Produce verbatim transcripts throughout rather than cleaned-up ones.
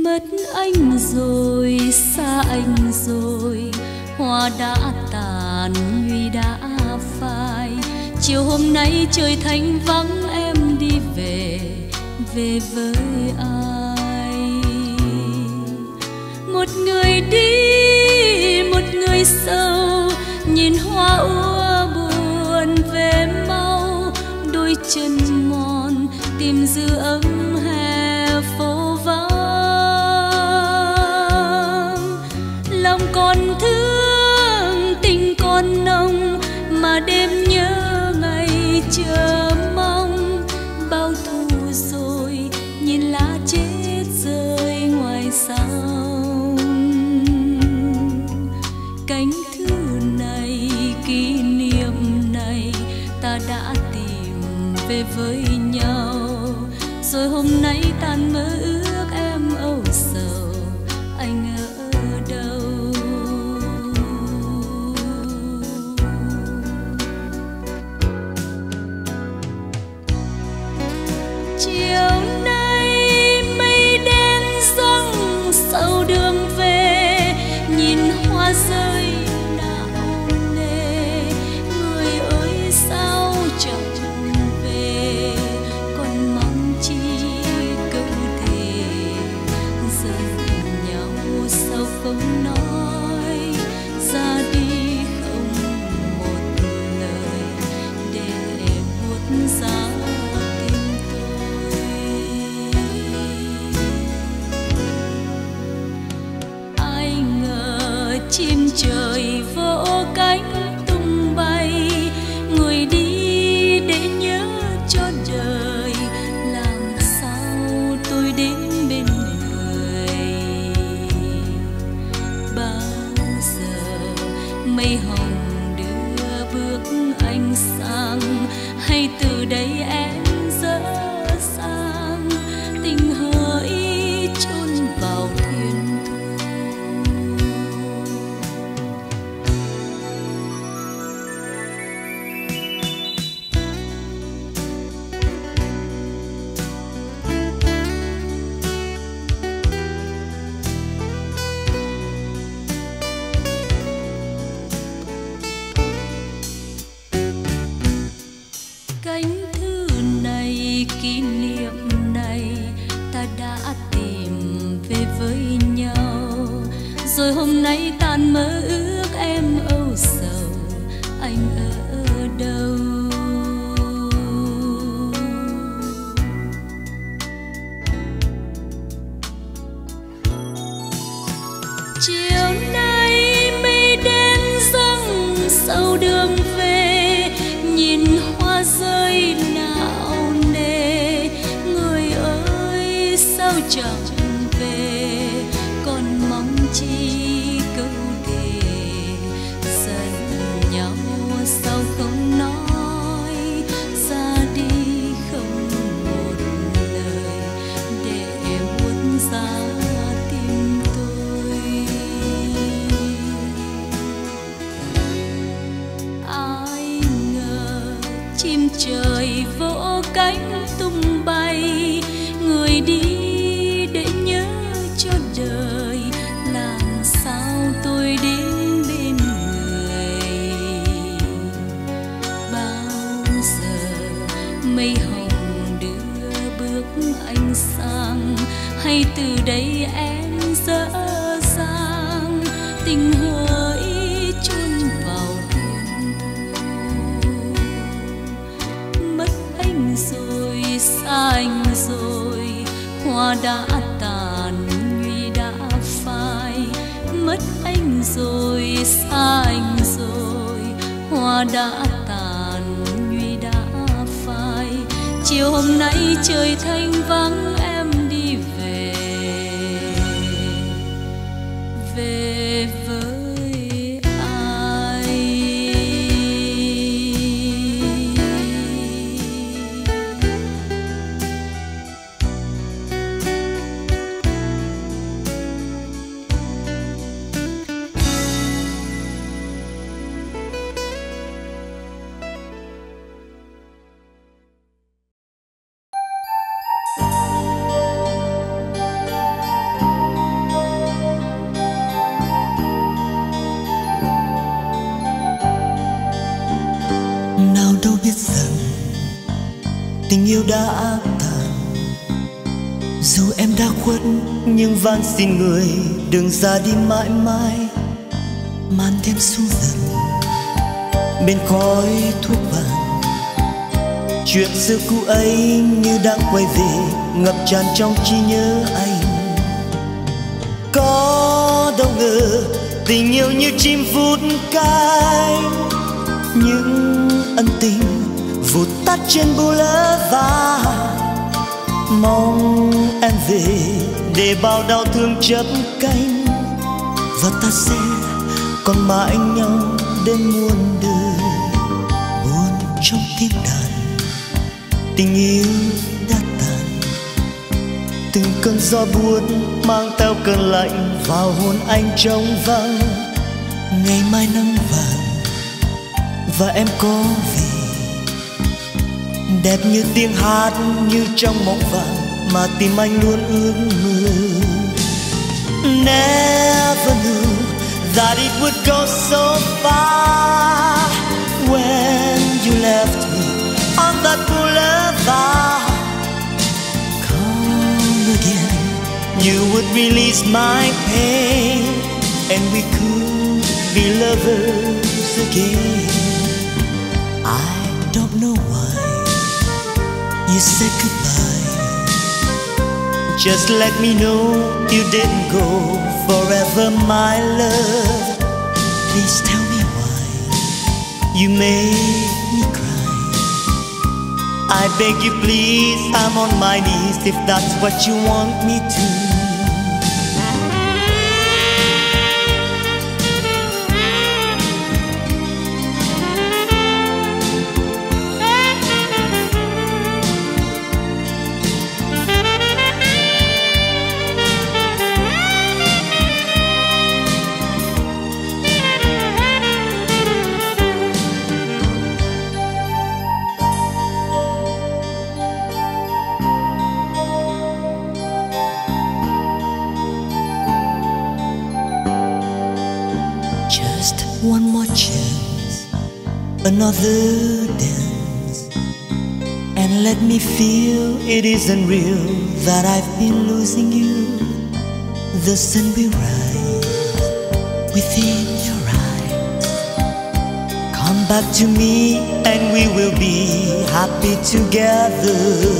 Mất anh rồi, xa anh rồi, hoa đã tàn, huy đã phai. Chiều hôm nay trời thanh vắng, em đi về, về với ai? Một người đi, một người sâu, nhìn hoa úa buồn về mau. Đôi chân mòn tìm dư ấm hè phố vắng. Lòng còn thương, tình còn nồng, mà đêm nhớ ngày chờ mong. Bao thu rồi, nhìn lá chết rơi ngoài sông. Cánh thư này, kỷ niệm này, ta đã tìm về với nhau. Rồi hôm nay tan mơ ước em âu sầu, anh ở đâu? Chiều nay mây đen giăng sâu đường về, nhìn hoa rơi não nề. Người ơi sao chẳng về, còn mong chi câu thề. Giận nhau sao không nói, ra đi không một lời, để buốt giá tim tôi. Ai ngờ chim trời vỗ cánh tung bay, người đi để nhớ cho đời. Làm sao tôi đến bên người? Bao giờ mây hồng đưa bước anh sang, hay từ đây em dở sang? Tình hỡi chôn vào thuyền thu. Cánh thư này, kỷ niệm này, ta đã tìm về với nhau. Rồi hôm nay tan mơ ước em âu sầu, anh ở đâu? Chiều nay mây đen giăng sâu đường về, nhìn hoa rơi não nề. Người ơi sao chẳng về, còn mong chi câu thề. Giận nhau sao không nói, ra đi không một lời, để buốt giá tim tôi. Ai ngờ chim trời vỗ cánh tung bay, người đi để nhớ cho đời. Làm sao tôi đến bên người? Bao giờ mây hồng đưa bước anh sang, hay từ đây em dở dang? Tình hỡi chôn vào thuyền thu. Mất anh rồi, xa anh rồi, hoa đã tàn, huy đã phai. Mất anh rồi, xa anh rồi, hoa đã tàn, huy đã phai. Chiều hôm nay trời thanh vắng, em đi về, về với ai? tình yêu đã tàn. Dù em đã khuất nhưng van xin người đừng ra đi mãi mãi. Màn đêm xuống dần bên khói thuốc vàng, chuyện xưa cũ ấy như đang quay về ngập tràn trong trí nhớ anh. Có đâu ngờ tình yêu như chim vút cánh, những ân tình vụt tắt trên boulevard. Mong em về để bao đau thương chấp cánh, và ta sẽ còn mãi nhau đến muôn đời. Buồn trong tiếng đàn, tình yêu đã tàn. Từng cơn gió buốt mang theo cơn lạnh vào hồn anh trống vắng. Ngày mai nắng vàng và em có về, đẹp như tiếng hát, như trong mộng vàng mà tim anh luôn ước mơ. Never knew that it would go so far when you left me on that boulevard. Come again, you would release my pain, and we could be lovers again. I don't know why you said goodbye. Just let me know you didn't go forever, my love. Please tell me why you made me cry. I beg you please, I'm on my knees if that's what you want me to. One more chance, another dance, and let me feel it isn't real that I've been losing you. The sun will rise within your eyes. Come back to me and we will be happy together.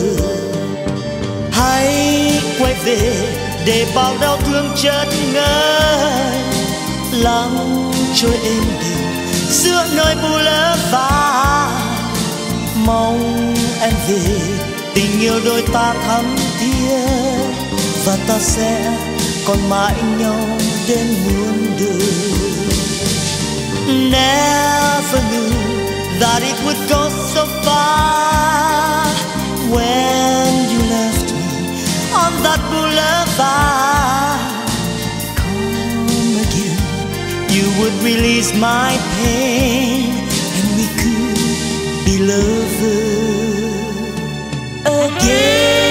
Hãy quay về để bao đau thương chất ngây lắng trôi êm đềm giữa nơi boulevard. Mong em về, tình yêu đôi ta thắm thiết, và ta sẽ còn mãi nhau đến muôn đời. Never knew that it would go so far when you left me on that boulevard. You would release my pain, and we could be lovers again.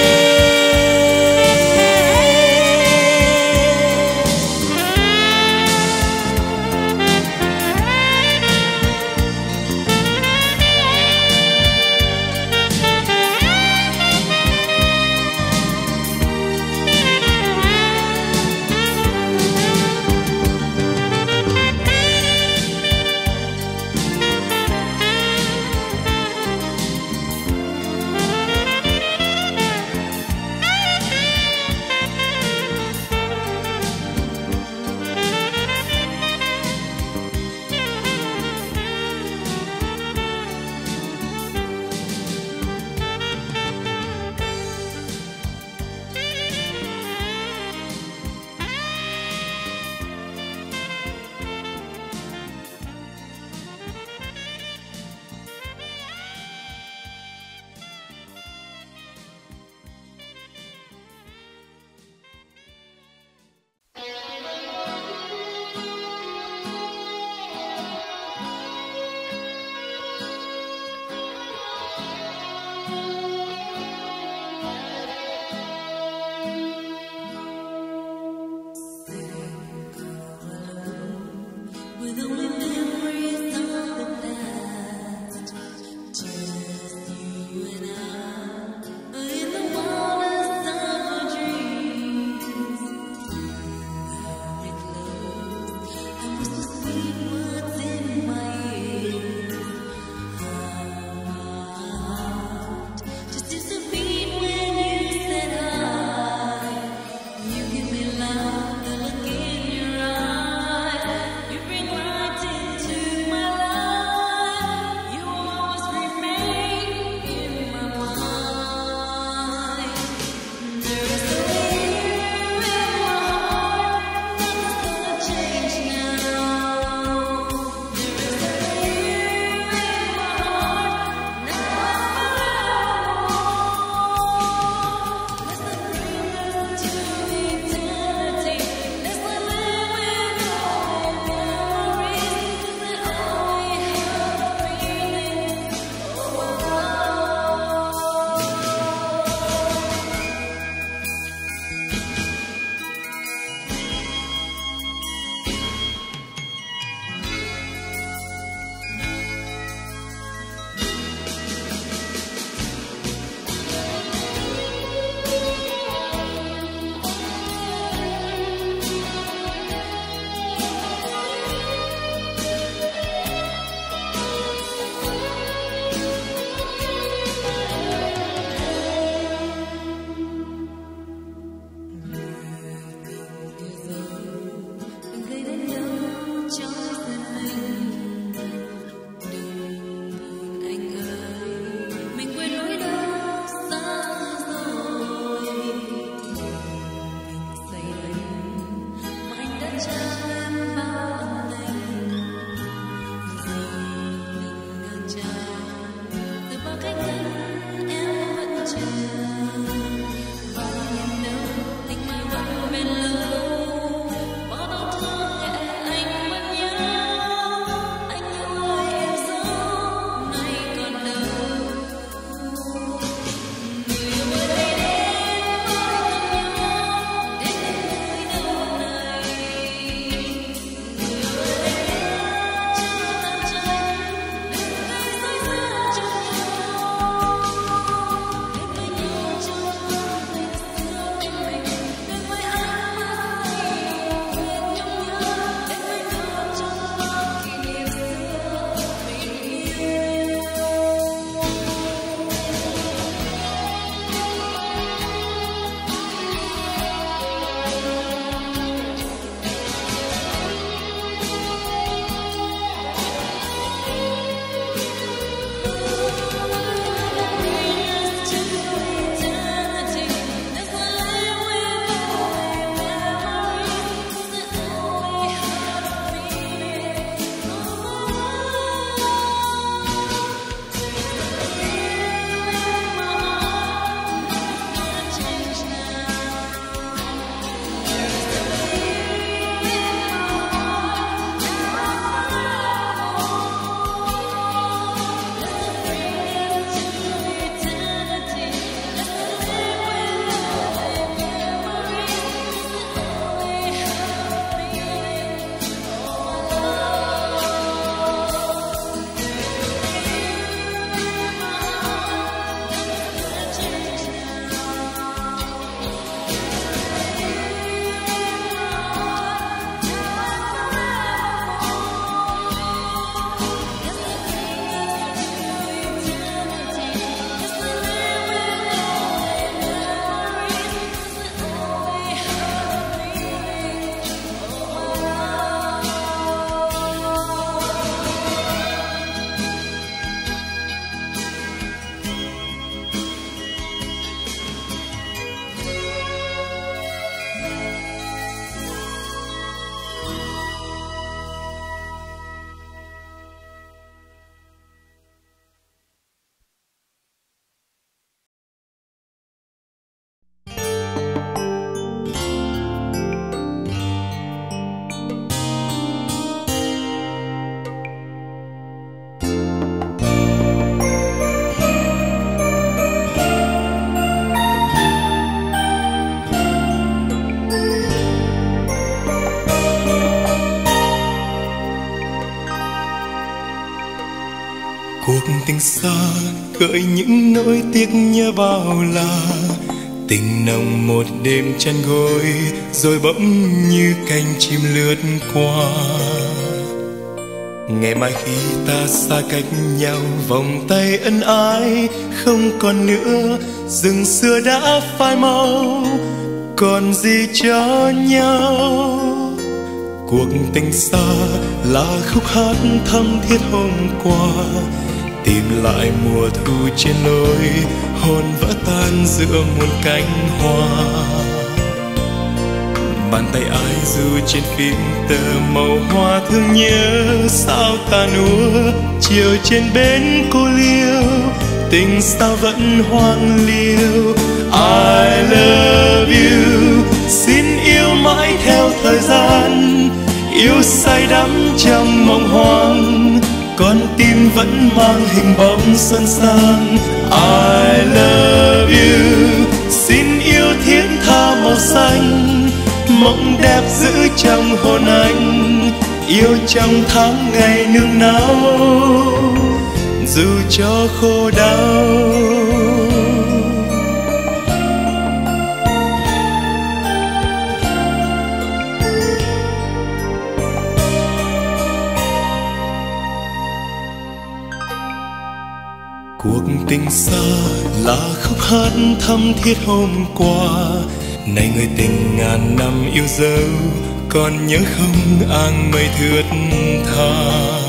tình xa gợi những nỗi tiếc nhớ bao la. Tình nồng một đêm chăn gối rồi bỗng như cánh chim lướt qua. Ngày mai khi ta xa cách nhau, vòng tay ân ái không còn nữa, rừng xưa đã phai màu, còn gì cho nhau. Cuộc tình xa là khúc hát thắm thiết hôm qua, tìm lại mùa thu trên lối, hồn vỡ tan giữa muôn cánh hoa. Bàn tay ai du trên phím tờ màu hoa thương nhớ sao tàn úa. Chiều trên bến cô liêu, tình sao vẫn hoang liêu. I love you, xin yêu mãi theo thời gian, yêu say đắm trong mộng hoang, con tim vẫn mang hình bóng xuân sang. I love you, xin yêu thiên tha màu xanh, mộng đẹp giữ trong hồn anh, yêu trong tháng ngày nương náu, dù cho khô đau. Cuộc tình xa là khúc hát thắm thiết hôm qua, này người tình ngàn năm yêu dấu, còn nhớ không áng mây thướt tha.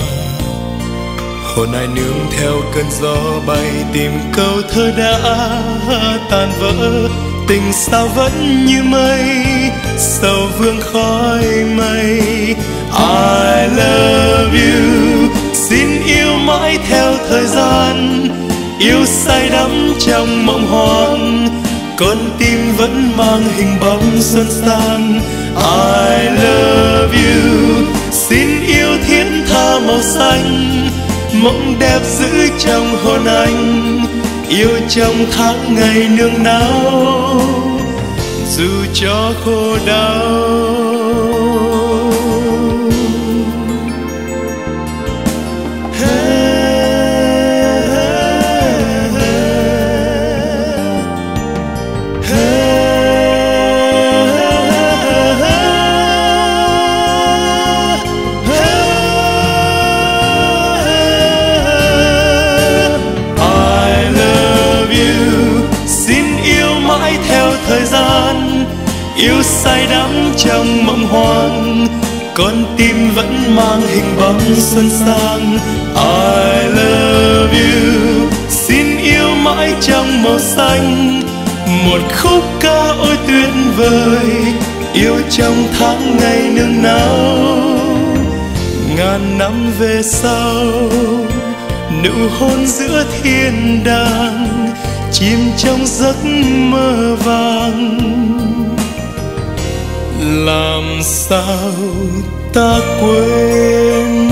Hồn ai nương theo cơn gió bay, tìm câu thơ đã tan vỡ. Tình sao vẫn như mây, sầu vương khói mây. I love you, xin yêu mãi theo thời gian, yêu say đắm trong mộng hoang, con tim vẫn mang hình bóng xuân sang. I love you, xin yêu thiên tha màu xanh, mộng đẹp giữ trong hồn anh, yêu trong tháng ngày nương náu, dù cho khô đau. Yêu say đắm trong mộng hoang, con tim vẫn mang hình bóng xuân sang. I love you, xin yêu mãi trong màu xanh, một khúc ca ôi tuyệt vời, yêu trong tháng ngày nương náu. Ngàn năm về sau, nụ hôn giữa thiên đàng, chìm trong giấc mơ vàng. Làm sao ta quên.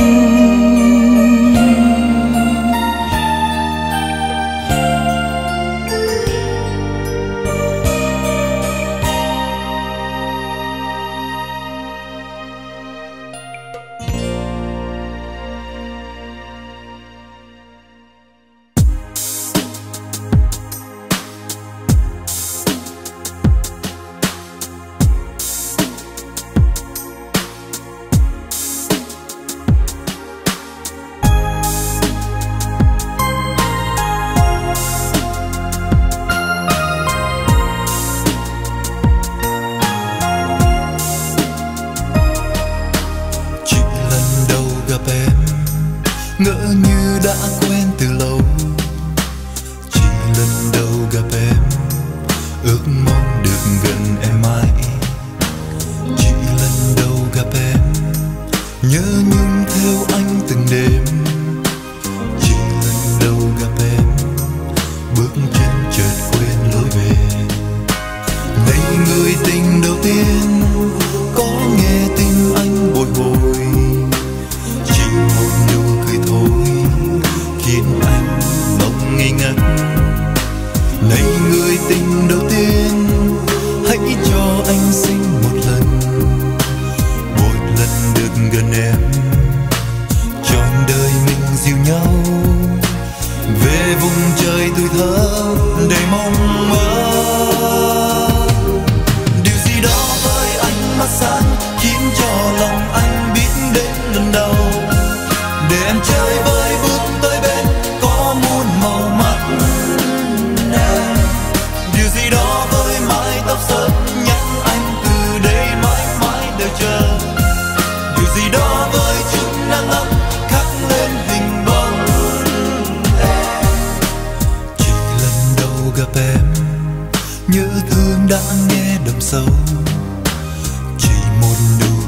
Ngỡ như đã quen từ lâu, chỉ lần đầu gặp em, ước mong được gần em mãi. Chỉ lần đầu gặp em, nhớ nhung theo anh từng đêm. Chỉ lần đầu gặp em, bước chân chợt quên lối về. Này người tình đầu tiên, có nghe tim anh bồi hồi, chỉ một nụ cười thôi khiến anh mong ngây ngất. Này người tình đầu tiên, hãy cho anh xin một lần, một lần được gần em, trọn đời mình dìu nhau.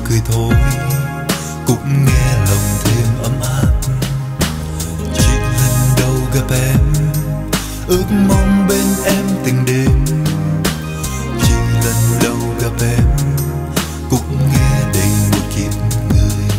cười thôi cũng nghe lòng thêm ấm áp. Chỉ lần đầu gặp em ước mong bên em từng đêm. Chỉ lần đầu gặp em cũng nghe đầy một kiếp người.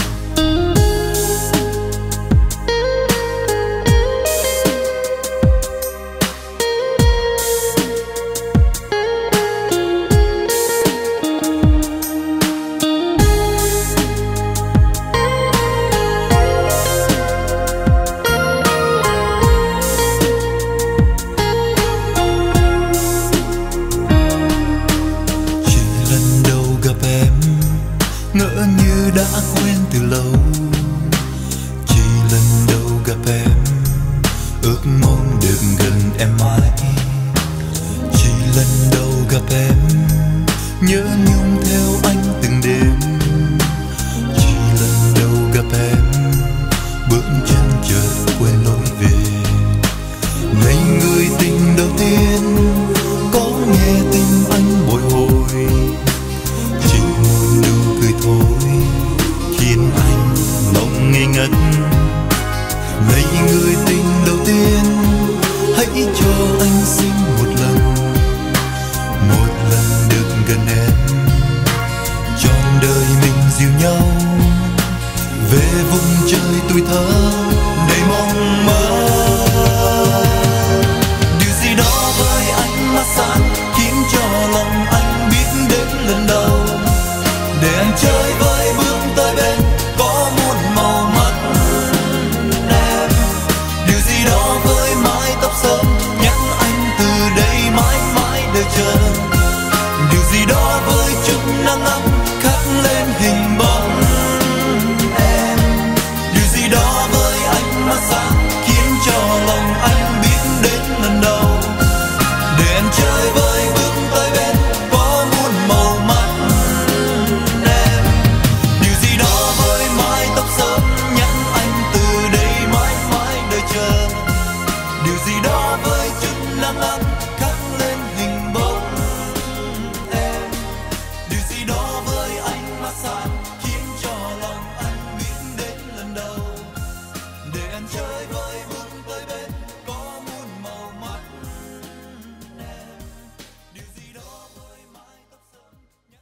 Ngỡ như đã quen từ lâu. Chỉ lần đầu gặp em ước mong được gần em mãi. Chỉ lần đầu gặp em nhớ nhung theo anh từng đêm. Chỉ lần đầu gặp em bước chân chợt quên lối về. Ngày người tình đầu tiên có nghe tim anh bồi hồi. Chỉ một nụ cười thôi khiến anh lòng ngây ngất. Này người tình đầu tiên, hãy cho anh xin một lần, một lần được gần em, trọn đời mình dìu nhau về vùng trời tuổi thơ đầy mong mơ. Điều gì đó với ánh mắt sáng khiến cho lòng anh biết đến lần đầu. Để anh chơi với bước tới bên có muôn màu mắt em. Điều gì đó với mái tóc sớm nhắc anh từ đây mãi mãi đợi chờ. Điều gì đó với chút nắng ấm khắc lên hình bóng em. Điều gì đó với ánh mắt sáng khiến cho lòng anh biết đến lần đầu. Để anh chơi với bước tới bên có muôn màu mắt. Điều gì đó với chút nắng ấm khắc lên hình bóng em. Điều gì đó với ánh mắt sáng khiến cho lòng anh biết đến lần đầu. Để anh chơi với bước tới bên có muôn màu mắt em. Điều gì đó với mái tóc sớm nhắc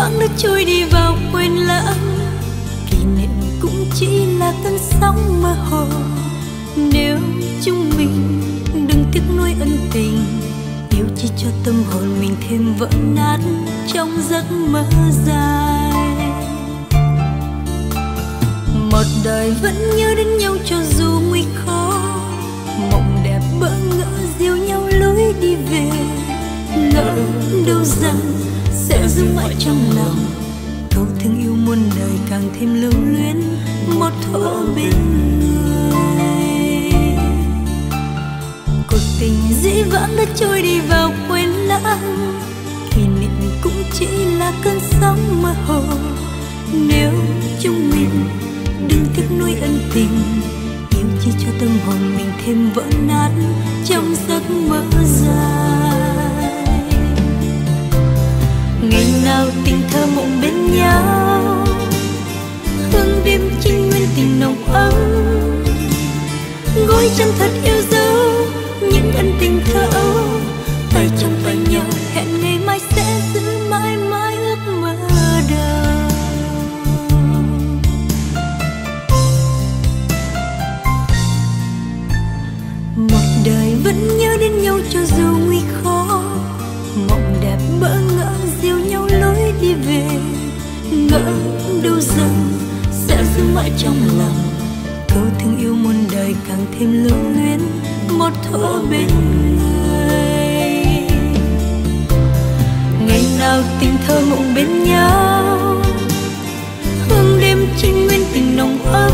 vãng đã trôi đi vào quên lãng. Kỷ niệm cũng chỉ là cơn sóng mơ hồ. Nếu chúng mình đừng tiếc nuối ân tình, yêu chỉ cho tâm hồn mình thêm vỡ nát trong giấc mơ dài. Một đời vẫn nhớ đến nhau cho dù nguy khó, mộng đẹp bỡ ngỡ dìu nhau lối đi về. Ngỡ đâu rằng sẽ giữ mãi trong lòng câu thương yêu muôn đời, càng thêm lưu luyến một thuở bên người. Cuộc tình dĩ vãng đã trôi đi vào quên lãng, kỷ niệm cũng chỉ là cơn sóng mơ hồ. Nếu chúng mình đừng tiếc nuối ân tình, yêu chỉ cho tâm hồn mình thêm vỡ nát trong giấc mơ dài. Ngày nào tình thơ mộng bên nhau, hương đêm trinh nguyên tình nồng ấm. Gối chân thật yêu dấu những ân tình thơ ấu, tay trong tay nhau hẹn ngày mai sẽ giữ mãi mãi ước mơ đầu. Một đời vẫn nhớ đến nhau cho dù nguy khó, mộng đẹp bỡ ngỡ dìu nhau lối đi về. Ngỡ đâu rằng sẽ giữ mãi trong lòng câu thương yêu muôn đời, càng thêm lưu luyến một thuở bên người. Ngày nào tình thơ mộng bên nhau, hương đêm trinh nguyên tình nồng ấm.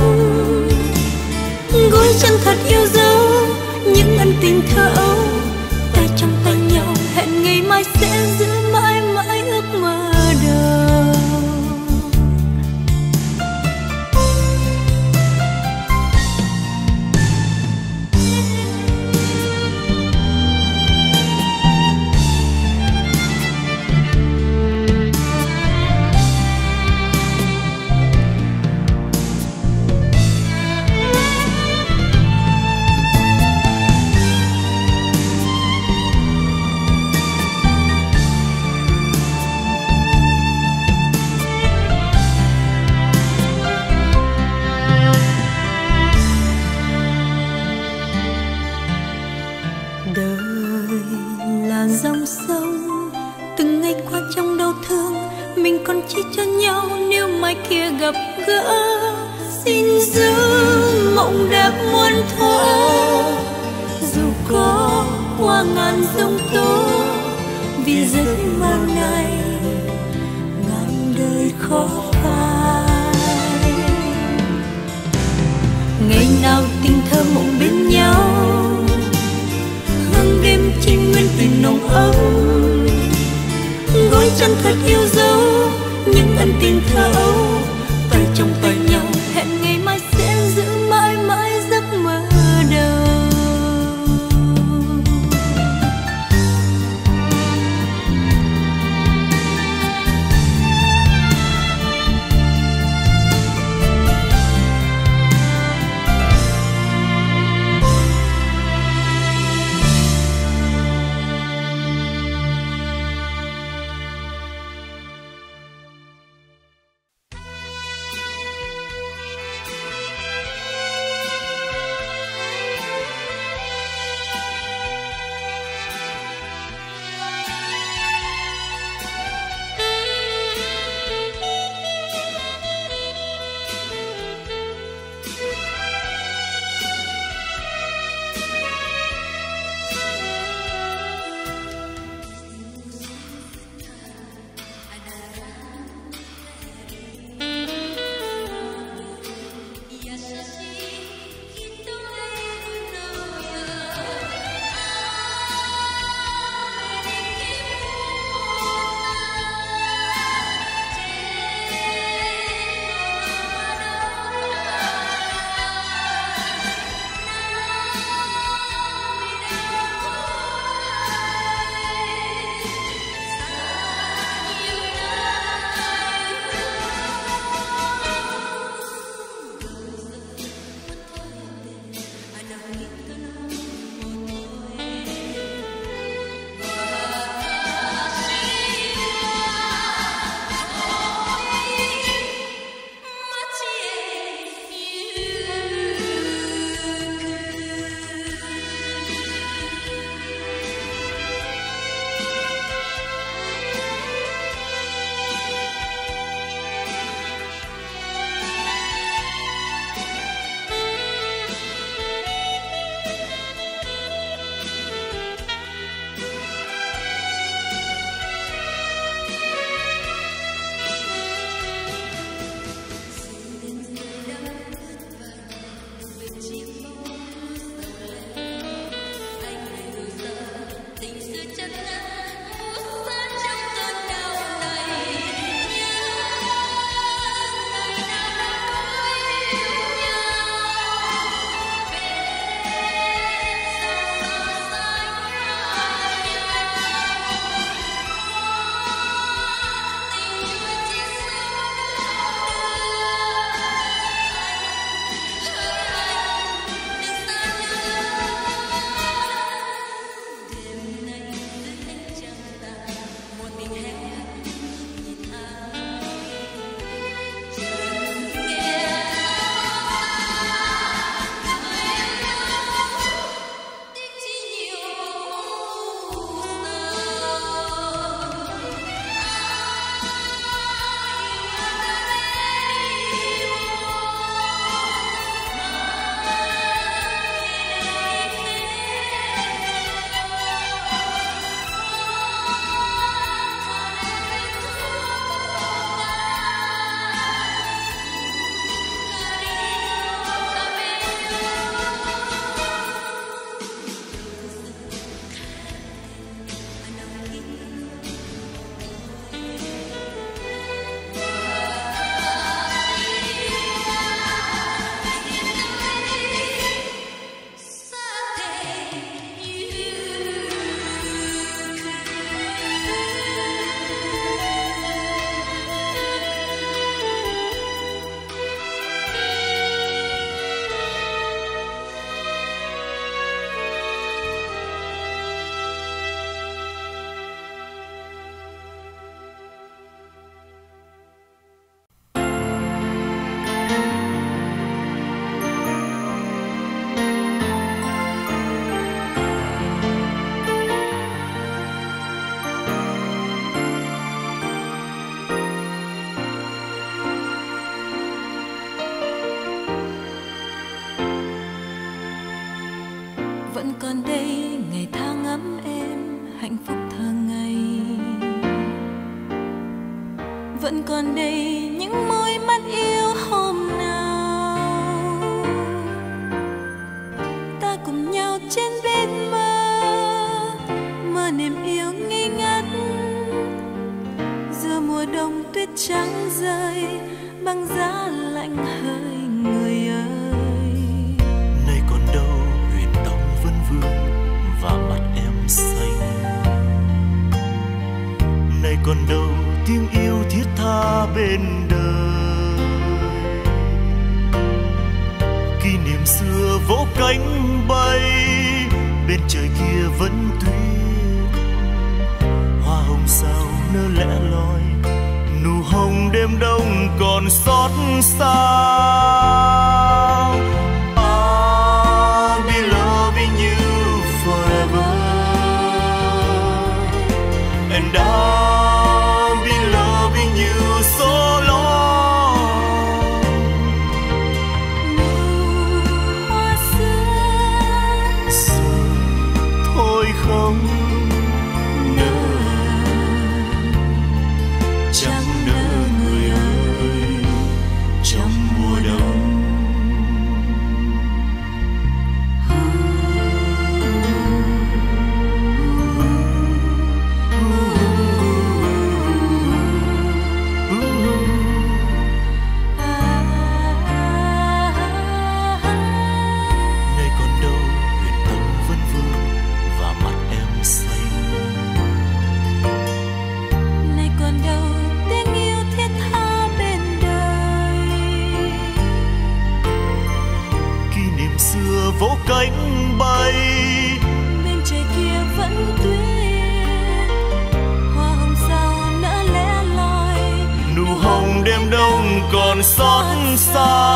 Gối chân thật yêu dấu những ân tình thơ ấu, tay trong tay nhau hẹn ngày mai sẽ giữ mãi mãi ước mơ đầu. Dòng sông từng ngày qua trong đau thương, mình còn chỉ cho nhau nếu mai kia gặp gỡ. Xin giữ mộng đẹp muôn thuở, dù có qua ngàn giông tố, vì giấc mơ này ngàn đời khó phai. Ngày nào tình thơ mộng bên nhau, hương đêm trinh nguyên tình nồng ấm. Gối chân thật yêu dấu những ân tình thơ ấu, tay trong tay nhau hẹn ngày mai sẽ giữ mãi mãi giấc mơ đầu. còn đây những môi mắt yêu hôm nào ta cùng nhau trên bên mơ, mơ niềm yêu ngây ngất. Giờ mùa đông tuyết trắng rơi, băng giá lạnh hơi người ơi. Nay còn đâu huyền tóc vẫn vương và mắt em xanh. Nay còn đâu tiếng yêu thiết tha bên đời. Kỷ niệm xưa vỗ cánh bay, bên trời kia vẫn tuyết. Hoa hồng sao nở lẻ loi, nụ hồng đêm đông còn xót xa. I'll be loving you forever, and I'll be loving you so long. Nụ hoa xưa Giờ thôi không nỡ, chẳng nỡ người ơi, trong mùa đông. Nơi còn đâu huyền tông vẫn vương và mắt em xanh. này còn đâu tiếng yêu thiết tha bên đời. Kỷ niệm xưa vỗ cánh bay, Bên trời kia vẫn tuyết, hoa hồng sao nở lẻ loi. nụ hồng đêm đông còn xót xa.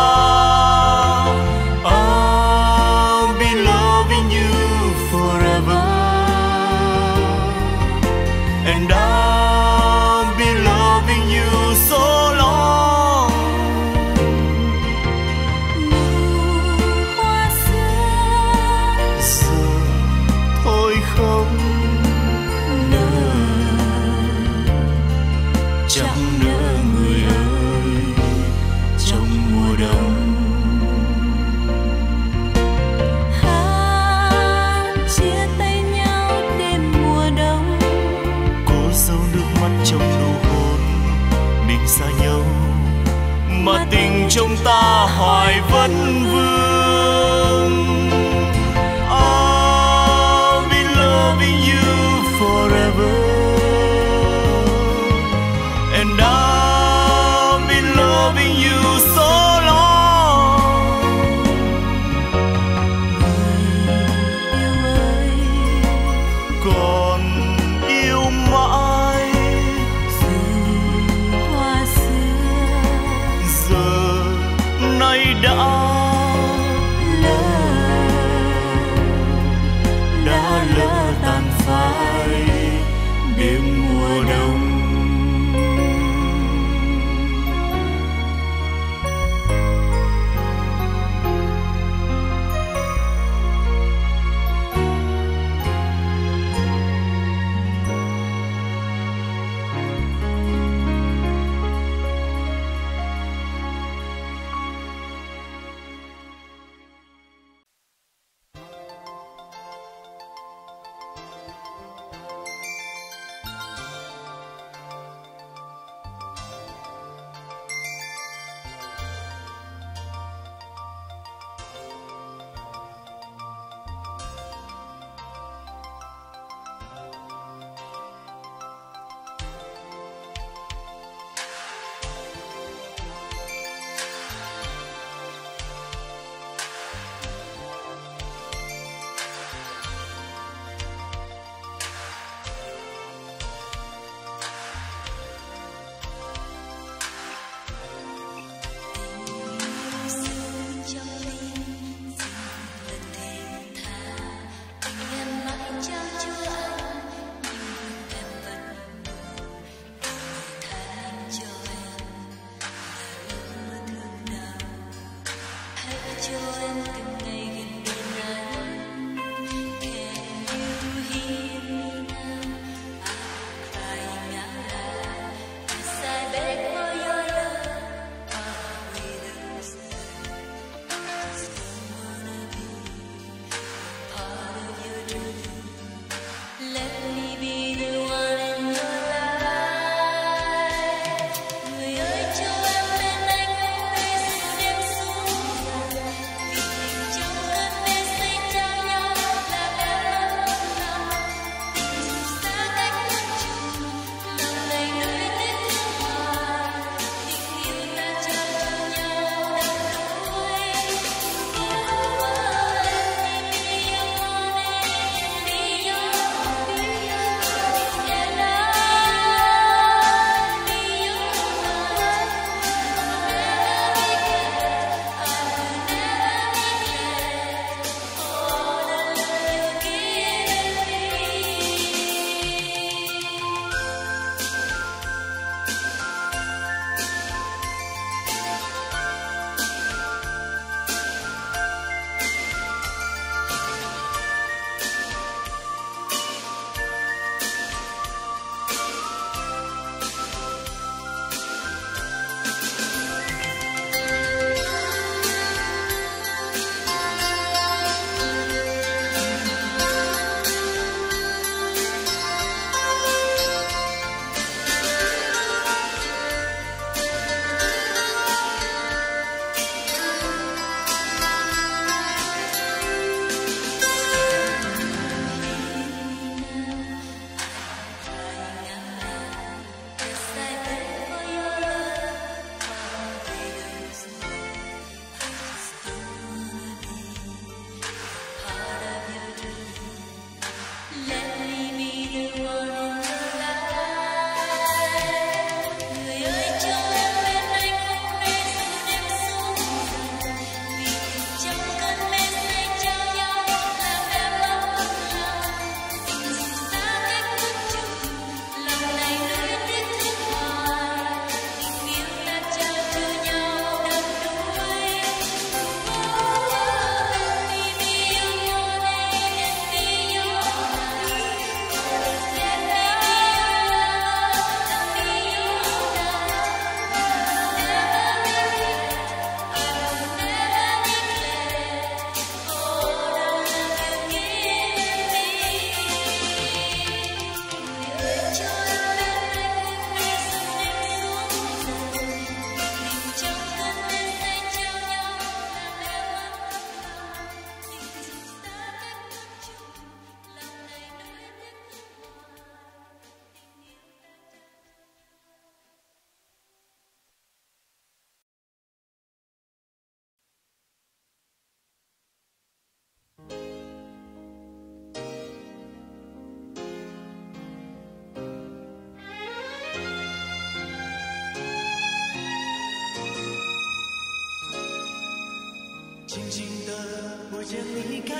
I'll be loving you forever, and I'll be loving you so long. Nụ hoa xưa Giờ thôi không nỡ, chẳng nỡ người ơi, trong mùa đông. hát chia tay nhau đêm mùa đông. Cô dâu nước mắt trong nụ hôn, mình xa nhau mà tình trong ta hoài vẫn vương. I'll be loving you forever, and I'll be loving you so long. Yêu ơi, Còn yêu mãi, dù hoa xưa giờ nay đã lỡ, đã lỡ tàn phai đêm mùa đông. Baby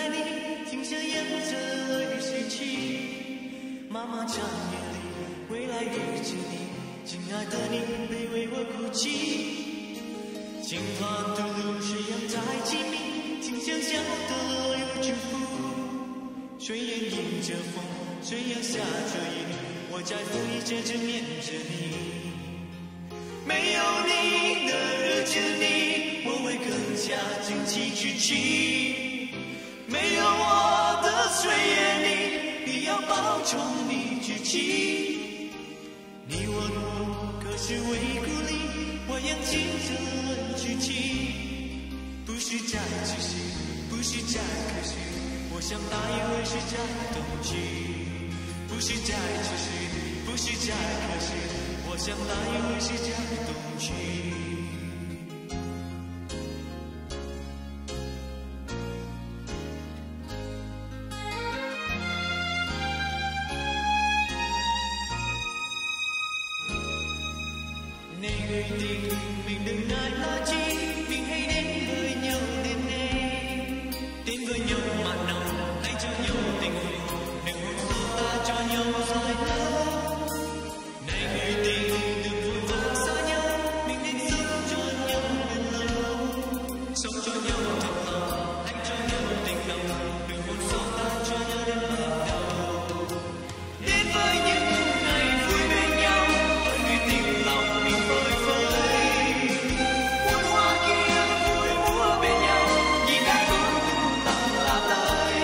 爱你，停下眼着泪水去。妈妈长夜里，未来遇见你，亲爱的你别为我哭泣。情话吐露，水漾在静谧，请想象的所有祝福。炊烟迎着风，虽然下着雨，我在风里渐渐念着你。没有你的日子里，我会更加精气曲奇。没有我的岁月里，必要保重你举起。你问我可是为故里，我扬起这轮举起。不是在只是，不是在可是，我想大以为是在冬季。不是在只是，不是在可是，我想大以为是在冬季。Này người tình mình đừng ngại lo chi, mình hãy đến với nhau đêm nay. Đến với nhau mặn nồng, hãy cho nhau tình hồn, đừng hôn sâu ta cho nhau rồi lâu. Này người tình đừng vội vã xa nhau, mình nên sống cho nhau bền lâu. Sống cho nhau thật lòng, hãy cho nhau tình nồng, đừng hôn sâu ta cho nhau đến bờ đầu. Đến với những ngày vui bên nhau, với người tình lòng mình phơi phới. Muôn hoa kia vui múa bên nhau, nhìn ai cũng tung tăng là tới.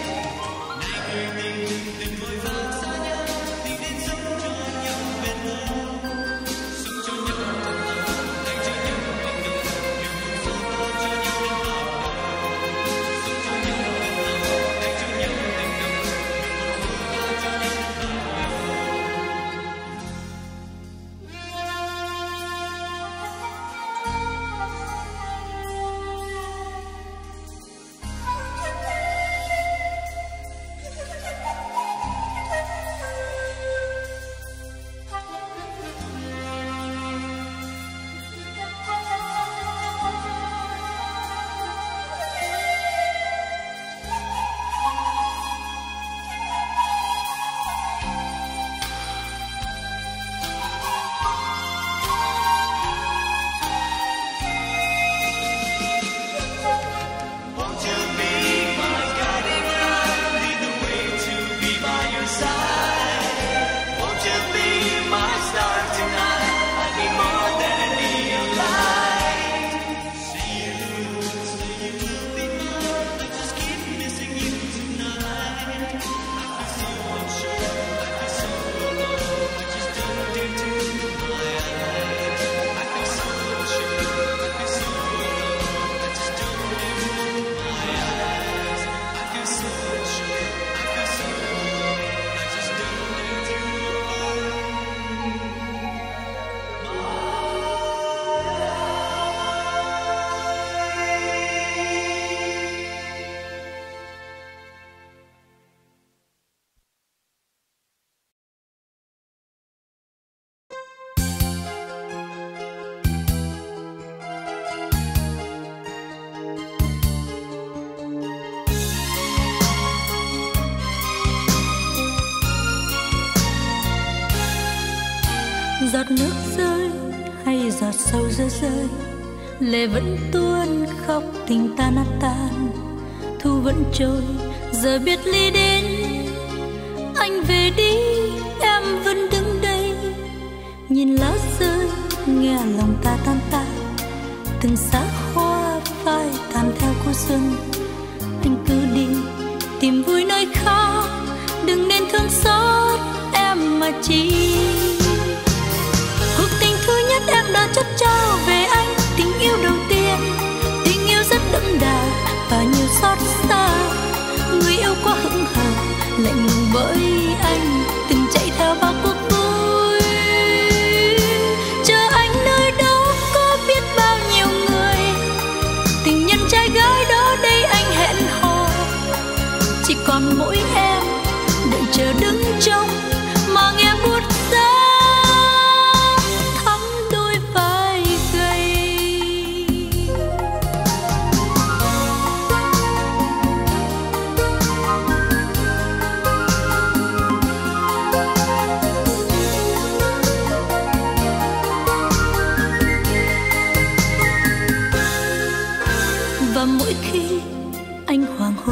Này người tình đừng vội vã xa nhau, mình nên sống cho nhau bền lâu. Sống cho nhau thật lòng, hãy cho nhau tình nồng, đừng hôn sâu ta cho nhau đến bờ đầu. Sống cho nhau thật lòng, hãy cho nhau tình nồng, đừng hôn sâu ta cho nhau đến bờ đầu. Won't you be my guiding light, lead the way to be by your side? Won't you be my star tonight? I need more than a neon light. Say you will, say you will be mine. I just keep missing you tonight. I feel so unsure, I feel so alone. I just don't dare to open my eyes. I feel so unsure, I feel so alone. I just don't dare to open my eyes. I feel so unsure, I feel so alone. I just don't dare to open my Giọt nước rơi hay giọt sâu rơi rơi, lệ vẫn tuôn khóc tình ta nát tan. Thu vẫn trôi giờ biệt ly đến, anh về đi em vẫn đứng đây. Nhìn lá rơi nghe lòng ta tan tan, từng xác hoa phai tàn theo cô xuân. Anh cứ đi tìm vui nơi khác, đừng nên thương xót em mà chi. Cuộc tình thứ nhất em đã chất trao về anh, tình yêu đầu tiên, tình yêu rất đậm đà và nhiều xót xa. Người yêu quá hững hờ, lạnh lùng bởi anh, từng chạy theo bao cuộc vui. Chờ anh nơi đó có biết bao nhiêu người, tình nhân trai gái đó đây anh hẹn hò. Chỉ còn mỗi em đợi chờ đứng trông mà nghe buốt giá.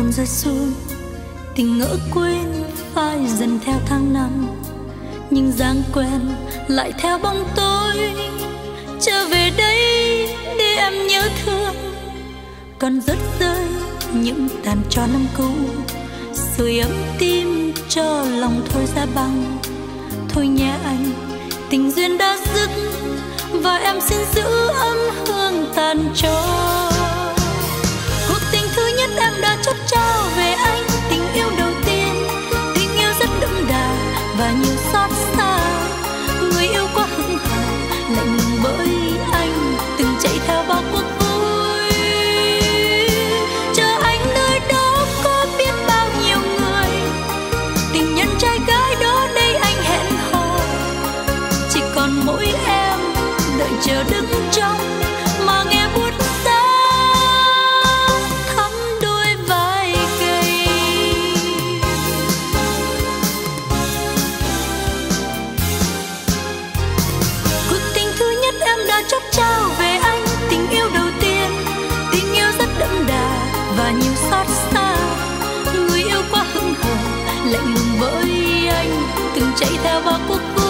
buồn rơi xuống, tình ngỡ quên phai dần theo tháng năm, nhưng dáng quen lại theo bóng tối. Trở về đây để em nhớ thương, còn rất rơi những tàn tro năm cũ, sưởi ấm tim cho lòng thôi ra băng. Thôi nhé anh, tình duyên đã dứt, và em xin giữ ấm hương tàn tro. Cuộc tình thứ nhất em đã chốt trao về anh, tình yêu đầu tiên, tình yêu rất đậm đà và nhiều xót xa. Người yêu quá hững hờ, lạnh lùng bởi anh, từng chạy theo bao cuộc vui. Chờ anh nơi đó có biết bao nhiêu người, tình nhân trai gái đó đây anh hẹn hò. Chỉ còn mỗi em đợi chờ đứng trong mà nghe buốt giá thắm đôi vai gầy. Cuộc tình thứ nhất em đã chốt trao về anh, tình yêu đầu tiên, tình yêu rất đậm đà và nhiều xót xa. Người yêu quá hững hờ, lạnh lùng với anh, từng chạy theo vào cuộc vui.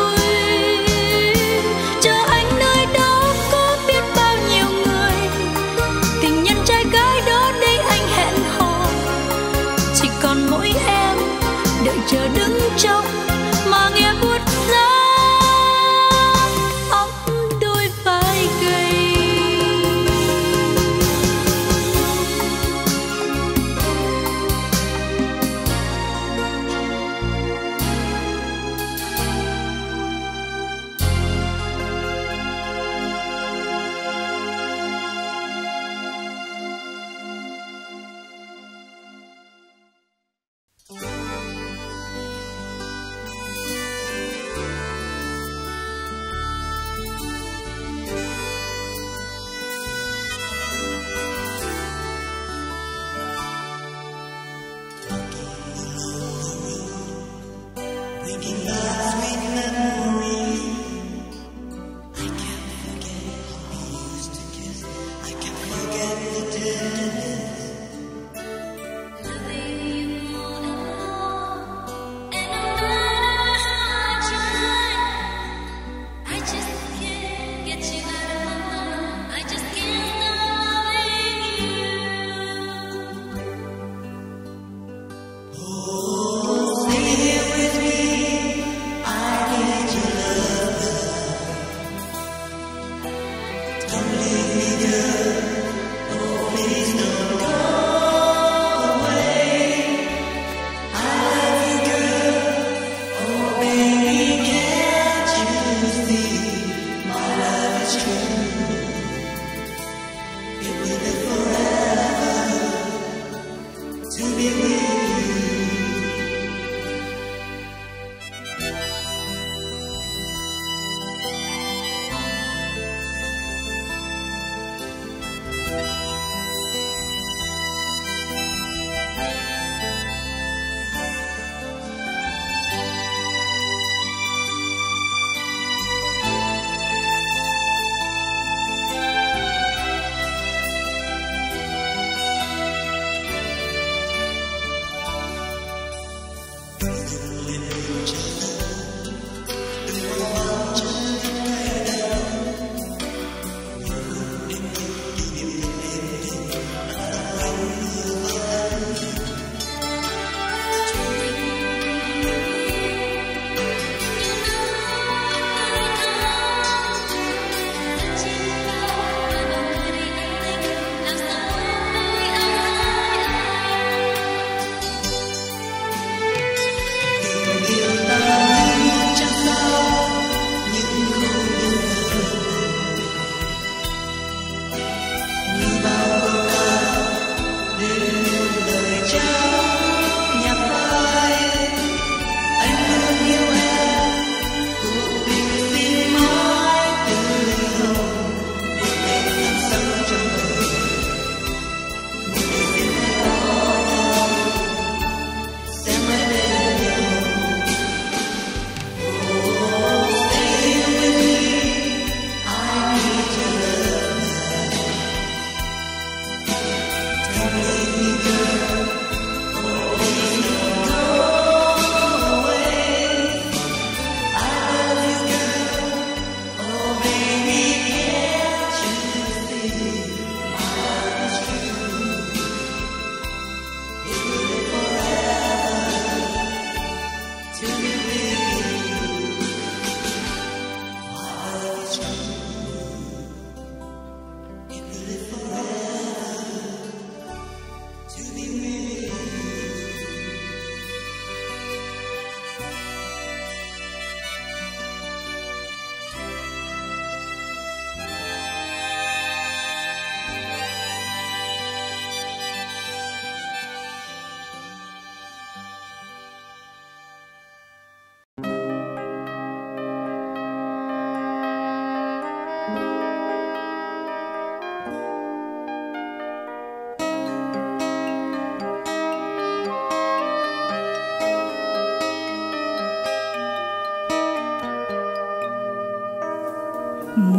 Chờ anh nơi đó có biết bao nhiêu người, tình nhân trai gái đó đây anh hẹn hò. Chỉ còn mỗi em đợi chờ đứng trong mà nghe buốt giá ấm đôi vai gầy.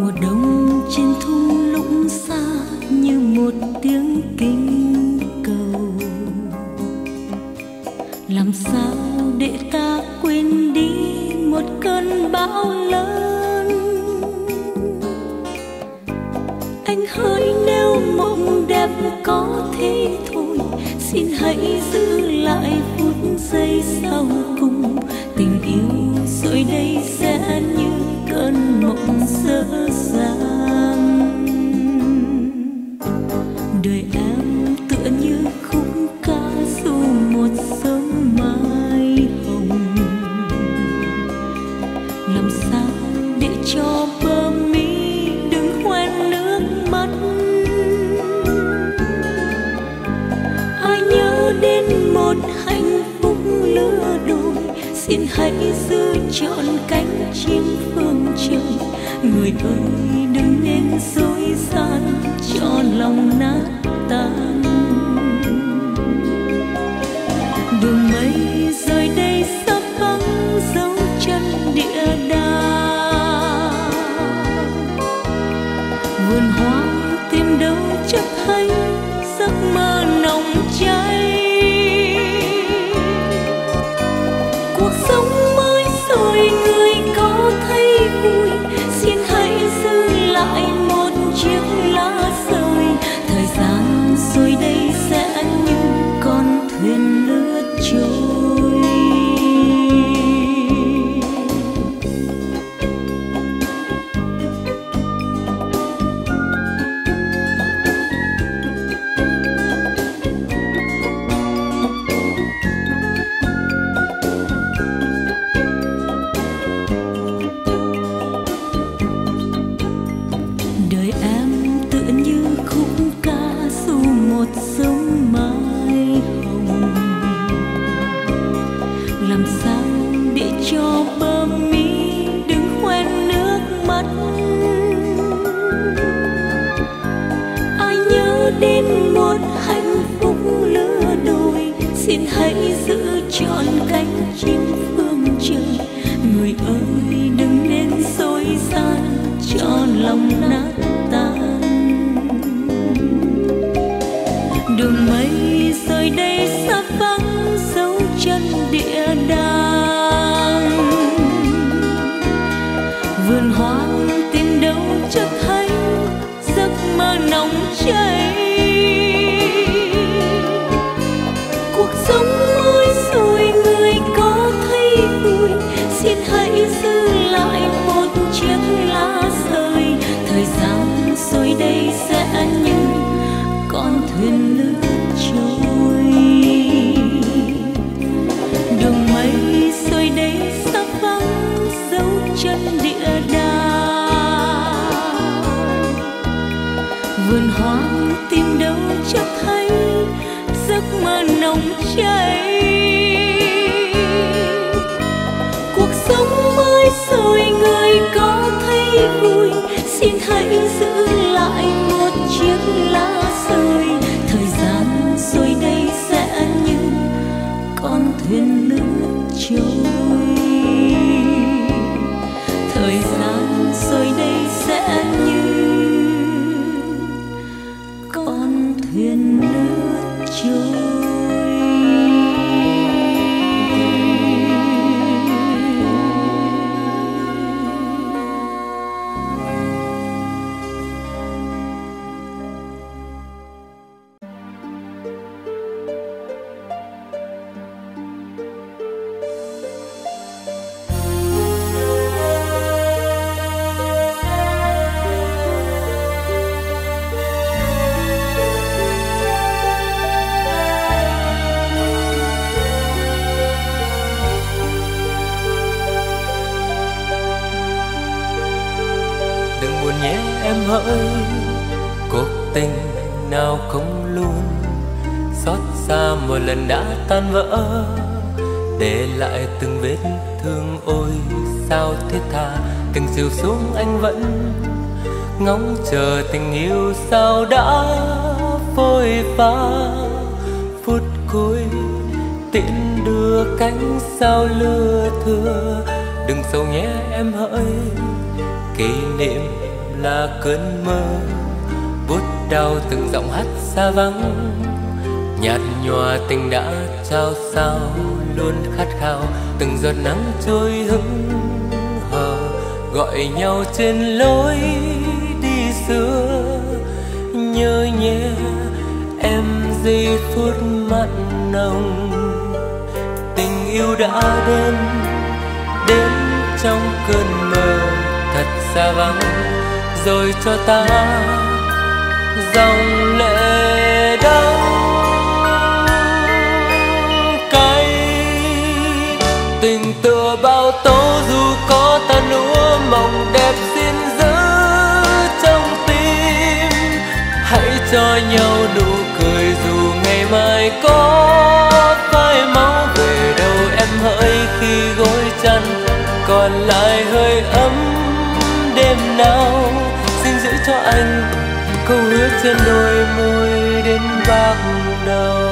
mùa đông trên thung lũng xa như một tiếng kinh cầu. Làm sao để ta quên đi một cơn bão lớn? Anh hỡi nếu mộng đẹp có thế thôi, xin hãy giữ lại phút giây sau cùng. Tình yêu rồi đây sẽ như cơn mộng dở dang. Đời em tựa như khúc ca ru một sớm mai hồng. Làm sao để cho bờ mi đừng hoen nước mắt? Ai nhớ đến một hạnh phúc lứa đôi, xin hãy giữ trọn cánh chim phương trời. Người ơi đừng nên dối gian cho lòng nát tan. Đường mây rơi đây sắp vắng dấu chân địa đàng. Vườn hoa tìm đâu chắc hay giấc mơ nồng cháy. Cuộc sống mới rồi người có thấy vui, xin hãy giữ lại một chiếc lá rơi. Thời gian rồi đây sẽ như con thuyền lướt trôi. Đời em tựa như khúc ca ru một sớm mai hồng. Làm sao để cho bờ mi đừng hoen nước mắt? Ai nhớ đến một hạnh phúc lứa đôi, xin hãy giữ trọn cánh chim phương trời. Người ơi đừng nên dối gian cho lòng nát tan. Đường mây rơi đây sắp vắng dấu chân địa đàng. Vườn hoa tìm đâu chắc thấy giấc mơ nồng cháy. Cuộc sống mới rồi người có thấy vui, xin hãy giữ lại một chiếc lá rơi. Thời gian rồi đây sẽ như con thuyền lướt trôi. Đường mây rồi đây sắp vắng dấu chân địa đàng. Vườn hoa tìm đâu chắc thấy giấc mơ nồng cháy. Cuộc sống mới rồi người có thấy vui, xin hãy giữ lại một chiếc lá rơi. Thời gian rồi đây sẽ như con thuyền lướt trôi. Thời gian rồi đây sẽ như con thuyền lướt trôi. hỡi cuộc tình nào không luôn xót xa một lần đã tan vỡ, để lại từng vết thương. Ôi sao thiết tha từng dịu xuống anh vẫn ngóng chờ tình yêu sao đã vội vã. Phút cuối tiễn đưa cánh sao lưa thưa, đừng sầu nhé em hỡi, kỷ niệm là cơn mơ, bút đau từng giọng hát xa vắng. Nhạt nhòa tình đã trao sao, luôn khát khao từng giọt nắng trôi hững hờ, gọi nhau trên lối đi xưa. Nhớ nhé em giây phút mặn nồng, tình yêu đã đến đến trong cơn mơ thật xa vắng, rồi cho ta dòng lệ đắng cay. Tình tựa bao tố dù có tan úa, mộng đẹp xin giữ trong tim. Hãy cho nhau nụ cười dù ngày mai có phai máu về đâu. Em hỡi khi gối chăn còn lại hơi ấm đêm nào, xin giữ cho anh câu hứa trên đôi môi đến bạc đầu.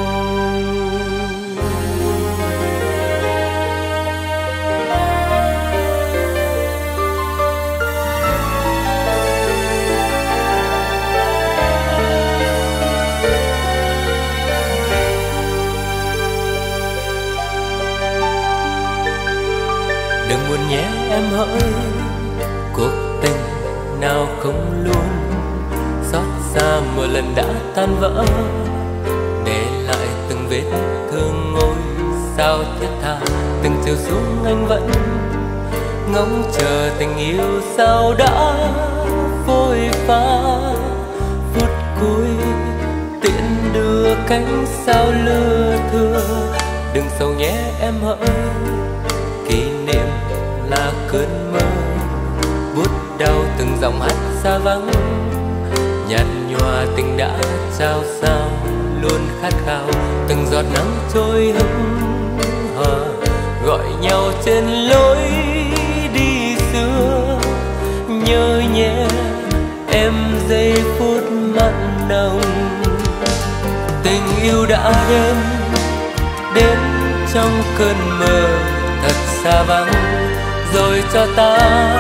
Đừng buồn nhé em hỡi, cuộc tình nào không luôn xót xa một lần đã tan vỡ, để lại từng vết thương ngôi sao thiết tha. Từng chiều xuống anh vẫn ngóng chờ tình yêu sao đã phôi pha. Phút cuối tiễn đưa cánh sao lưa thưa. Đừng sầu nhé em hỡi, kỷ niệm là cơn mơ, bút đau từng giọng hát xa vắng. Nhạt nhòa tình đã trao sao, luôn khát khao từng giọt nắng trôi hững hờ, gọi nhau trên lối đi xưa. Nhớ nhé em giây phút mặn nồng, tình yêu đã đến đến trong cơn mơ thật xa vắng, rồi cho ta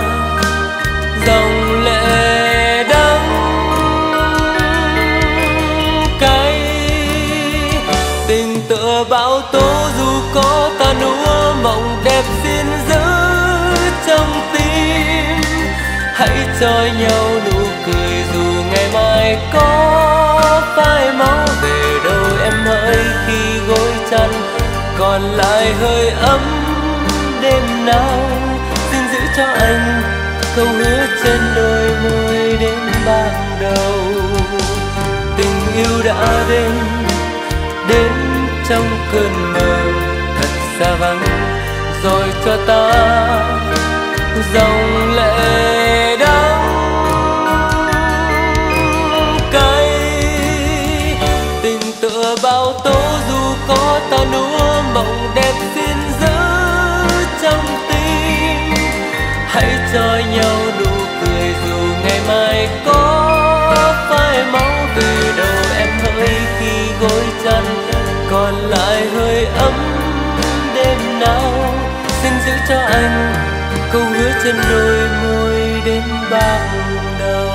dòng lệ đắng cay. Tình tựa bão tố dù có tan úa, mộng đẹp xin giữ trong tim. Hãy cho nhau nụ cười dù ngày mai có phai máu về đâu. Em hỡi khi gối chăn còn lại hơi ấm đêm nào, xin giữ cho anh câu hứa trên đôi môi đến ban đầu. Tình yêu đã đến đến trong cơn mơ thật xa vắng, rồi cho ta dòng lệ đắng cay. Tình tựa bao tố dù có tan úa, mộng đẹp xin giữ trong tim. Hãy cho nhau nụ cười dù ngày mai có phai máu về đâu. Em hỡi khi gối chăn còn lại hơi ấm đêm nào, xin giữ cho anh câu hứa trên đôi môi đến bạc đầu.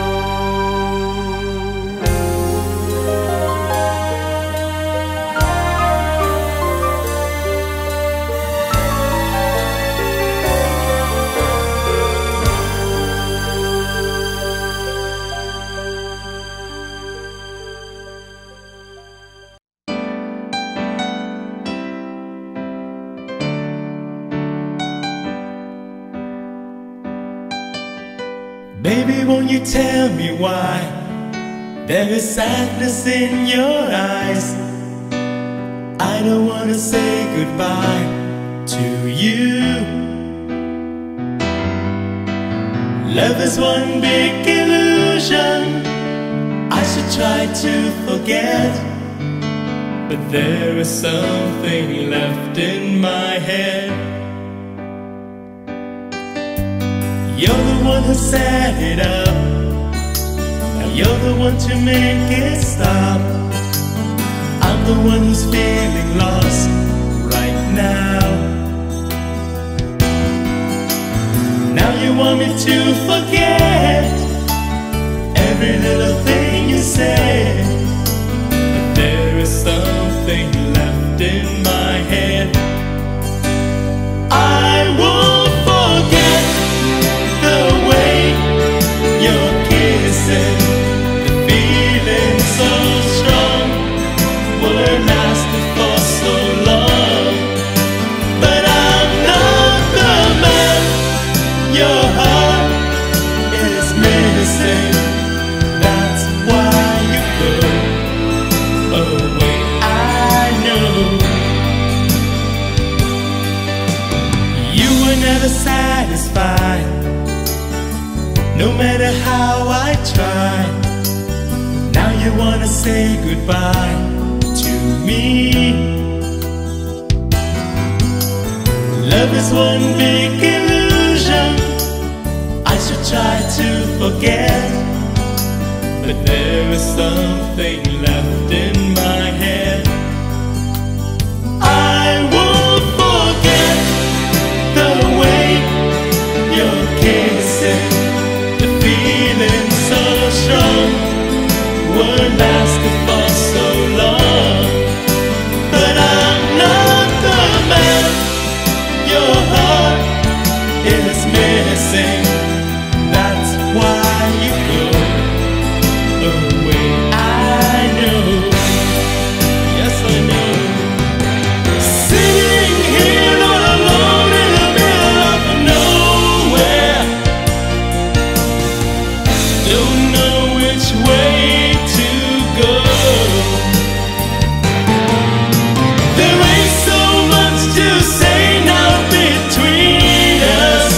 Baby, won't you tell me why there is sadness in your eyes? I don't want to say goodbye to you. Love is one big illusion I should try to forget, but there is something left in my head. You're the one who set it up, now you're the one to make it stop. I'm the one who's feeling lost right now. Now Now you want me to forget every little thing you said, but there is something left in my head. I won't forget the way you're kissing, the feeling so strong were lasting for so long. But I'm not the man your heart is missing. That's why you go away. I know you were never satisfied, no matter how I tried. Now you wanna say goodbye to me. Love is one big illusion I should try to forget, but there is something left in my head. I won't forget the way you're kissing, the feeling so strong were lasting for so long. But I'm not the man your heart is missing. That's why you go away. I know, yes I know. Sitting here all alone in the middle of nowhere, don't know which way to go. There ain't so much to say now between us.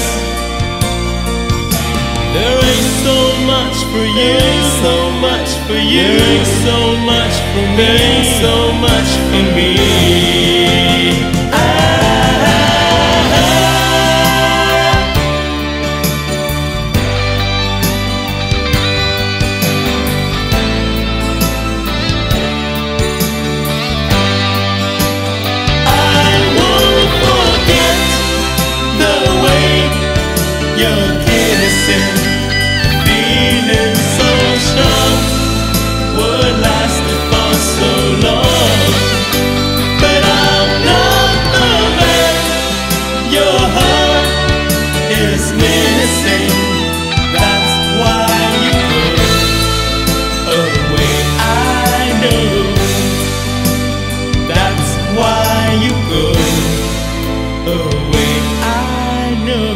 There ain't so much for you, so much for you, so much for me, so much for me. I won't forget the way you're kissing, feeling so strong were lasting for so long. But I'm not the man your heart is missing. That's why you go away. I know. That's why you go away. I know.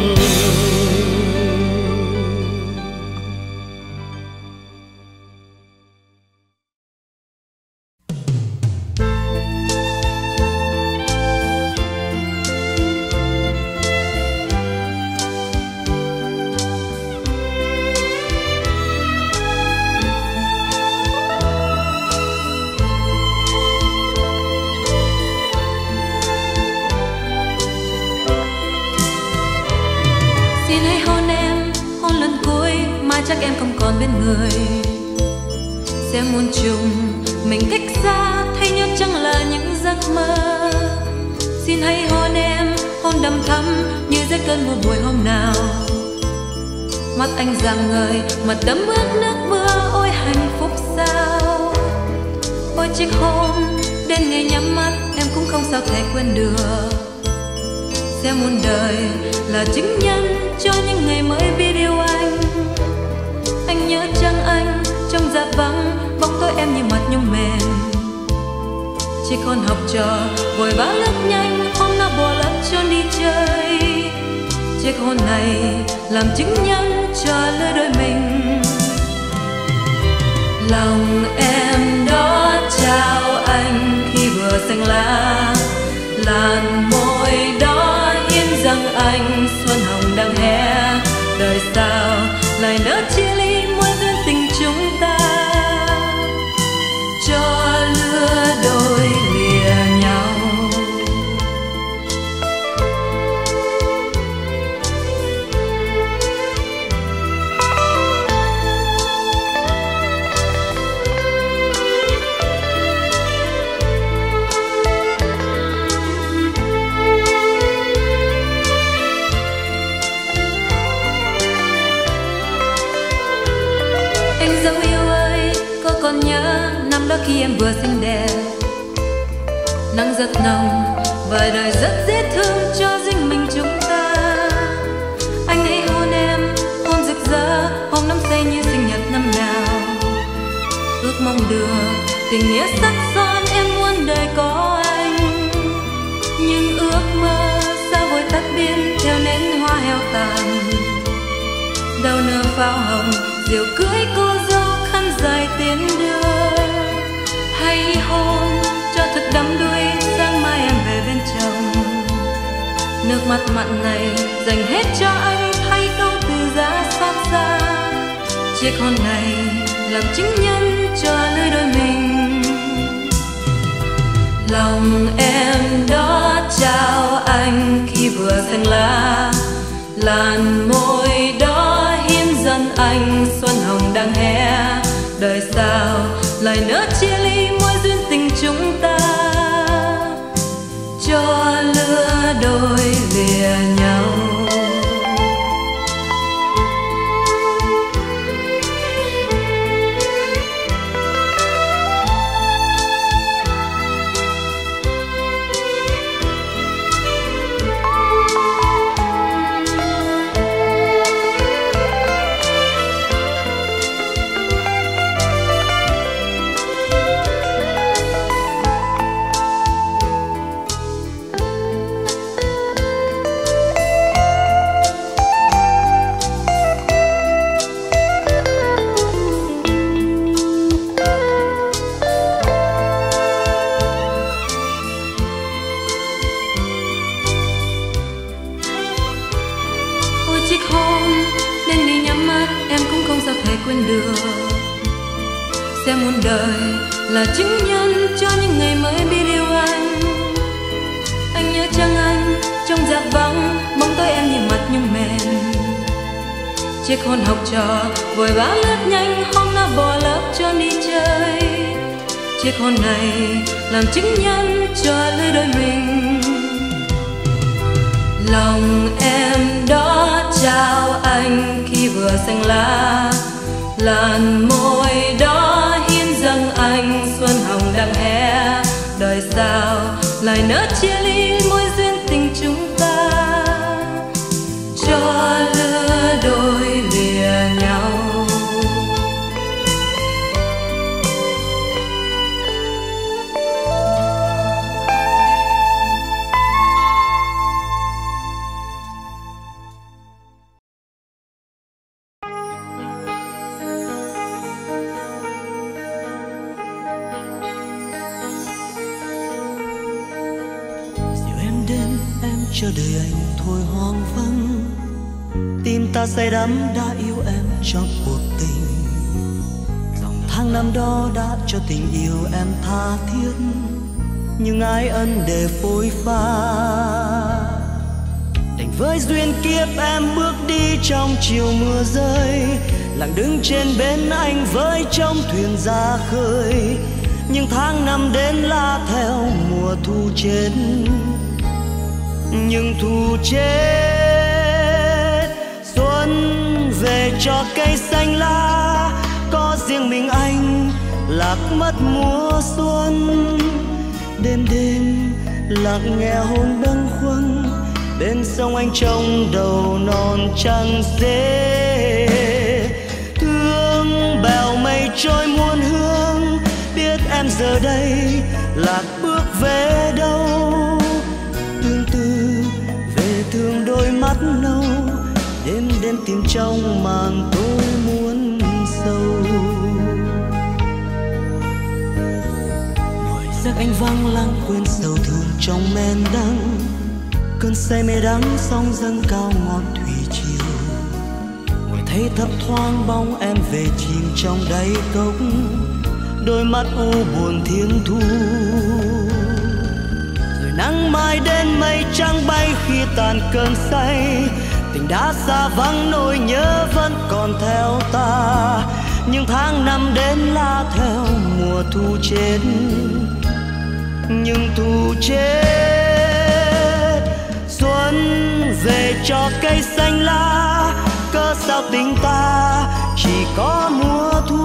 Xin hãy hôn em, hôn lần cuối mai chắc em không còn bên người. Sẽ muôn trùng mình cách xa, thấy nhau chẳng là những giấc mơ. Xin hãy hôn em, hôn đầm thắm như dưới cơn mưa buổi hôm nào. Mắt anh rạng ngời, mặt đẫm ướt nước mưa, ôi hạnh phúc sao. Ôi chiếc hôn đến ngày nhắm mắt em cũng không sao thể quên được. Sẽ muôn đời là chứng nhân cho những ngày mới biết yêu anh. Anh nhớ chăng anh trong dạ vắng, bóng tối em như mặt nhung mềm. Chiếc hôn học trò vội vã lướt nhanh, hôm nào bỏ lỡ trốn đi chơi. Chiếc hôn này làm chứng nhân cho lứa đôi mình. Lòng em đó trao anh khi vừa xanh lá, làn môi đó hiến rằng anh xuân hồng đang hé. Đời sao lại nỡ chia ly mối duyên tình chúng ta, cho lứa đôi lìa nhau. Anh dấu yêu ơi, cô còn nhớ năm đó khi em vừa xinh đẹp. Nắng rất nồng, vài đời rất dễ thương cho riêng mình chúng ta. Anh hãy hôn em, hôn rực rỡ, hôm nắm say như sinh nhật năm nào. Ước mong được tình nghĩa sắc son, em muôn đời có anh. Nhưng ước mơ sao vội tắt biến theo nến hoa heo tàn. Đâu nở pháo hồng, diều cưới cô dâu khăn dài tiến đưa. Hãy hôn cho thật đắm đuối, sáng mai em về bên chồng. Nước mắt mặn này dành hết cho anh, thay câu từ giá xót xa. Chiếc hôn này làm chứng nhân cho lưới đôi mình. Lòng em đó trao anh khi vừa xanh lá. Làn môi đó hiến dâng anh xuân hồng đang hé. Đời sao lại nỡ chia ly mối duyên tình chúng ta. Cho lứa đôi lìa nhau. Quên được sẽ muôn đời là chứng nhân cho những ngày mới biết yêu anh. Anh nhớ chăng anh trong dạ vắng, bóng tối em như mặt nhung mềm. Chiếc hôn học trò vội vã lướt nhanh, hôm nào bỏ lớp cho đi chơi. Chiếc hôn này làm chứng nhân cho lứa đôi mình. Lòng em đó trao anh khi vừa xanh lá. Làn môi đó hiến dâng anh xuân hồng đang hé. Đời sao lại nỡ chia ly mối duyên tình chúng ta. Cho lứa đôi lìa nhau. Chờ đợi anh thôi hoang vắng. Tim ta say đắm đã yêu em trong cuộc tình. Dòng tháng năm đó đã cho tình yêu em tha thiết. Nhưng ai ân để phôi pha. Đành với duyên kiếp em bước đi trong chiều mưa rơi. Lặng đứng trên bến anh với trong thuyền ra khơi. Nhưng tháng năm đến la theo mùa thu chết. Nhưng thu chết. Xuân về cho cây xanh lá. Có riêng mình anh lạc mất mùa xuân. Đêm đêm lặng nghe hôn bâng khuâng. Bên sông anh trông đầu non trăng dê. Thương bèo mây trôi muôn hương. Biết em giờ đây lạc bước về đâu. Thương đôi mắt nâu. Đêm đêm tìm trong màn tôi muốn sâu. Ngồi giấc anh vắng lặng quên sầu thương trong men đắng. Cơn say mê đắng sóng dâng cao ngọn thủy triều. Ngồi thấy thấp thoáng bóng em về chìm trong đáy cốc. Đôi mắt u buồn thiên thu. Nắng mai đến mây trắng bay khi tàn cơn say. Tình đã xa vắng nỗi nhớ vẫn còn theo ta. Nhưng tháng năm đến la theo mùa thu chết. Nhưng thu chết. Xuân về cho cây xanh lá. Cớ sao tình ta chỉ có mùa thu.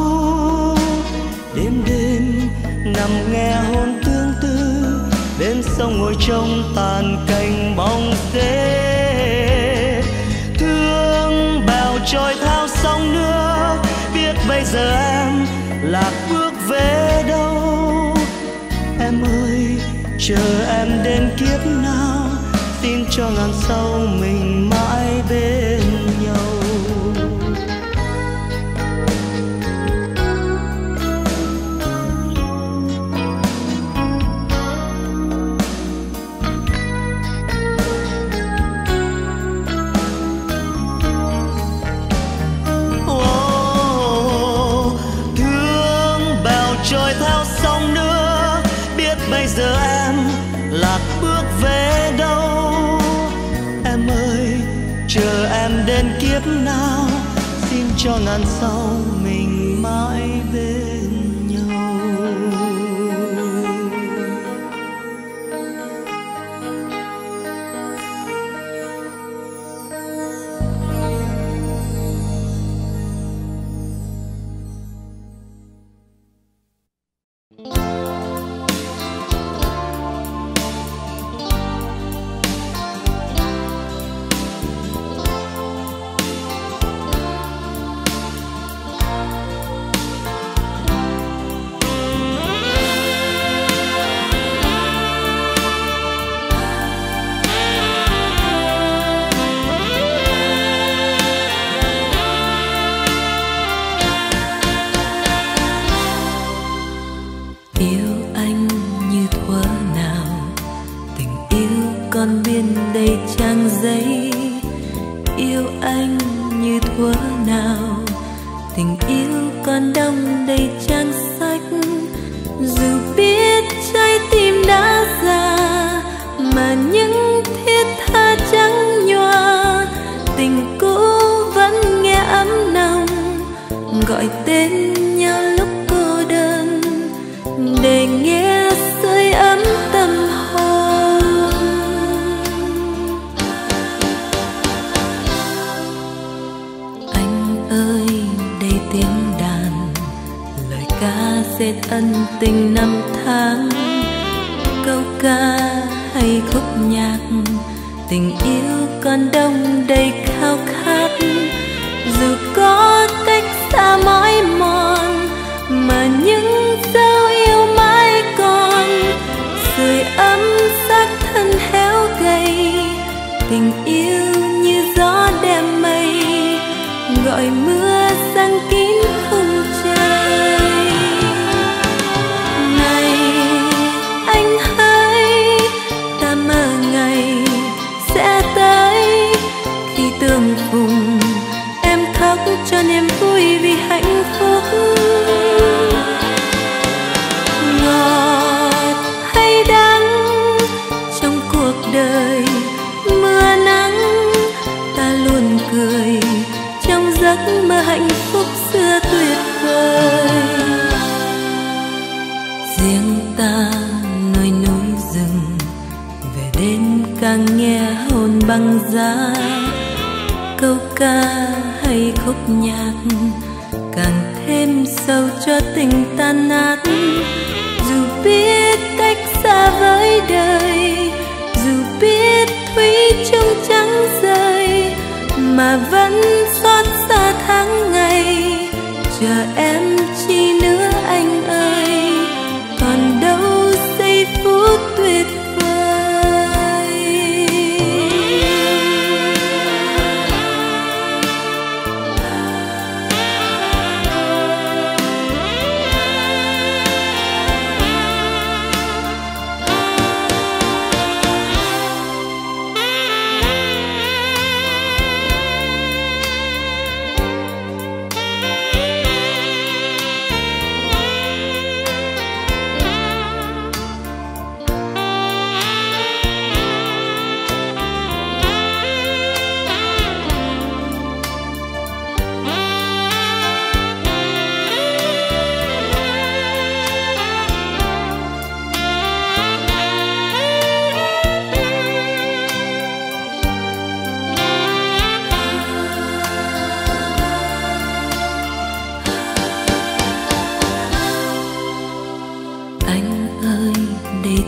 nằm nghe hôn tương tư, bên sông ngồi trông tàn cành bóng rễ. Thương bèo trôi theo sóng nước, biết bây giờ em lạc bước về đâu. Em ơi chờ em đến kiếp nào, xin cho ngàn sau mình mãi bên nhau. Trôi theo sóng nước, biết bây giờ em lạc bước về đâu. Em ơi chờ em đến kiếp nào, xin cho ngàn sau mình mãi bên nhau.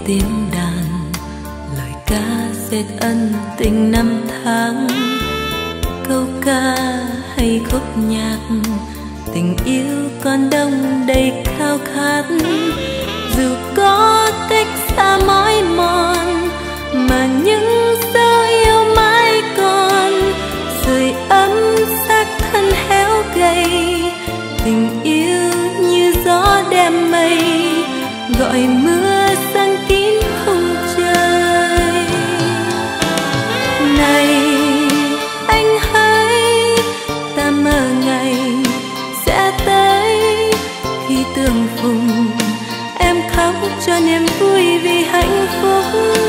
tiếng đàn, lời ca dệt ân tình năm tháng. Câu ca hay khúc nhạc, tình yêu còn đông đầy khao khát. Dù có cách xa mỏi mòn, mà những dấu yêu mãi còn. Sưởi ấm xác thân héo gầy, tình yêu như gió đem mây, gọi mưa sang kín khung trời. Này anh hỡi, ta mơ ngày sẽ tới, khi tương phùng em khóc cho niềm vui vì hạnh phúc.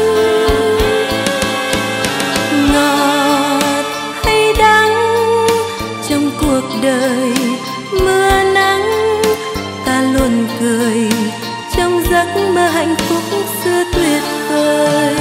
Ngọt hay đắng trong cuộc đời mưa nắng, ta luôn cười trong giấc mơ hạnh phúc xưa tuyệt vời.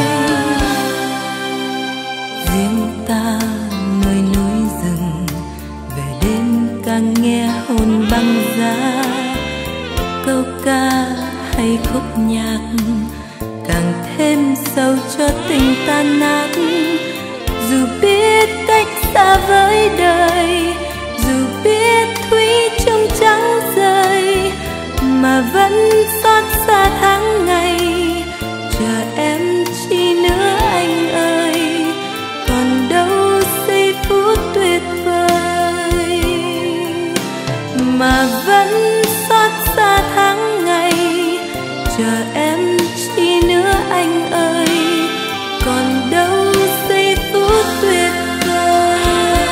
Riêng ta nơi núi rừng, về đêm càng nghe hồn băng giá. Câu ca hay khúc nhạc càng thêm sâu cho tình tan nát. Dù biết cách xa với đời, dù biết thủy chung trắng rơi, mà vẫn xót xa tháng ngày. Chờ em chi nữa anh ơi, còn đâu giây phút tuyệt vời. Mà vẫn xót xa tháng ngày, chờ em chi nữa anh ơi, còn đâu giây phút tuyệt vời.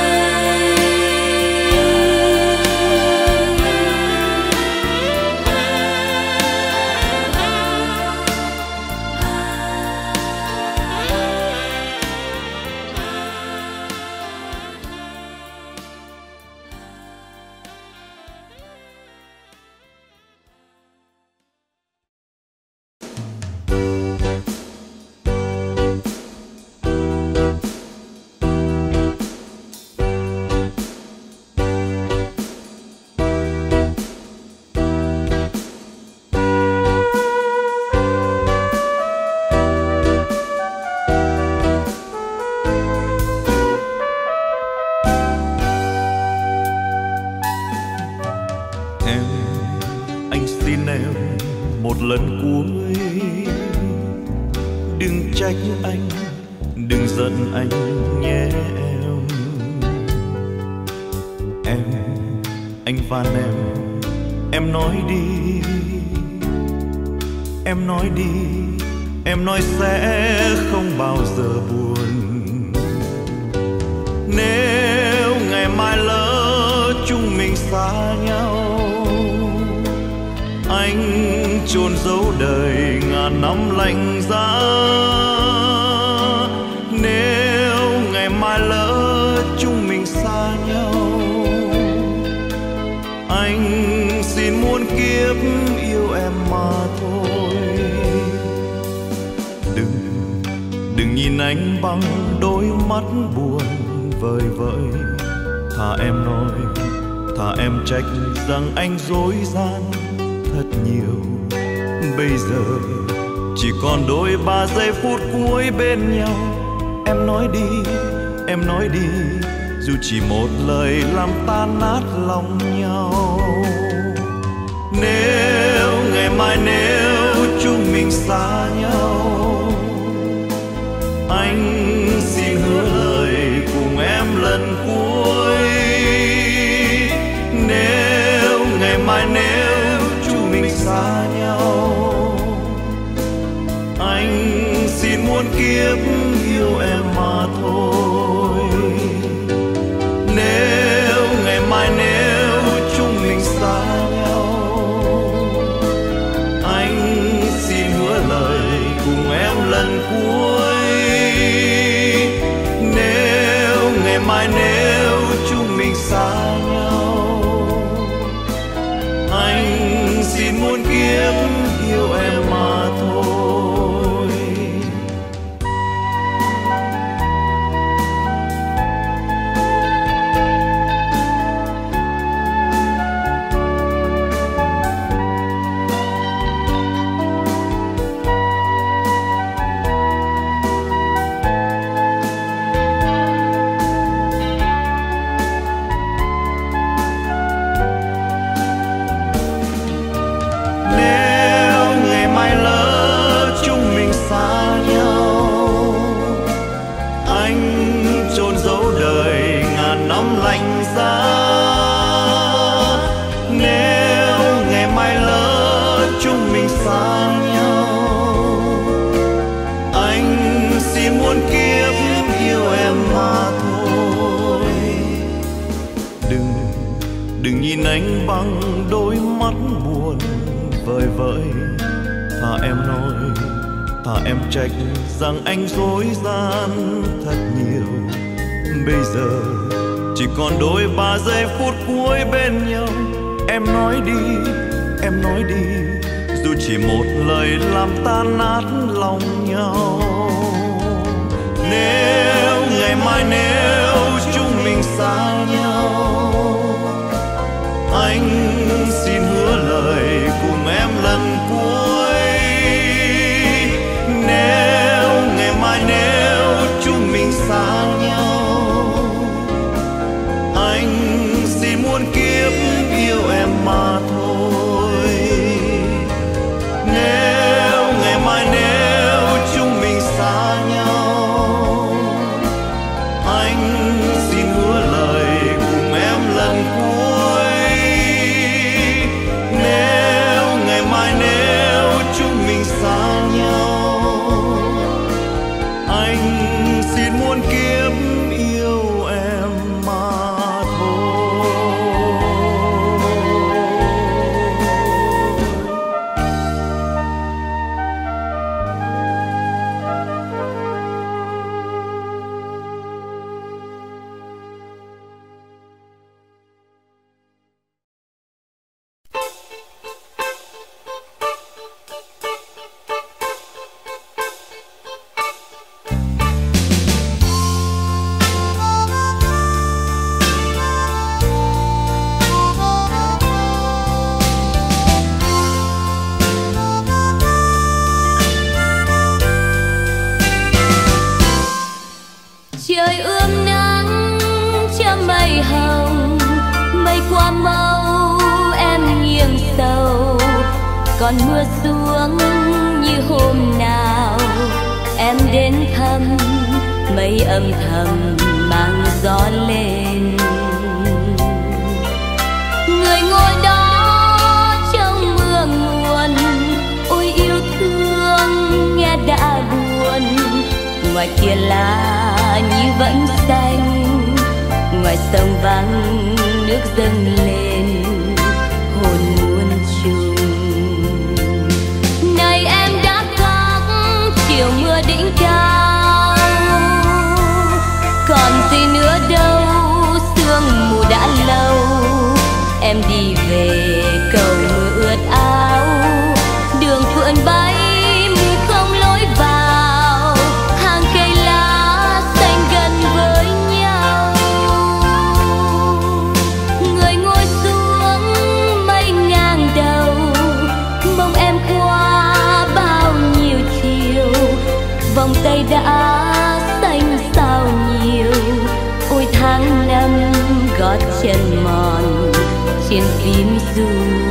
Một lần cuối đừng trách anh, đừng giận anh nhé em. Em, anh van em, em nói đi, em nói đi, em nói sẽ không bao giờ buồn. Nếu ngày mai lỡ chúng mình xa nhau, anh chôn giấu đời ngàn năm lạnh giá. Nếu ngày mai lỡ chúng mình xa nhau, anh xin muôn kiếp yêu em mà thôi. Đừng, đừng nhìn anh bằng đôi mắt buồn vời vợi. Thà em nói, thà em trách rằng anh dối gian thật nhiều. Bây giờ chỉ còn đôi ba giây phút cuối bên nhau. Em nói đi, em nói đi, dù chỉ một lời làm tan nát lòng nhau. Nếu ngày mai nếu chúng mình xa nhau, anh xin hứa lời cùng em lần cuối. Nếu ngày mai nếu chúng mình xa nhau, anh xin muôn kiếp yêu em mà thôi. Nếu ngày mai nếu chúng mình xa nhau, anh xin hứa lời cùng em lần cuối. Nếu ngày mai nếu chúng mình xa nhau, anh xin muôn kiếp yêu em mà thôi. anh bằng đôi mắt buồn vời vợi. Thà em nói, thà em trách rằng anh dối gian thật nhiều. Bây giờ chỉ còn đôi ba giây phút cuối bên nhau. Em nói đi, em nói đi, dù chỉ một lời làm tan nát lòng nhau. Nếu ngày mai nếu chúng mình xa nhau, anh xin hứa lời cùng em lần cuối. Nếu ngày mai nếu chúng mình xa nhau, anh xin muôn kiếp yêu em mà thôi. Nếu ngày mai nếu chúng mình xa nhau, anh xin hứa lời cùng em lần cuối. Nếu ngày mai nếu chúng mình xa nhau, anh xin muôn kiếp yêu em mà thôi. Trời ươm nắng cho mây hồng, mây qua màu em nghiêng sầu. Còn mưa xuống như hôm nào em đến thăm, mây âm thầm mang gió lên. Người ngồi đó trong mưa nguồn, ôi yêu thương nghe đã buồn. Ngoài kia lá như vẫn xanh, ngoài sông vắng nước dâng lên hồn muôn trùng. Này em đã khóc chiều mưa đỉnh cao, còn gì nữa đâu sương mù đã lâu. Em đi về cầu mưa ướt áo, đường phượng bay mù không lối vào. Hàng cây lá xanh gần với nhau, người ngồi xuống mây ngang đầu, mong em qua bao nhiêu chiều. Vòng tay đã xanh sao nhiều, ôi tháng năm gót chân mòn trên phím ru.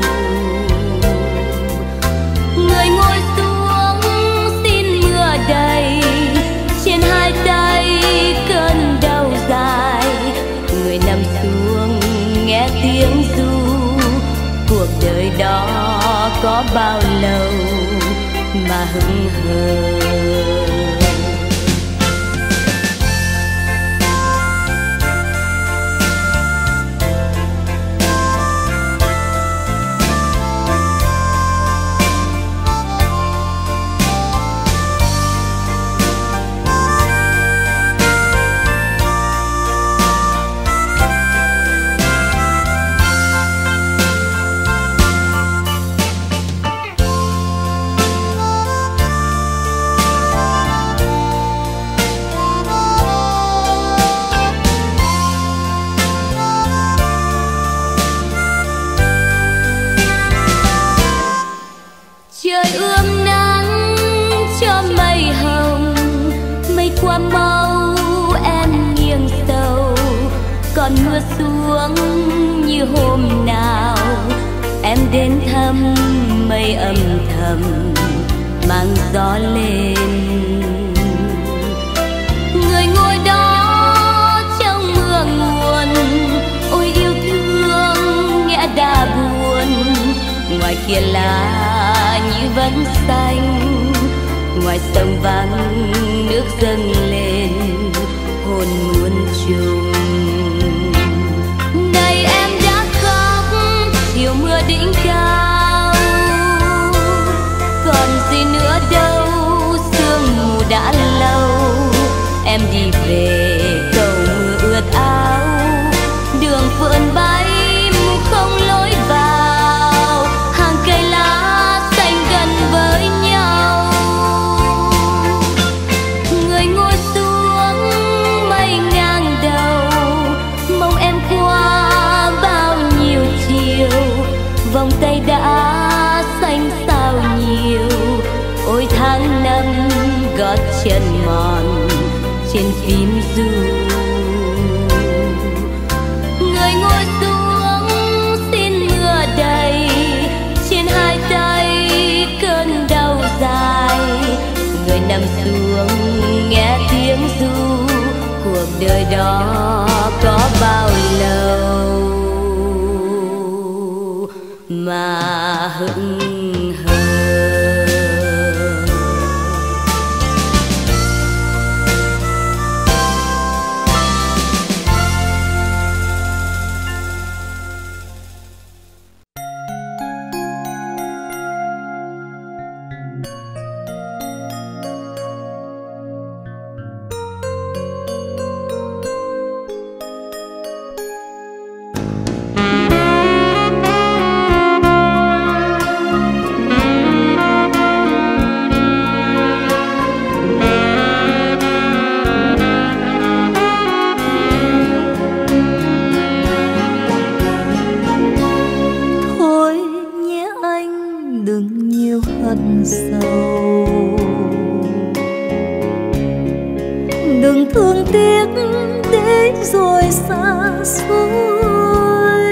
Người ngồi xuống xin mưa đầy, trên hai tay cơn đau dài. Người nằm xuống nghe tiếng ru, cuộc đời đó có bao lâu mà hững hờ. Trời ươm nắng cho mây hồng, mây qua mau em nghiêng sầu. Còn mưa xuống như hôm nào em đến thăm, mây âm thầm mang gió lên. Người ngồi đó trong mưa nguồn, ôi yêu thương nghe đã buồn. Ngoài kia lá như vẫn xanh, ngoài sông vắng nước dâng lên hồn muôn trùng. Này em đã khóc vòng tay đã xanh sao nhiều. Ôi tháng năm gót chân mòn trên phím ru, người ngồi xuống xin mưa đầy, trên hai tay cơn đau dài. Người nằm xuống nghe tiếng ru, cuộc đời đó có bao lâu mà hững hờ. Đừng thương tiếc để rồi xa xôi,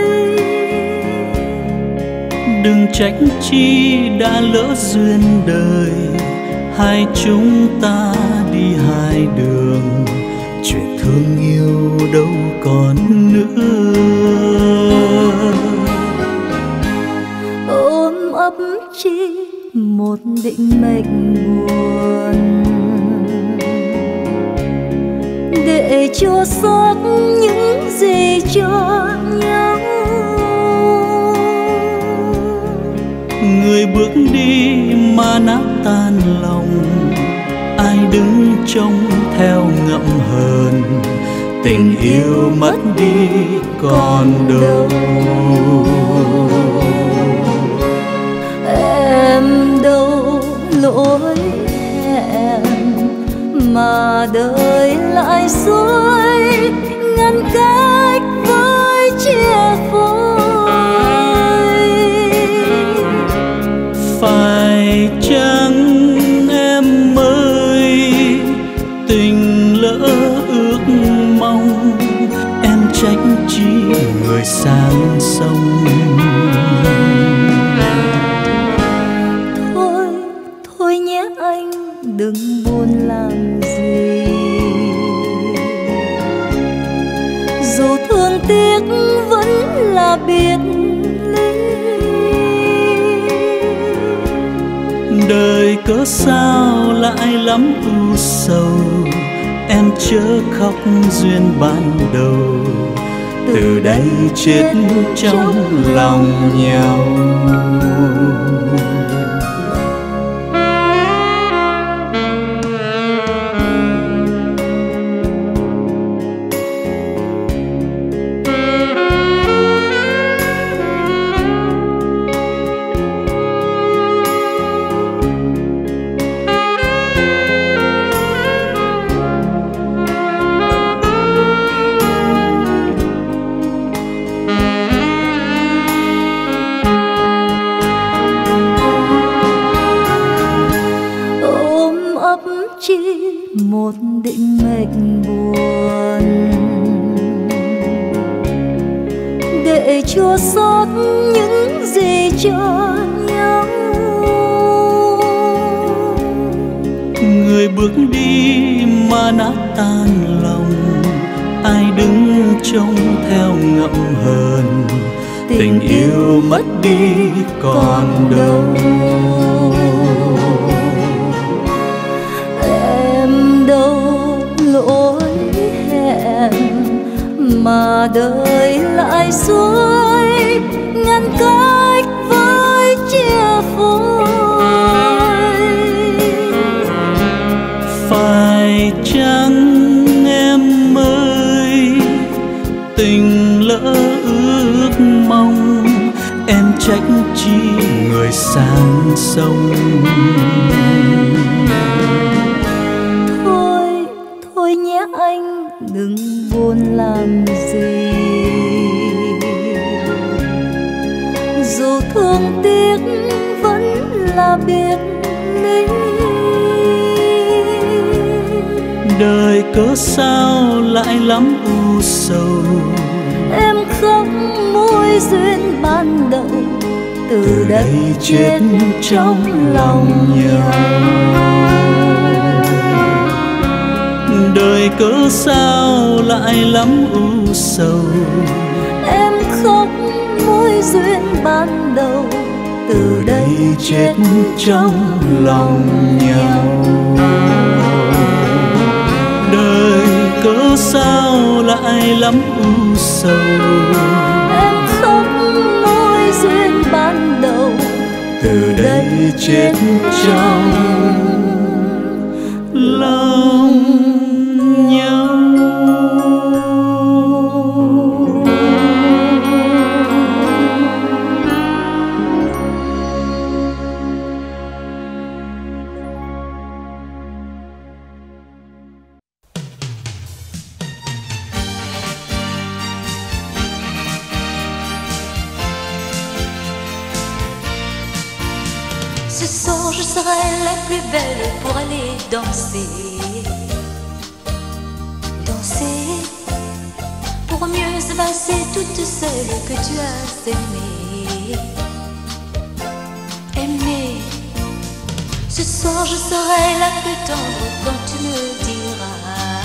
đừng trách chi đã lỡ duyên đời, hai chúng ta đi hai đường, chuyện thương yêu đâu còn nữa. Ôm ấp chi một định mệnh buồn, để cho sót những gì cho nhau. Người bước đi mà nát tan lòng, ai đứng trông theo ngậm hờn, tình yêu mất đi còn đâu. Em đâu lỗi hẹn mà đời lại dối, ngăn cách với chia phôi. Phải chăng em ơi, tình lỡ ước mong, em trách chi người sang sông. Thôi, thôi nhé anh đừng buồn làm gì, dù thương tiếc vẫn là biệt ly. Đời cớ sao lại lắm u sầu, em chớ khóc duyên ban đầu, từ đây chết trong lòng nhau. Một định mệnh buồn, để cho sót những gì cho nhau. Người bước đi mà nát tan lòng, ai đứng trông theo ngậm hờn, tình yêu mất đi còn đâu. Lỗi hẹn mà đời lại dối, ngăn cách với chia phôi. Phải chăng em ơi, tình lỡ ước mong, em trách chi người sang sông. Anh đừng buồn làm gì, dù thương tiếc vẫn là biệt ly. Đời cớ sao lại lắm u sầu, em khóc mối duyên ban đầu, từ đây chết trong lòng nhau. Đời cớ sao lại lắm u sầu, em khóc mối duyên ban đầu, từ đây chết trong lòng nhau. Đời cớ sao lại lắm u sầu, em khóc mối duyên ban đầu, từ đây chết trong lòng nhau. Ce soir je serai la plus belle pour aller danser, danser, pour mieux effacer toutes celles que tu as aimées, aimées. Ce soir je serai la plus tendre quand tu me diras,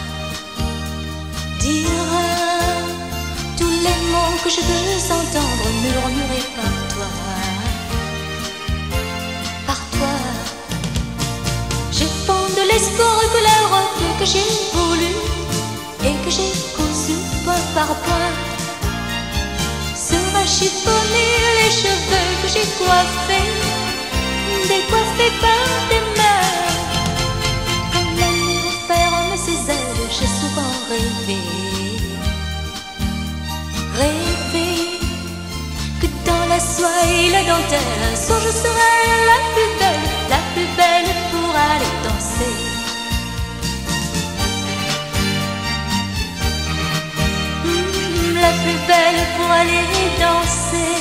diras tous les mots que je veux entendre murmurés par toi. L'espoir que la robe que j'ai voulue et que j'ai cousue point par point sera chiffonnée, les cheveux que j'ai coiffés, décoiffés par tes mains. Comme la nuit ferme ses ailes, j'ai souvent rêvé, rêvé que dans la soie et la dentelle, un soir je serai la plus belle, la plus belle pour aller danser. Mmh, la plus belle pour aller danser.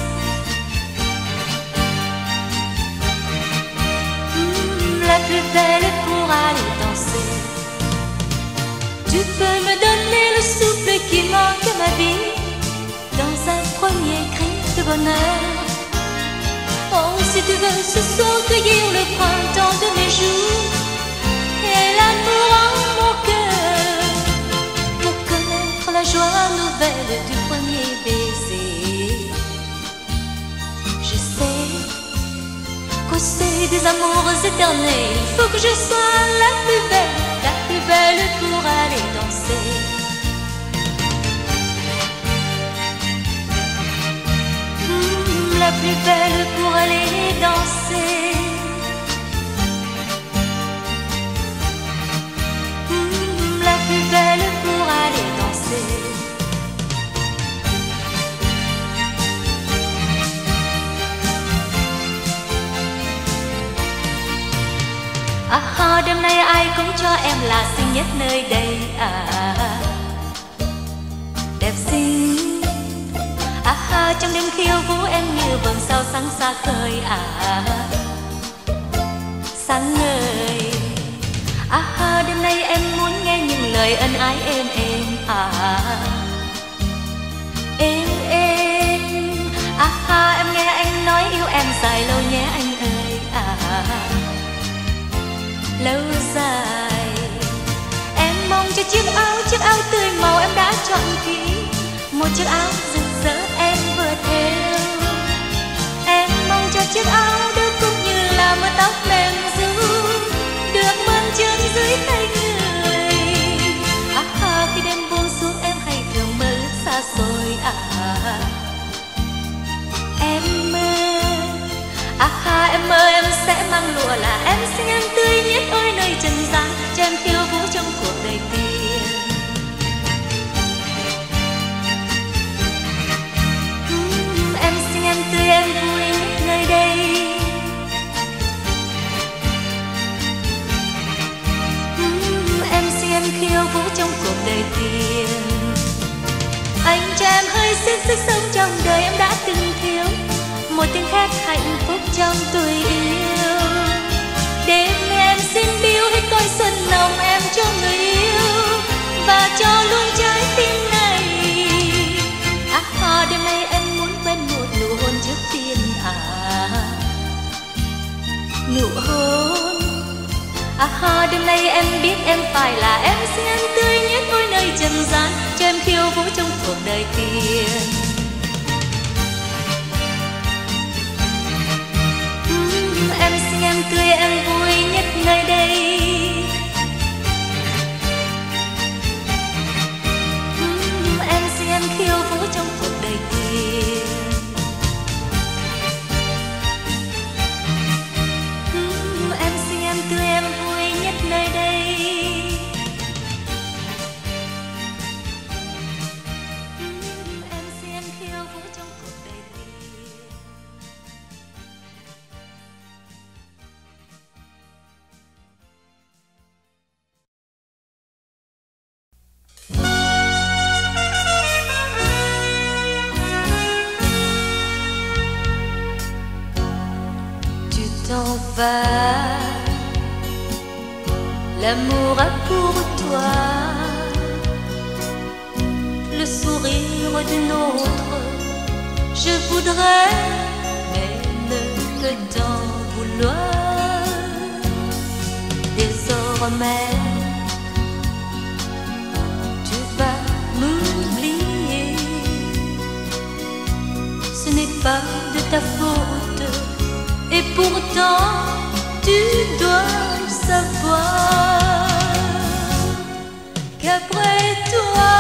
Mmh, la plus belle pour aller danser. Tu peux me donner le souffle qui manque à ma vie dans un premier cri de bonheur. Oh, si tu veux ce soir cueillir le printemps de mes jours et l'amour en mon cœur, pour connaître la joie nouvelle du premier baiser. Je sais qu'au sein des amours éternels, il faut que je sois la plus belle, la plus belle pour aller danser. La plus belle pour aller danser. Mmh, la plus belle pour aller danser. À ha, đêm nay ai cũng cho em là xinh nhất nơi đây à, đẹp xinh. À ha, trong đêm khiêu vũ em như vầng sao sáng xa khơi à, sáng ngời. À ha, đêm nay em muốn nghe những lời ân ái êm êm à, êm êm. À ha, em nghe anh nói yêu em dài lâu nhé anh ơi à, lâu dài. Em mong cho chiếc áo, chiếc áo tươi màu em đã chọn kỹ, một chiếc áo rực rỡ em vừa theo. Em mong cho chiếc áo được cũng như là mưa tóc mềm ru, được mơn trơn dưới tay người. À ha, khi đêm buông xuống em hay thường mơ ước xa xôi à, em mơ. À ha, em mơ em sẽ mang lụa là em xinh em tươi nhất ôi nơi trần gian, cho em khiêu vũ trong cuộc đời tiền. Uhm, em xinh em tươi em vui nhất nơi đây. Uhm, em xinh em khiêu vũ trong cuộc đời tiền. Anh cho em hơi sức sức sống trong đời em đã từng thiếu. trong tôi yêu. Đêm em xin biếu hết cõi xuân nồng em cho người yêu và cho luôn trái tim này. À ha, đêm nay em muốn quen một nụ hôn trước tiên à, nụ hôn. À ha, đêm nay em biết em phải là em xin anh tươi nhất mỗi nơi trần gian, cho em khiêu vũ trong cuộc đời tiền. Uhm, em xinh em tươi em vui nhất nơi đây. Uhm, em xinh em khiêu vũ trong cuộc đời tiền. Uhm, em xinh em tươi em vui nhất nơi đây. Em xinh em khiêu vũ trong cuộc đời tiền. Tu t'en vas, l'amour a pour toi le sourire d'une autre. Je voudrais, mais ne peux t'en vouloir. Désormais, tu vas m'oublier. Ce n'est pas de ta faute, et pourtant tu dois savoir qu'après toi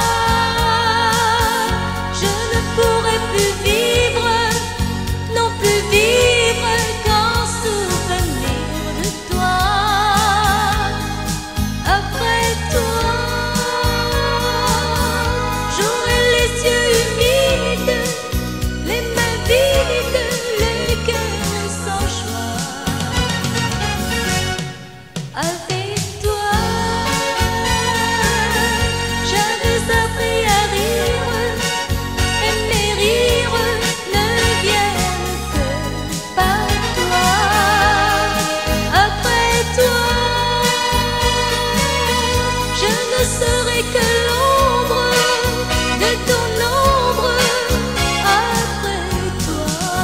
je ne pourrai plus vivre, non plus vivre qu'en souvenir de toi. Après toi j'aurai les yeux humides, les mains vides, le cœur sans joie. Avec toi j'avais appris à rire, et mes rires ne viennent que par toi. Après toi je ne serai que l'ombre de ton ombre. Après toi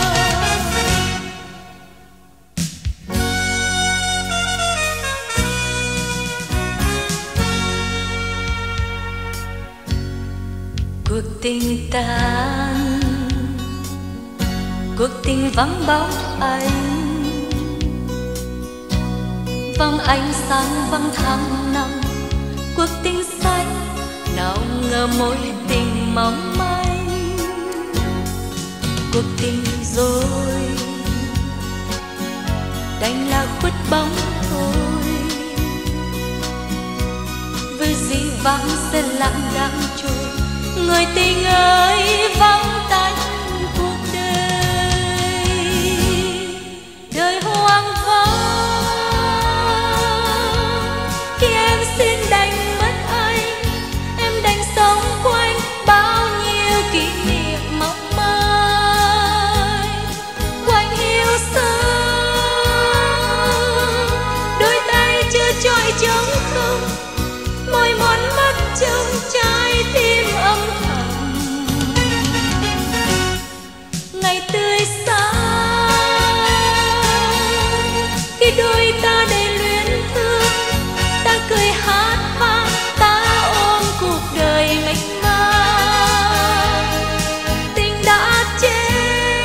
cuộc tình tan, cuộc tình vắng bóng anh, vắng ánh sáng vắng tháng năm. Cuộc tình xanh nào ngờ mối tình mong manh. Cuộc tình rồi đành là khuất bóng thôi, với dĩ vãng sẽ lặng đang trôi. Người tình ơi vắng tanh cuộc đời, đời hoang vắng. Khi em xin đành mất anh, em đành sống quanh bao nhiêu kỷ niệm mong manh. Quanh hiu sương, đôi tay chưa trọi trống không, môi mòn mắt trong trái tim âm thầm. Ngày tươi sáng khi đôi ta đầy luyến thương, ta cười hát vang, ta ôm cuộc đời mênh mang. Tình đã chết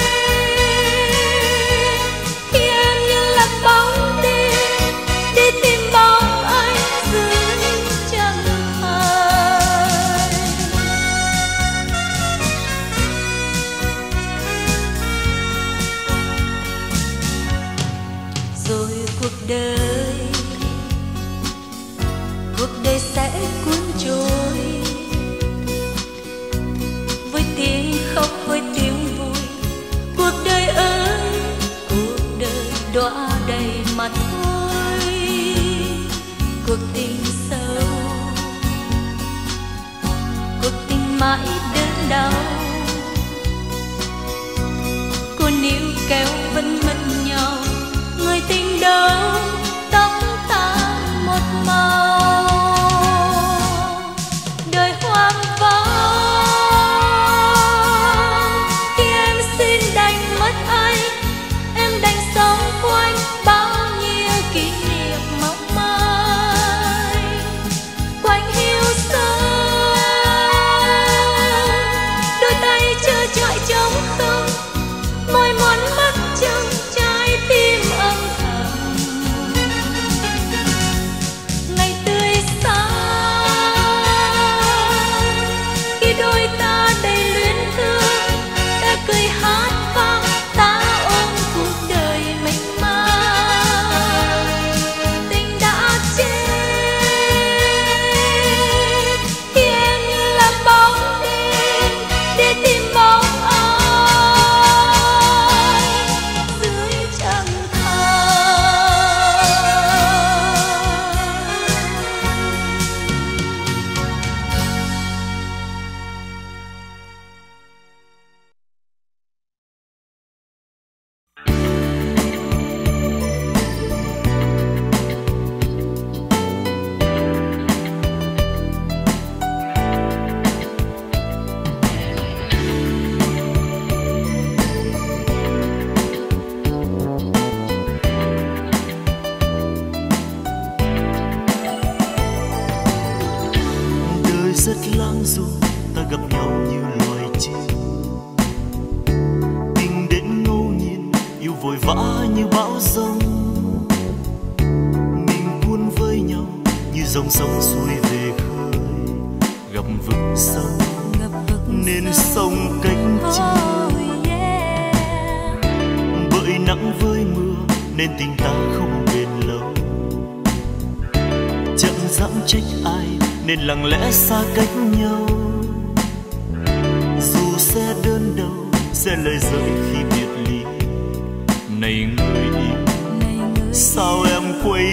khi em như là bóng đêm đi tìm bóng anh dưới chân hải. Rồi cuộc đời, cuộc đời sẽ cuốn trôi với tiếng khóc, với tiếng vui. Cuộc đời ơi, cuộc đời đọa đầy mà thôi. Cuộc tình sâu, cuộc tình mãi đớn đau. Cô níu kéo vẫn vội vã như bão giông, mình cuốn với nhau như dòng sông xuôi về khơi, gặp vực sâu nên sông cách trời. Bởi nắng với mưa nên tình ta không bền lâu, chẳng dám trách ai nên lặng lẽ xa cách nhau. Dù sẽ đơn đau sẽ lời dợi khi biệt ly, này người yêu sao em quay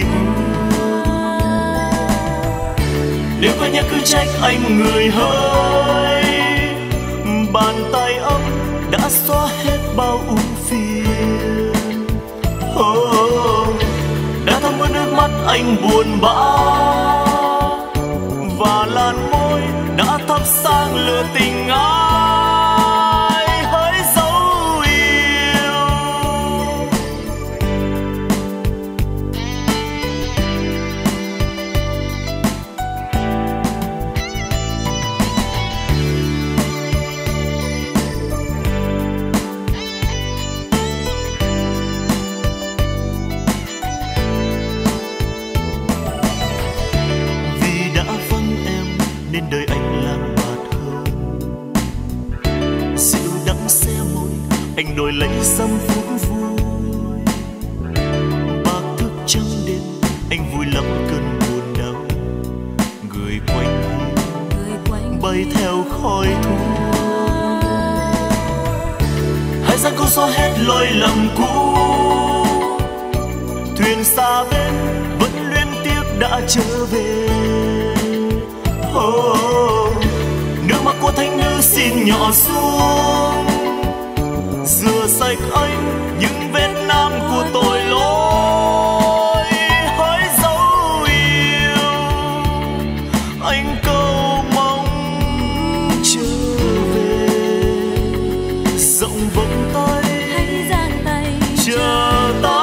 nếu có nhắc cứ trách anh người hỡi. Bàn tay ấm đã xóa hết bao ưu phiền, oh, đã thấm ướt nước mắt anh buồn bã, và làn môi đã thắp sáng lửa tình ai hỡi dấu yêu. Vì đã vắng em nên đời anh lang bạt hơn, dịu đắng xe môi anh đổi lấy dăm phút vui. Bạc thức trắng đêm anh vui lắm cơn buồn đau, người quanh bay theo khói thu. Hãy rằng câu xóa hết lỗi lầm cũ, thuyền xa bên vẫn luyến tiếc đã trở về. Oh, nước mắt của thanh nữ xin nhỏ xuống, rửa sạch anh những vết nam của tội lỗi. Hỡi dấu yêu, anh cầu mong trở về, rộng vòng tay hãy giang tay chờ ta.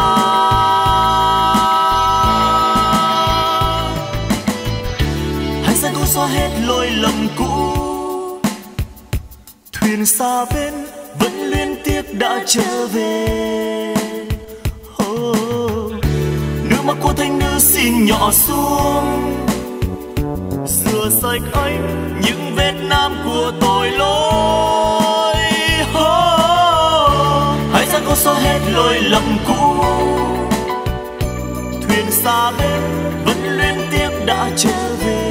Hãy sẽ cố xóa hết lỗi lầm cũ, thuyền xa bên vẫn luyến tiếc đã trở về. Oh, nước mắt của thanh nữ xin nhỏ xuống, rửa sạch anh những vết nam của tội lỗi. Oh, hãy ra cố xóa hết lỗi lầm cũ, thuyền xa bên vẫn luyến tiếc đã trở về.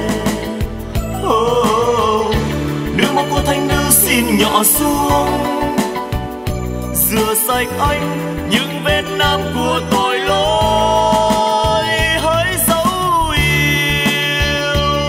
Oh, nước mắt của thanh nữ xin nhỏ xuống, rửa sạch anh những vết nam của tội lỗi. Hỡi dấu yêu,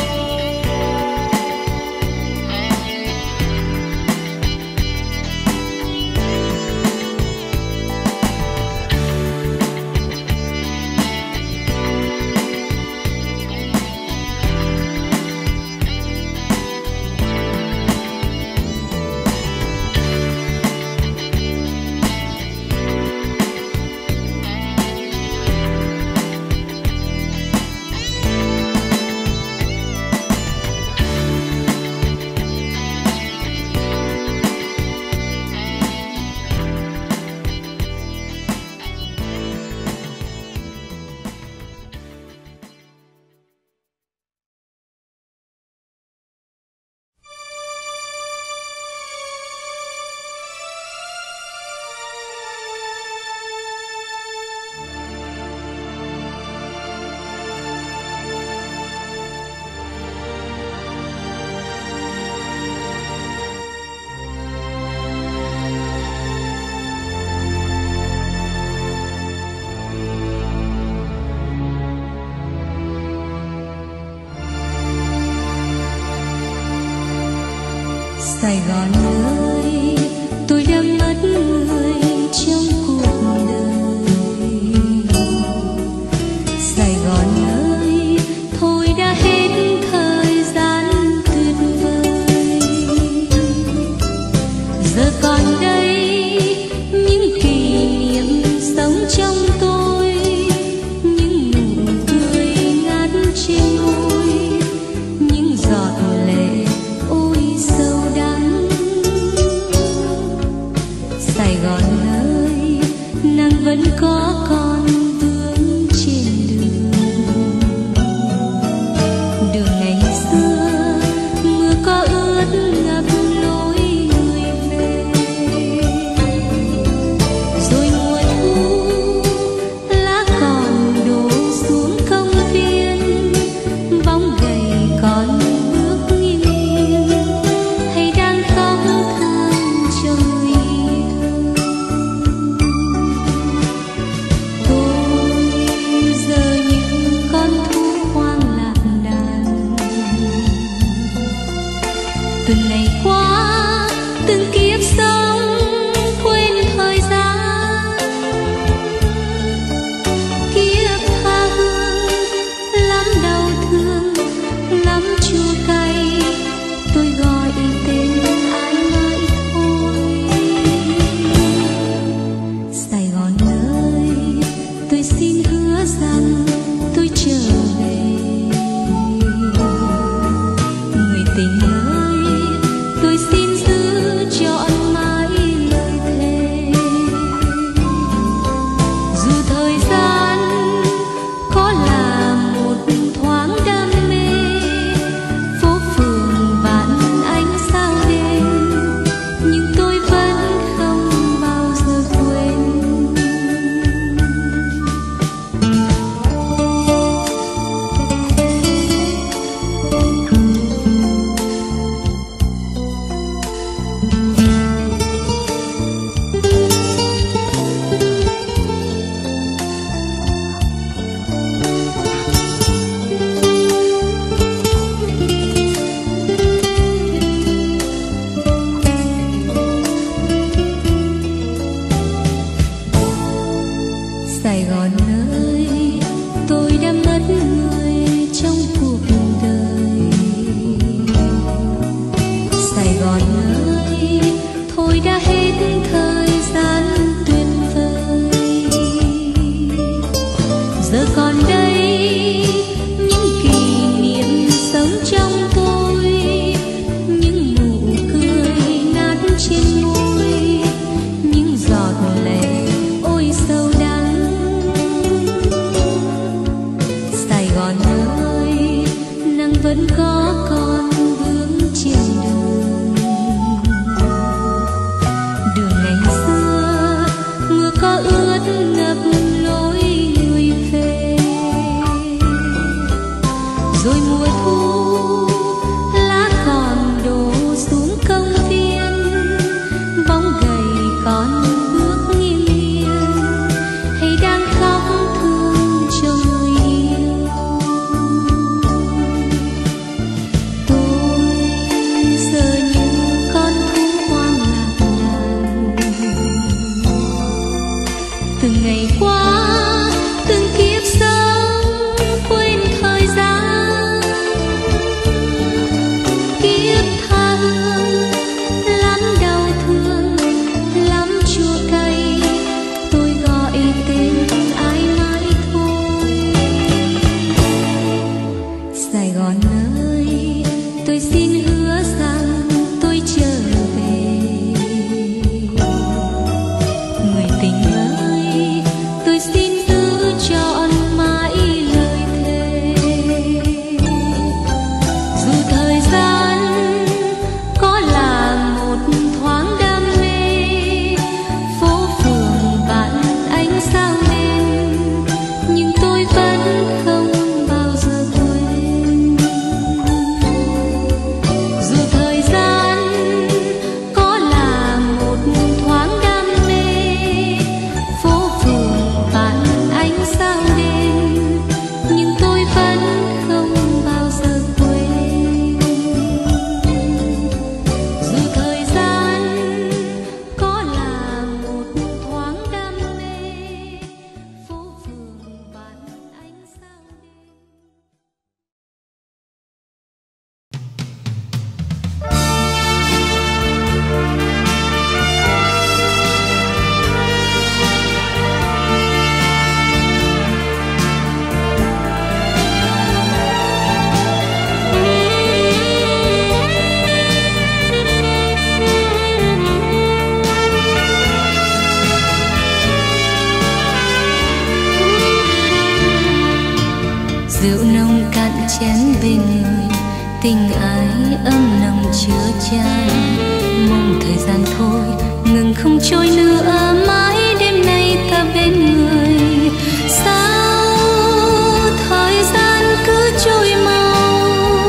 Sài Gòn ơi, tôi đang mất người trong cuộc đời. Sài Gòn ơi, thôi đã hết thời gian tuyệt vời. Giờ còn đây những kỷ niệm sống trong tôi, những nụ cười ngát trên môi, những giọt lệ ôi sâu đắng. Sài Gòn ơi, vẫn có con vướng trên đường. Đường ngày xưa mưa có ướt ngập lối người về, rồi mùa thu lá còn đổ xuống công viên, bóng gầy còn bước nghiêng hay đang khóc than trời thơ. chén bên người, tình ái âm nồng chứa chan. Mong thời gian thôi ngừng không trôi nữa, mãi đêm nay ta bên người. Sao thời gian cứ trôi mau,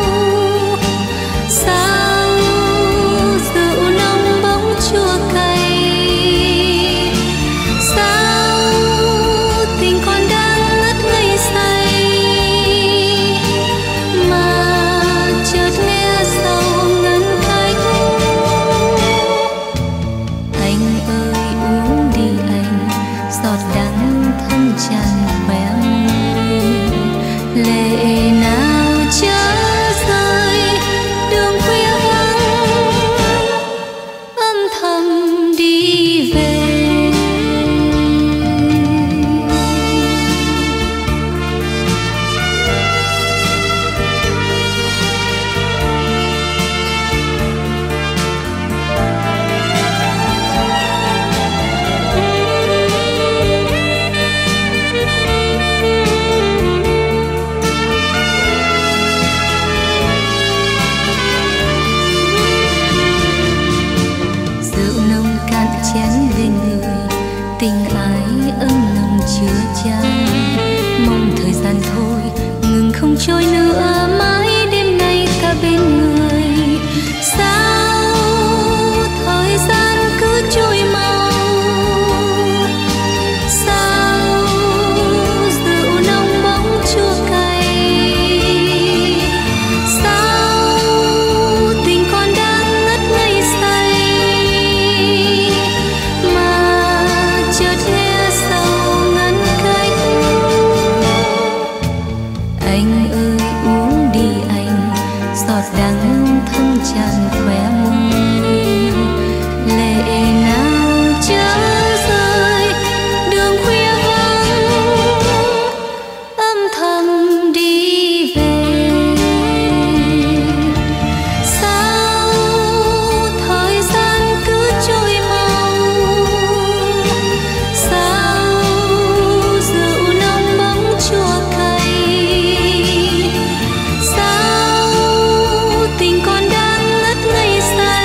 sao rượu nồng bóng chua cay, sao tình còn đang ngất ngây say, mà chợt nghe sau ngăn cách. Anh ơi uống đi anh, giọt đắng thấm tràn khóe môi. Lệ nào chớ rơi đường khuya vắng, âm thầm đi về. Rượu nồng cạn chén bên người, tình ái âm nồng chứa chan. Mong thời gian thôi ngừng không trôi nữa, mãi đêm nay ta bên người. Sao thời gian cứ trôi mau, sao rượu nồng bóng chua cay, sao tình còn đang ngất ngây say, mà chợt nghe sau ngăn cách. Anh ơi uống đi anh, giọt đắng thấm tràn khóe môi. Lệ nào chớ rơi đường khuya vắng, âm thầm đi về. Sao thời gian cứ trôi mau, sao rượu nồng bóng chua cay, sao tình còn đang ngất ngây say,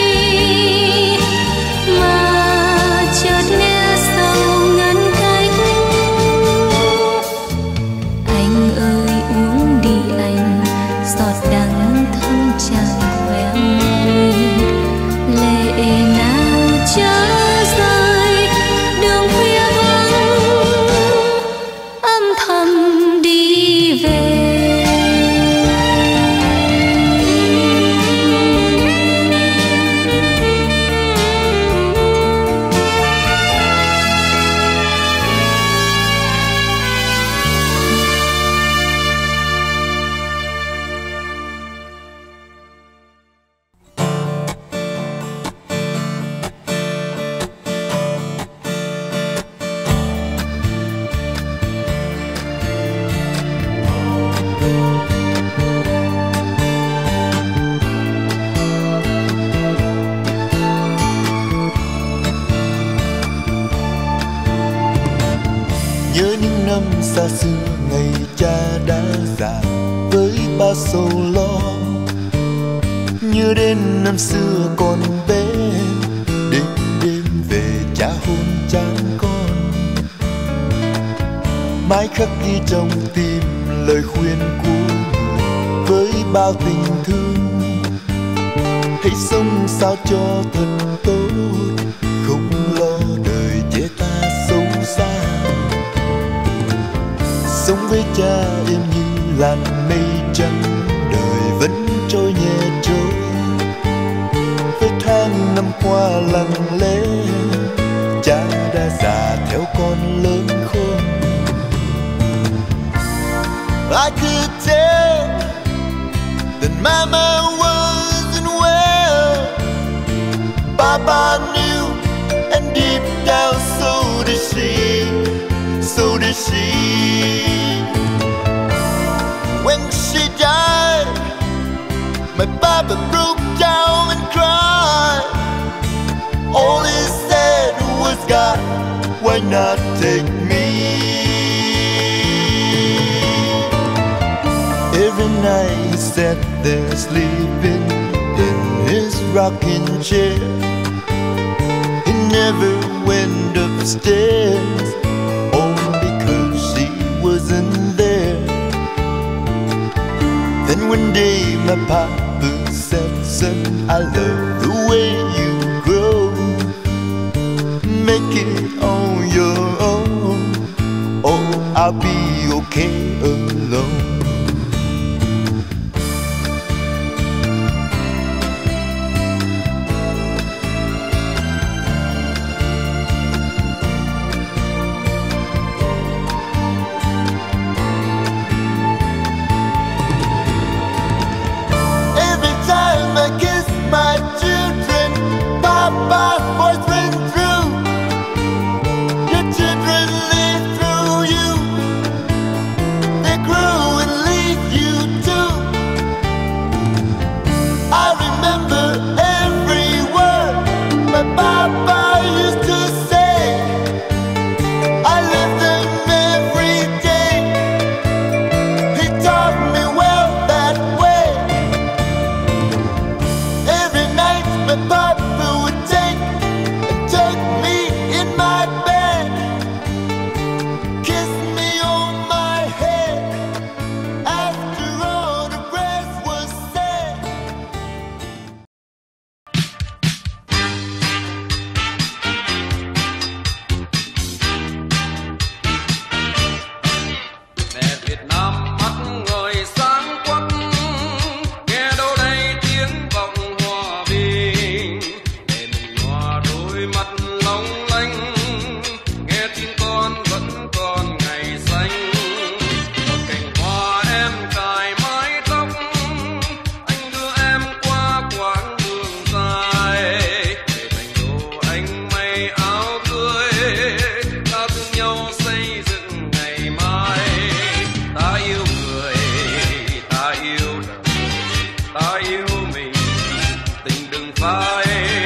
mà chợt nghe sau ngăn cách. Anh ơi uống đi anh, giọt đắng thấm tràn khóe môi. Lệ nào chớ rơi đường khuya vắng, âm thầm đi về. Nhớ những năm xa xưa ngày cha đã già với bao sầu lo. Nhớ đến năm xưa còn bé, đêm đêm về cha hôn trán con. Mãi khắc ghi trong tim lời khuyên của người với bao tình thương. Hãy sống sao cho thật tốt, không lo đời chê ta sống xa. Sống với cha em như làn mây trắng, đời vẫn trôi nhẹ trôi. Với tháng năm qua lặng lẽ, cha đã già theo con lớn khôn. I could tell that Mama wasn't well. Papa knew, and deep down so did she, so did she. When she died, my papa broke down and cried. All he said was, God, why not take me? Every night he sat there sleeping in his rocking chair. He never went upstairs, only because she wasn't there. Then one day my papa said, son, I love the way you grow. Make it on your own, or I'll be okay alone. My children, Papa's voice rings through. Your children live through you. They grow and leave you too. I remember every word my Papa used to say. I live them every day. He taught me well that way. My Papa would take and take me in my bed, kiss me on my head after all the rest was said. Mẹ Việt Nam mắt ngời sáng quắc, nghe đâu đây tiếng vọng hòa bình. Mắt long lanh, nghe tin con vẫn còn ngày xanh. Một cành hoa em cài mái tóc, anh đưa em qua quãng đường dài. Để thành đồ anh may áo cưới, ta thương nhau xây dựng ngày mai. Ta yêu người, ta yêu đời, ta yêu mình, tình đừng phai.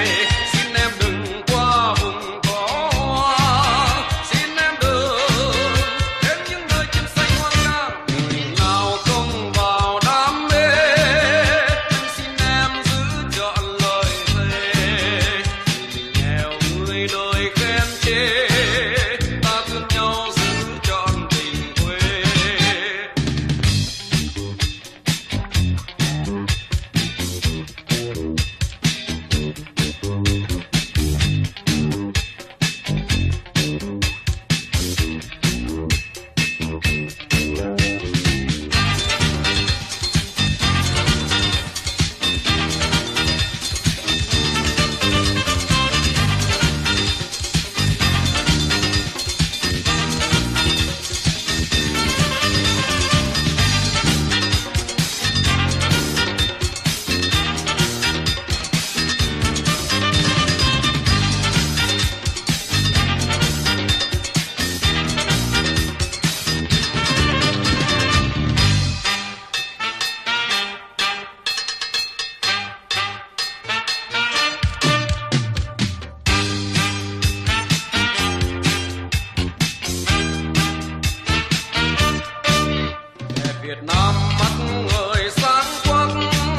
Việt Nam mắt ngời sáng quắc,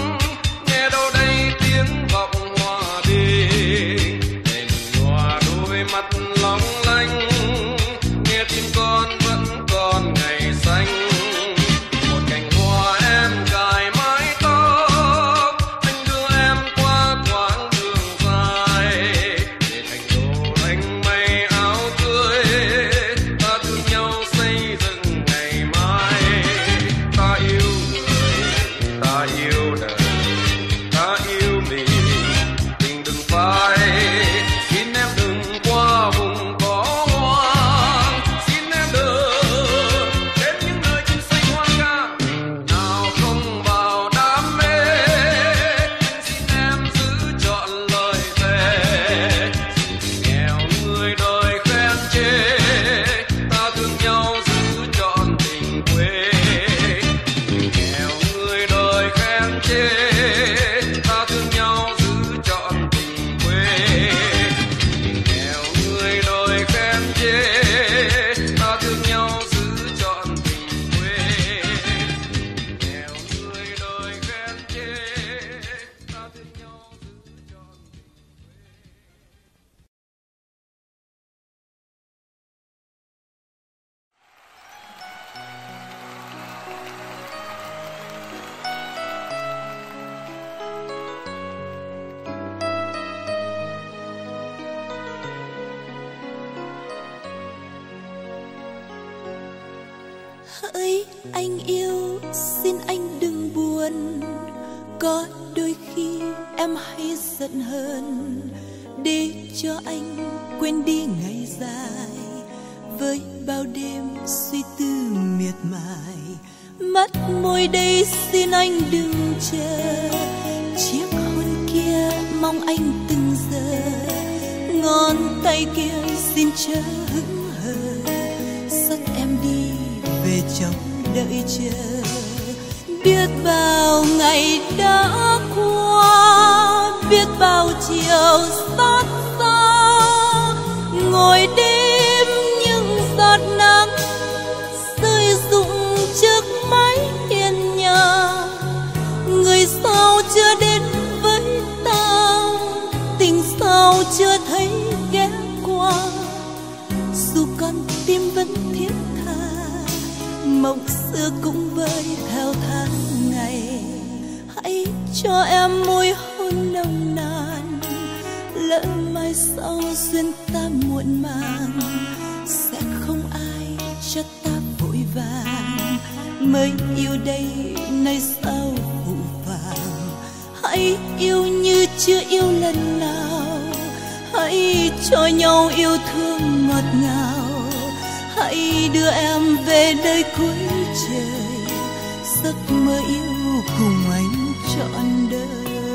nghe đâu đây tiếng vọng hòa bình. Đèn nhòa đôi mắt long lanh, nghe tin con vẫn còn ngày xanh. Một cành hoa em cài mái tóc, anh đưa em qua quãng đường dài. Để thành đồ anh may áo cưới, ta thương nhau xây dựng ngày mai. Ta yêu người, ta yêu đời, ta yêu mình, tình đừng phai. Xin em đừng qua vùng anh yêu xin anh đừng buồn, có đôi khi em hay giận hờn để cho anh quên đi ngày dài với bao đêm suy tư miệt mài. Mắt môi đây xin anh đừng chờ, chiếc hôn kia mong anh từng giờ, ngón tay kia xin chớ hững hờ, dắt em đi về trong đợi chờ. Biết bao ngày đã qua, biết bao chiều xót xa, ngồi đêm những giọt nắng rơi rụng trước mái hiên nhà. Người sao chưa đến với ta, tình sao chưa thấy ghé qua, dù con tim vẫn thiết tha, mộng xưa cũng vơi theo tháng ngày. Hãy cho em môi hôn nồng nàn, lỡ mai sau duyên ta muộn màng, sẽ không ai cho ta vội vàng, mới yêu đây nay sau phụ vàng. Hãy yêu như chưa yêu lần nào, hãy cho nhau yêu thương ngọt ngào. Hãy đưa em về nơi cuối trời, giấc mơ yêu cùng anh trọn đời.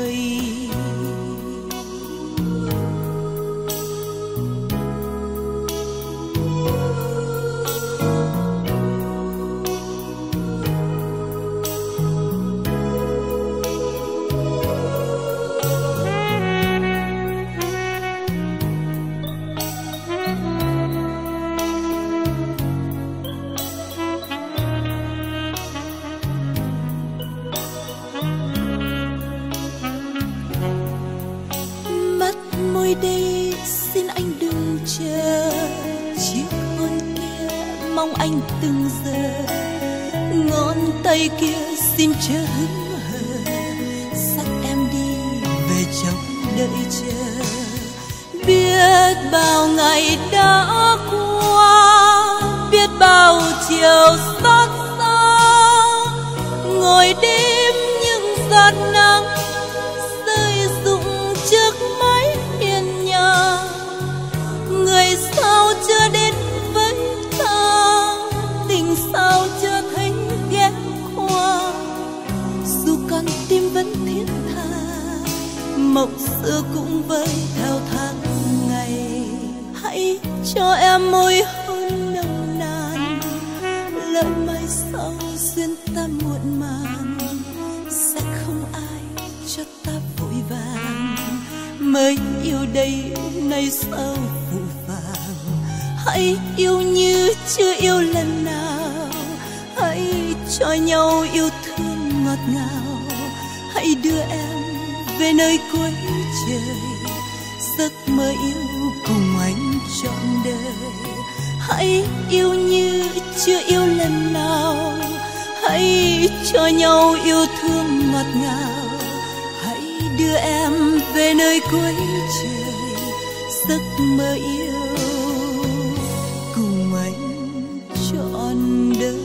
Đây xin anh đừng chờ, chiếc hôn kia mong anh từng giờ, ngón tay kia xin chớ hững hờ, dắt em đi về trong đợi chờ. Biết bao ngày đã qua, biết bao chiều xót xa, ngồi đêm những giọt nắng rơi rụng trước mái hiên nhà. Người sao chưa đến với ta, tình sao chưa thấy ghé qua, dù con tim vẫn thiết tha, mộng xưa cũng vơi theo tháng ngày. Hãy cho em môi hôn nồng nàn, lỡ mai sau duyên ta muộn màng, sẽ không ai cho ta vội vàng, mới yêu đây nay sau phụ vàng. Hãy yêu như chưa yêu lần nào, hãy cho nhau yêu thương ngọt ngào. Hãy đưa em về nơi cuối trời, giấc mơ yêu cùng anh trọn đời. Hãy yêu như chưa yêu lần nào, hãy cho nhau yêu thương ngọt ngào. Hãy đưa em về nơi cuối trời, giấc mơ yêu cùng anh trọn đời.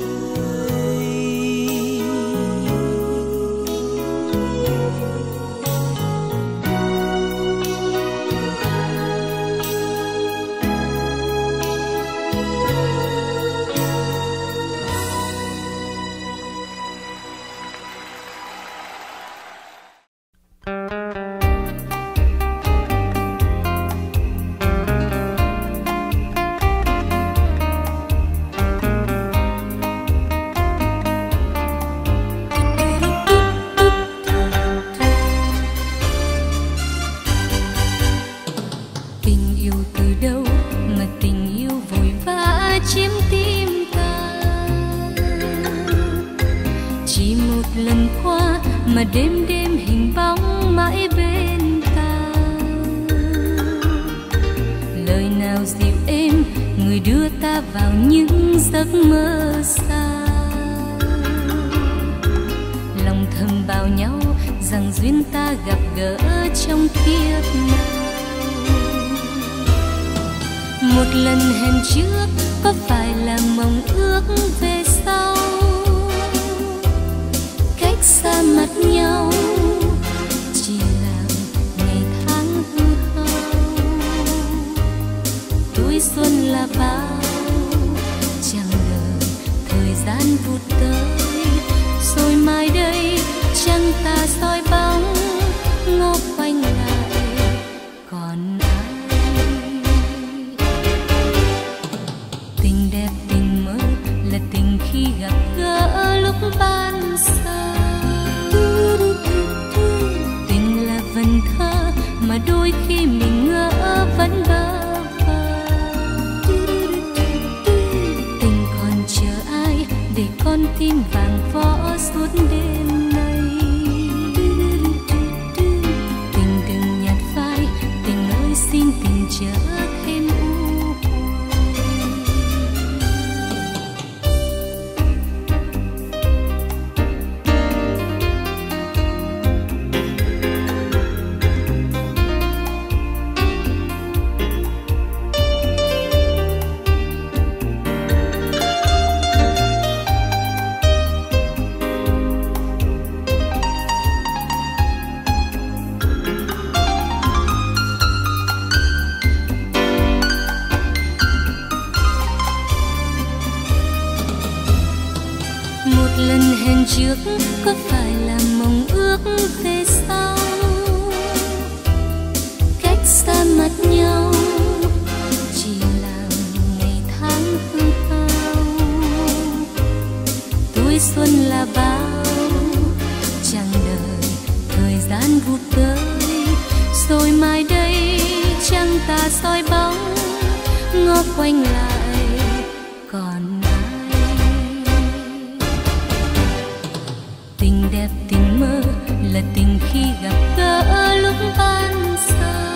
Mà đêm đêm hình bóng mãi bên ta, lời nào dịu êm người đưa ta vào những giấc mơ xa. Lòng thầm bảo nhau rằng duyên ta gặp gỡ trong kiếp nào. Một lần hẹn trước có phải là mong ước về sau, cách xa mặt nhau, chỉ là ngày tháng hư hao. Tuổi xuân là bao, chẳng đợi thời gian vụt tới, rồi mai đây trăng ta soi bóng ngó quanh lại còn ai. Tình đẹp tình mơ là tình khi gặp gỡ lúc ban xa, tình là vần thơ mà đôi khi mình ngỡ vẫn bơ vơ. Tình còn chờ ai để con tim vàng võ suốt đêm nay. Tình đừng nhạt phai, tình ơi xin tình chớ thêm u trước có phải là mong ước về sau, cách xa mặt nhau chỉ là ngày tháng hư hao. Tuổi xuân là bao, chẳng đợi thời gian vụt tới, rồi mai đây trăng ta soi bóng ngó quanh lại còn đẹp tình mơ là tình khi gặp gỡ lúc ban xa.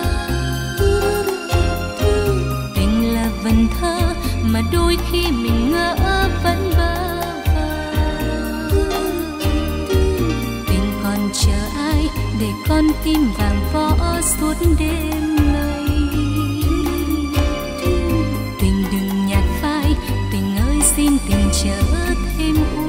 Tình là vần thơ mà đôi khi mình ngỡ vẫn bơ vơ. Tình còn chờ ai để con tim vàng võ suốt đêm nay. Tình đừng nhạt phai, tình ơi xin tình chớ thêm u.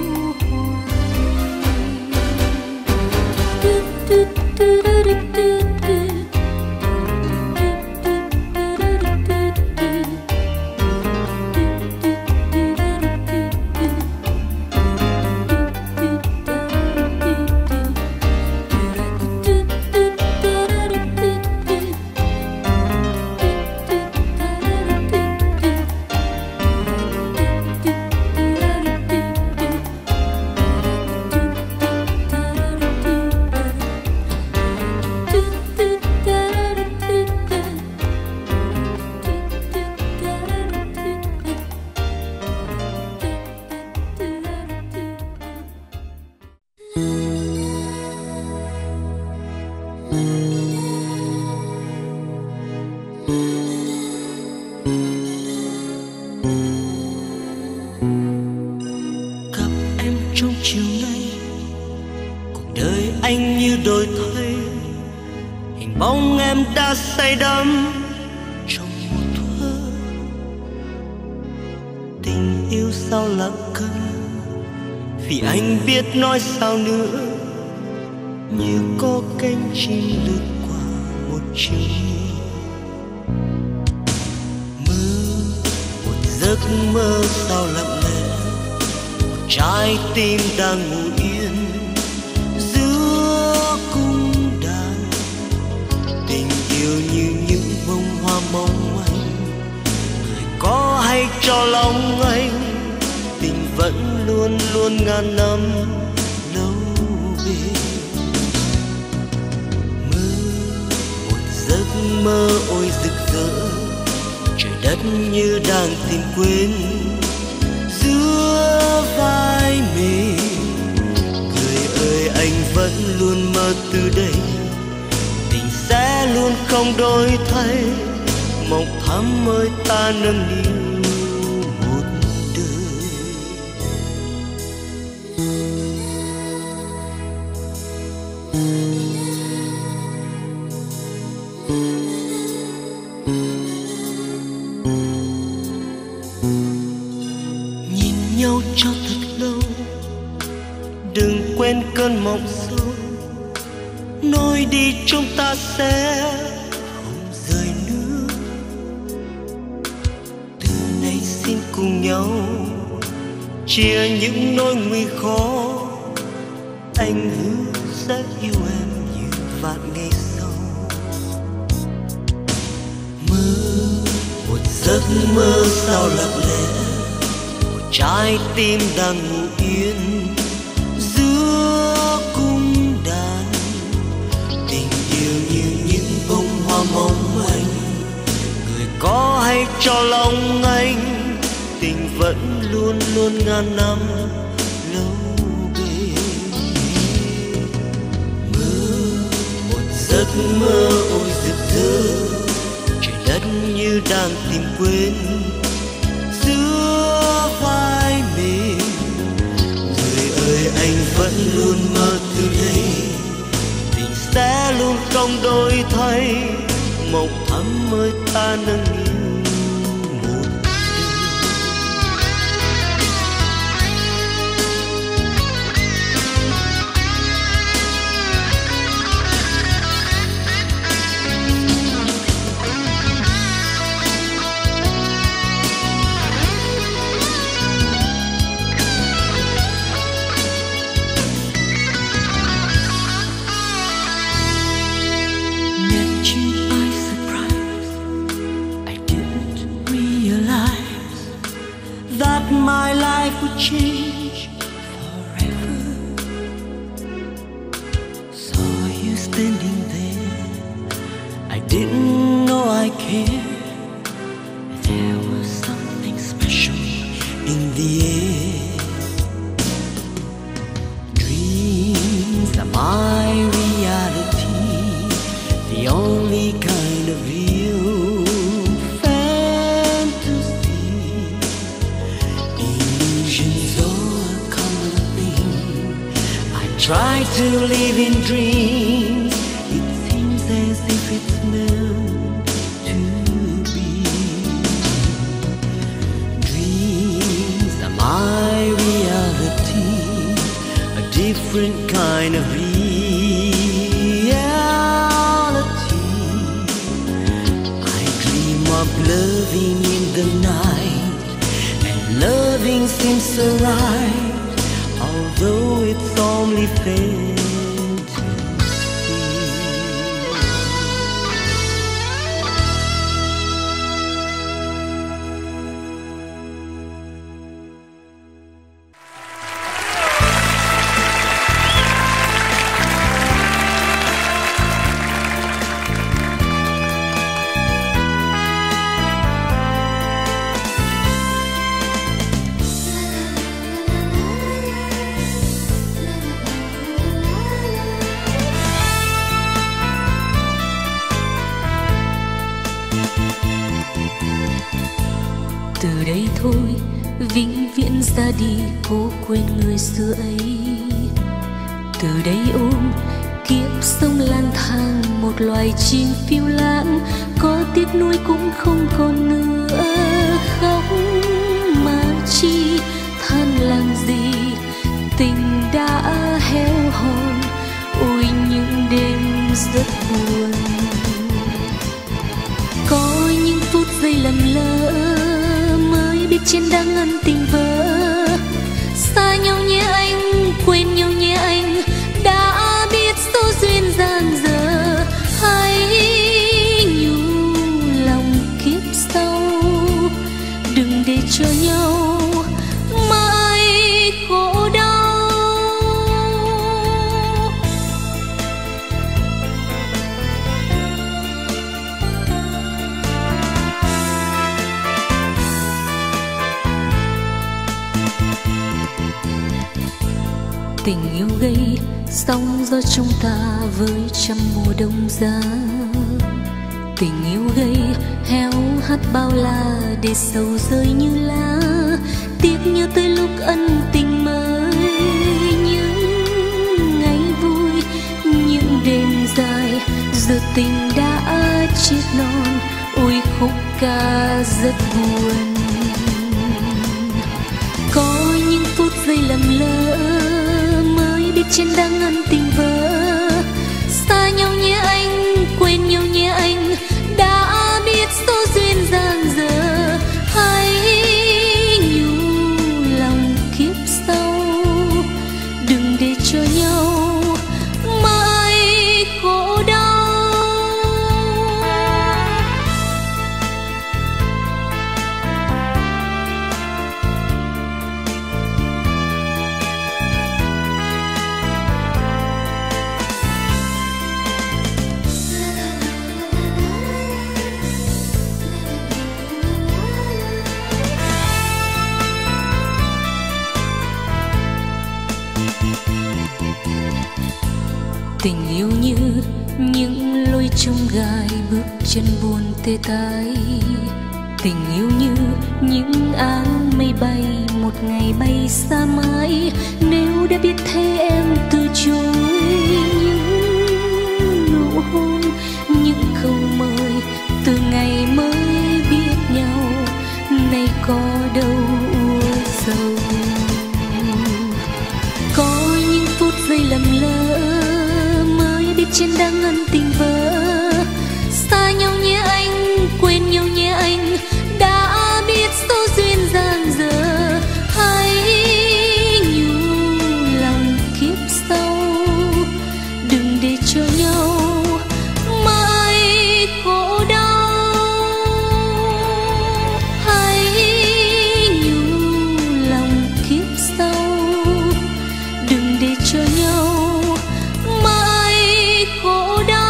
Say đắm trong một thơ, tình yêu sao lặng câm vì anh biết nói sao nữa. Như có cánh chim lướt qua một chiều mơ, một giấc mơ sao lặng lẽ, một trái tim đang ngủ yên giữa cung đàn. Tình yêu như những bông hoa mong manh, người có hay cho lòng anh, tình vẫn luôn luôn ngàn năm lâu bền. Mơ một giấc mơ ôi rực rỡ, trời đất như đang tìm quên giữa vai mình. Người ơi anh vẫn luôn mơ từ đây, sẽ luôn không đổi thay, mộng thắm ơi ta nâng niu một đời. Nhìn nhau cho thật lâu, đừng quên cơn mộng sâu, nói đi chúng ta sẽ không rời nữa. Từ nay xin cùng nhau chia những nỗi nguy khó, anh hứa sẽ yêu em như vạn ngày sau. Mơ một giấc mơ sao lặng lẽ, một trái tim đang ngủ yên giữa cung đàn. Tình yêu như những bông hoa mong manh, người có hay cho lòng anh, tình vẫn luôn luôn ngàn năm lâu bền. Mơ một giấc mơ ôi rực rỡ, trời đất như đang tìm quên giữa vai mình. Người ơi anh vẫn luôn mơ từ đây, tình sẽ luôn không đổi thay, mộng thắm mới ta nâng niu. My life would change forever. Saw you standing there, I didn't know I cared. There was something special in the air. Dreams are my reality, the only kind of real fantasy. Illusions are a common thing, I try to live in dreams. It seems as if it's meant to be. Dreams are my reality, a different kind of reality. I dream of loving in the night, and loving seems so right, although it's only fantasy. Từ đây thôi vĩnh viễn ra đi, cố quên người xưa ấy. Từ đây ôm kiếp sống lang thang, một loài chim phiêu lãng, có tiếc nuối cũng không còn nữa. Khóc mà chi than làm gì, tình đã héo hon, ôi những đêm rất buồn. Có những phút giây lầm lỡ, biết trên đang ân tình vỡ. Xa nhau nhé anh, quên nhau nhé anh, đã biết số duyên giang dở. Hãy nhủ lòng kiếp sau, đừng để cho nhau mãi khổ đau. Tình yêu gây sóng gió chúng ta với trăm mùa đông giá. Tình yêu gây héo hắt bao la, để sầu rơi như lá. Tiếc nhớ tới lúc ân tình mới, những ngày vui, những đêm dài. Giờ tình đã chết non, ôi khúc ca rất buồn. Có những phút giây lầm lỡ, biết trên đang ân tình vỡ. Xa nhau nhé anh, quên nhau nhé anh, đã biết số duyên giang dở. Hãy nhủ lòng kiếp sau, đừng để cho nhau mãi khổ đau. Tình yêu như những lối chông gai, bước chân buồn tê tái. Tình yêu như những áng mây bay, một ngày bay xa mãi. Nếu đã biết thế em từ chối những nụ hôn, những câu mời từ ngày mới biết nhau, nay có đâu úa dầu. Có những phút giây lầm lỡ, biết trên đang ân tình vỡ. Xa nhau nhé anh, quên nhau nhé anh, đã biết số duyên giang dở. Hãy nhủ lòng kiếp sau, đừng để cho nhau mãi khổ đau. Hãy nhủ lòng kiếp sau, đừng để cho nhau khổ đau.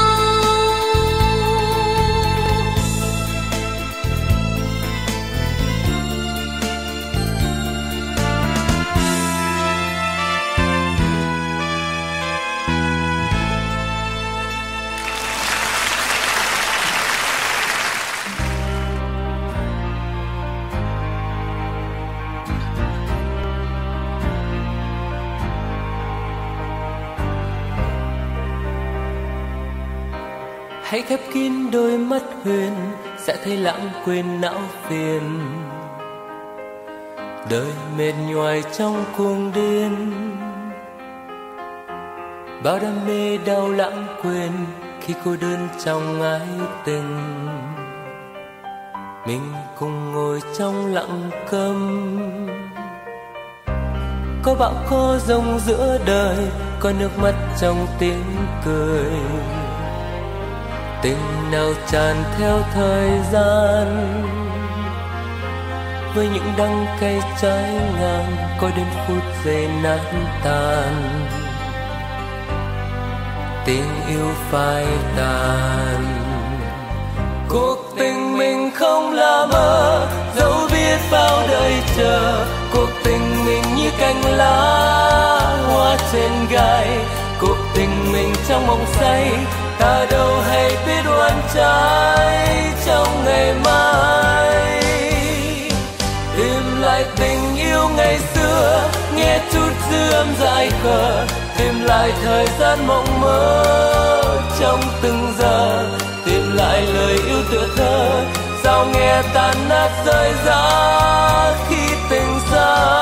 Hãy khép kín đôi mắt huyền, sẽ thấy lãng quên não phiền. Đời mệt nhoài trong cuồng điên, bao đam mê đau lãng quên khi cô đơn trong ái tình. Mình cùng ngồi trong lặng câm, có bão có giông giữa đời, có nước mắt trong tiếng cười. Tình nào tràn theo thời gian, với những đắng cay trái ngang, có đến phút giây nát tan. Tình yêu phai tàn, cuộc tình mình không là mơ, dẫu biết bao đời chờ. Cuộc tình mình như cành lá hoa trên gai, cuộc tình mình trong mộng say, ta đâu hay biết oan trái trong ngày mai. Tìm lại tình yêu ngày xưa, nghe chút dư âm dại khờ, tìm lại thời gian mộng mơ trong từng giờ, tìm lại lời yêu tựa thơ, sao nghe tan nát rơi rã khi tình xa.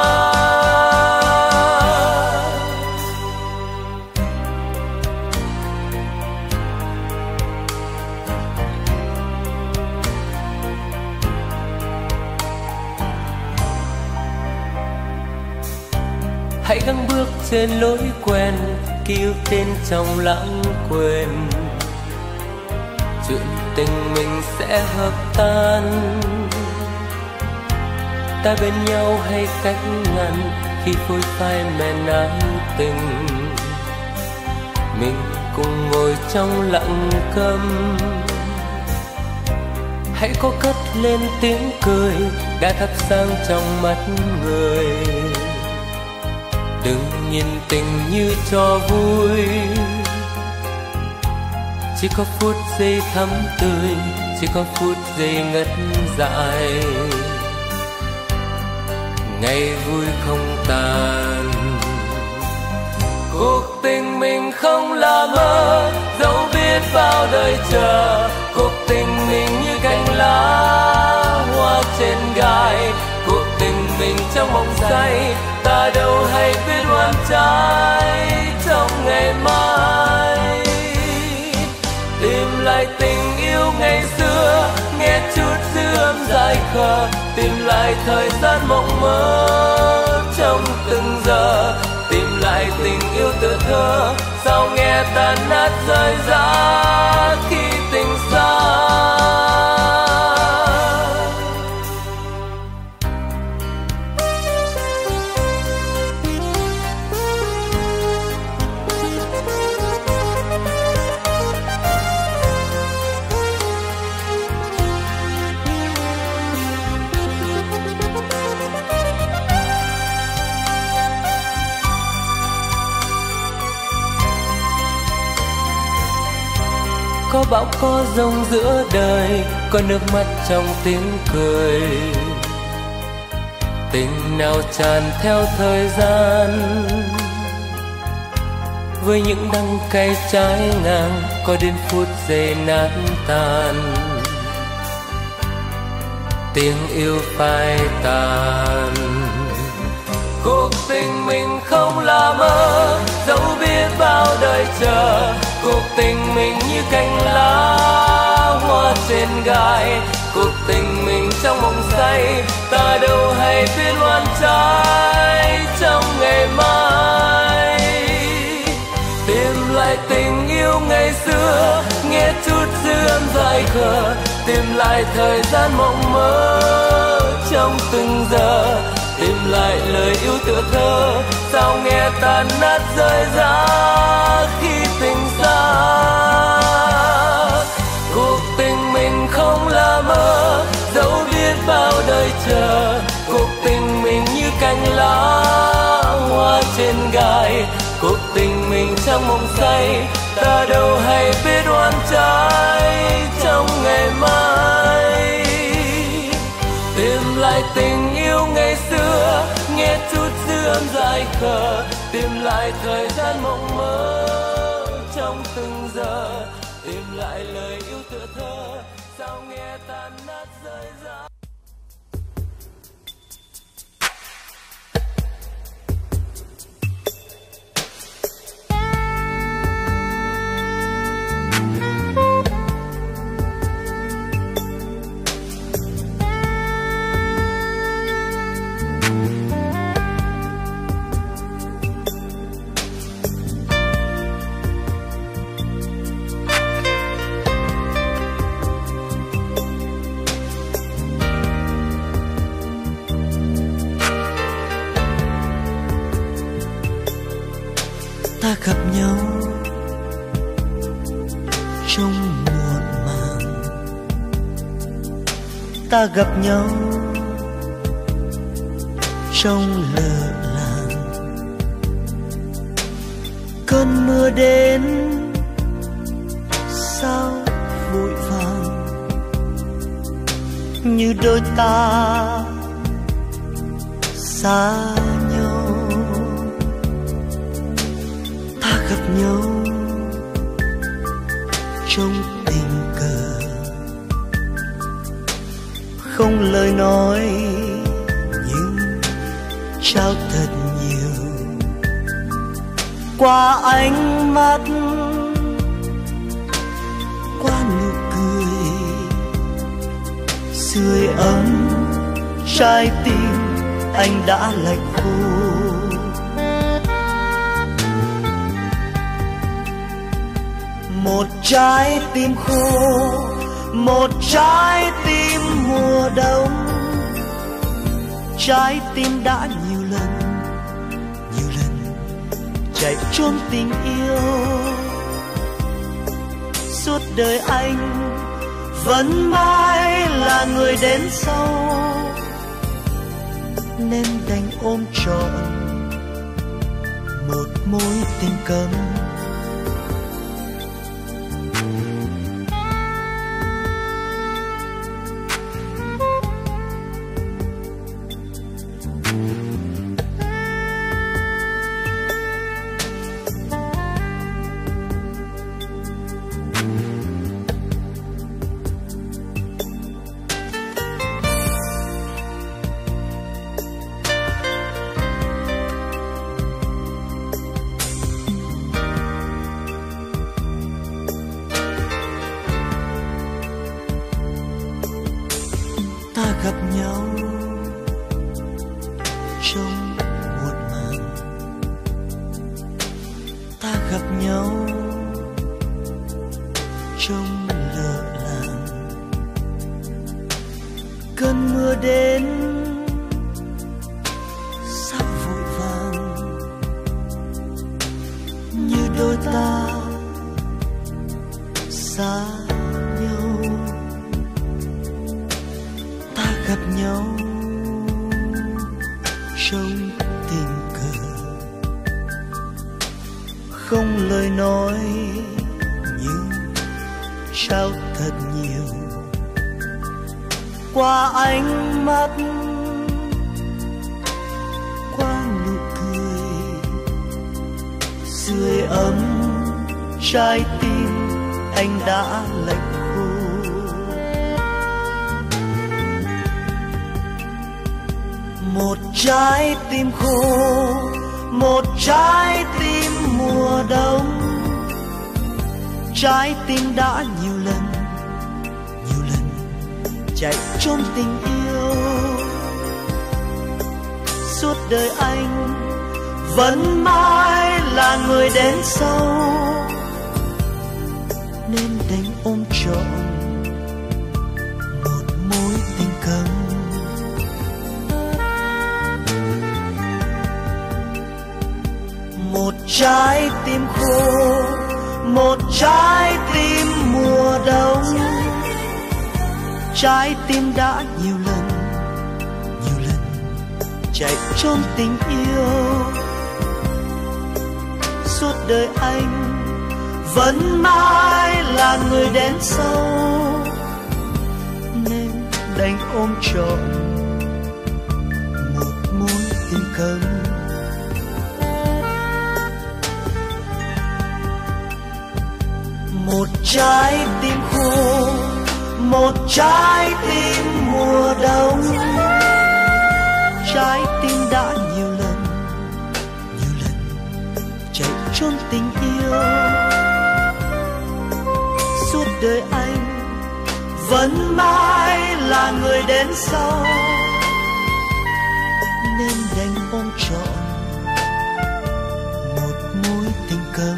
Hãy gắng bước trên lối quen, ký ức tên trong lãng quên. Chuyện tình mình sẽ hợp tan, ta bên nhau hay cách ngăn khi phôi phai mèn ái tình. Mình cùng ngồi trong lặng câm, hãy có cất lên tiếng cười đã thắp sáng trong mắt người. Đừng nhìn tình như trò vui, chỉ có phút giây thắm tươi, chỉ có phút giây ngất dại. Ngày vui không tàn, cuộc tình mình không là mơ, dẫu biết bao đời chờ. Cuộc tình mình như cành lá hoa trên gai, cuộc tình mình trong mộng say, ta đâu hay biết oan trái. ngày mai. Tìm lại tình yêu ngày xưa, nghe chút dư âm dài khờ, tìm lại thời gian mộng mơ trong từng giờ. Tìm lại tình yêu tựa thơ, sao nghe tan nát rơi rã khi tình xa. Có bão có giông giữa đời, có nước mắt trong tiếng cười. Tình nào tràn theo thời gian, với những đắng cay trái ngang, có đến phút giây nát tan. Tiếng yêu phai tàn, cuộc tình mình không là mơ, dẫu biết bao đời chờ. Cuộc tình mình như cành lá hoa trên gai, cuộc tình mình trong mộng say, ta đâu hay biết loan trái trong ngày mai. Tìm lại tình yêu ngày xưa, nghe chút dư âm dài khờ, tìm lại thời gian mộng mơ trong từng giờ. Tìm lại lời yêu tựa thơ, sao nghe tan nát rơi rã khi tình xa. Cuộc tình mình không là mơ, dẫu biết bao đời chờ. Cuộc tình mình như cành lá hoa trên gai, cuộc tình mình trong mộng say, ta đâu hay biết oan trái trong ngày mai. Tìm lại tình yêu ngày xưa, nghe chút dư âm dài khờ, tìm lại thời gian mộng mơ trong từng giờ. Tìm lại lời yêu tựa thơ, sao nghe tan nát rơi rã. Ta gặp nhau trong muộn màng, ta gặp nhau trong lờ làng. Cơn mưa đến sao vội vàng, như đôi ta xa nhau. Ta gặp nhau trong tình cờ, không lời nói nhưng trao thật nhiều. Qua ánh mắt, qua nụ cười, sưởi ấm trái tim anh đã lạnh khô. Một trái tim khô, một trái tim mùa đông. Trái tim đã nhiều lần, nhiều lần chạy trốn tình yêu. Suốt đời anh vẫn mãi là người đến sau, nên đành ôm trọn một mối tình cấm. trong muộn màng ta gặp nhau trong lợ làng. Cơn mưa đến sắp vội vàng như đôi ta xa nhau. Ta gặp nhau trong tình cờ, không lời nói nhưng trao thật nhiều qua ánh mắt, qua nụ cười sưởi ấm trái tim anh đã lạnh khô. Một trái tim khô, một trái tim mùa đông, trái tim đã nhiều lần nhiều lần chạy trốn tình yêu. Suốt đời anh vẫn mãi là người đến sau, nên đành ôm trọn một mối tình câm. Một trái tim khô, một trái tim mùa đông, trái tim đã nhiều lần nhiều lần chạy trốn tình yêu. Suốt đời anh vẫn mãi là người đến sau, nên đành ôm trọn một mối tình câm. Một trái tim khô, một trái tim mùa đông, trái tim đã nhiều lần nhiều lần chạy trốn tình yêu. Suốt đời anh vẫn mãi là người đến sau, nên đành ôm trọn một mối tình câm.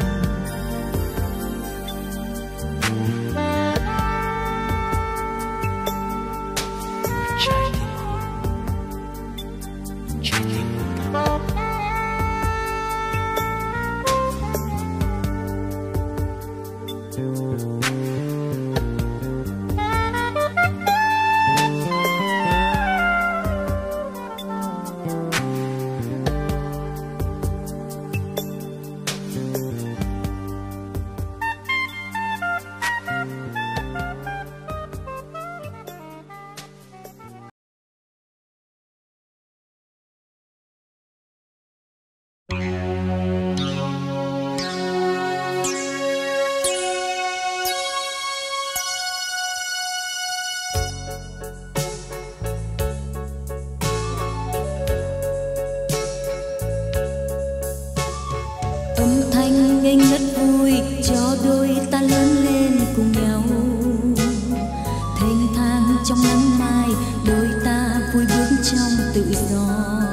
Nghênh rất vui cho đôi ta lớn lên cùng nhau, thênh thang trong nắng mai đôi ta vui bước trong tự do.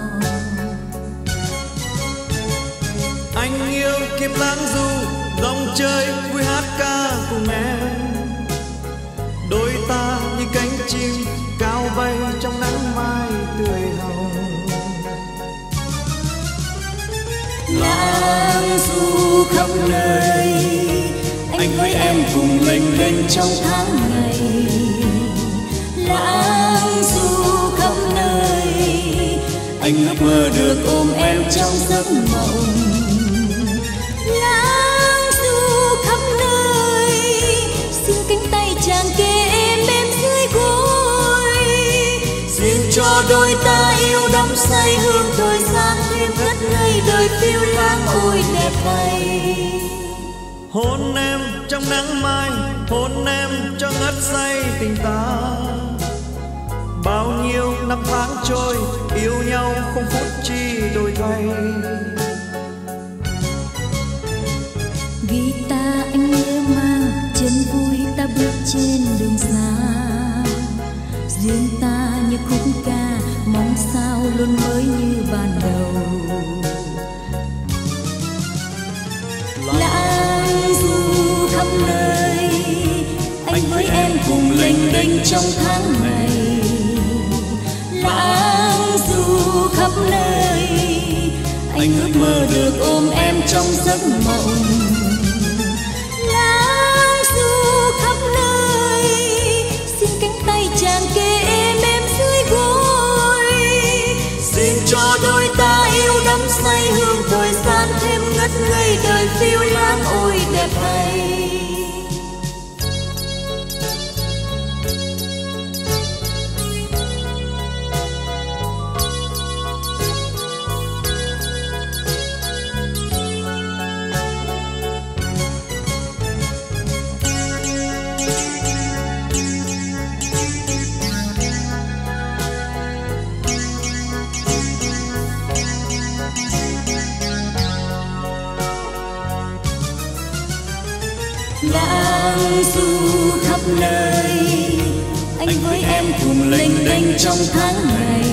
Anh yêu kiếp lãng du dòng chơi vui hát ca cùng em, đôi ta như cánh chim cao bay trong nắng mai tươi hồng. Lãng du khắp nơi, anh với em cùng lênh đênh trong tháng ngày. Lãng du khắp nơi, anh ước mơ được ôm em trong giấc mộng. Lãng du khắp nơi, xin cánh tay chàng kề em em dưới gối. Xin cho đôi ta yêu đắm say hương thời gian thêm ngất ngây đời phiêu lãng ôi đẹp vậy. Hôn em trong nắng mai, hôn em cho ngất say tình ta. Bao nhiêu năm tháng trôi, yêu nhau không phút chi đổi thay. Guitar anh nhớ mang, chân vui ta bước trên đường xa. Riêng ta như khúc ca, mong sao luôn mới như ban đênh trong tháng ngày. Lãng du khắp nơi, anh ước mơ được ôm em trong giấc mộng. Lãng du khắp nơi, xin cánh tay chàng kề em em dưới gối. Xin cho đôi ta yêu đắm say hương thời gian thêm ngất ngây đời phiêu lãng ôi đẹp hay. Lãng du khắp nơi, anh với em cùng lênh đênh trong tháng ngày.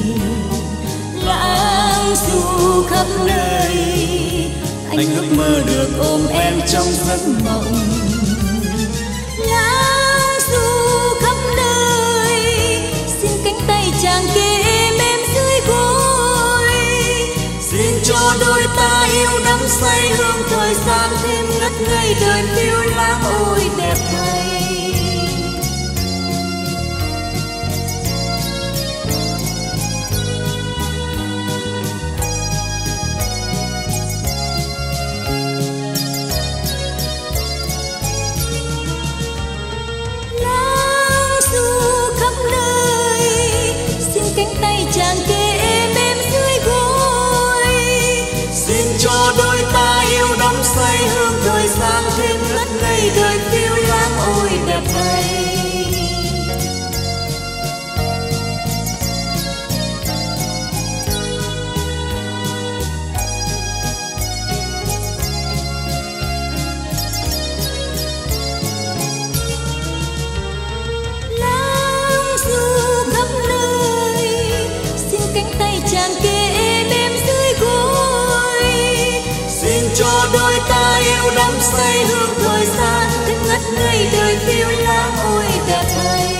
Lãng du khắp nơi, anh ước mơ được ôm em trong giấc mộng. Lãng du khắp nơi, xin cánh tay chàng kề em em dưới gối. Xin cho đôi ta yêu đắm say hương thời gian thêm ngất ngây đời phiêu lãng ôi đẹp thay. Lãng du khắp nơi, xin cánh tay chàng kề em em dưới gối. Xin cho đôi ta yêu đắm say hương thời gian thêm ngất ngây đời phiêu lãng ôi đẹp thay. Lãng du khắp nơi, xin cánh tay chàng kề em em dưới gối. Xin cho đôi ta yêu đắm say hương thời gian thêm ngất ngây đời phiêu lãng ôi đẹp thay.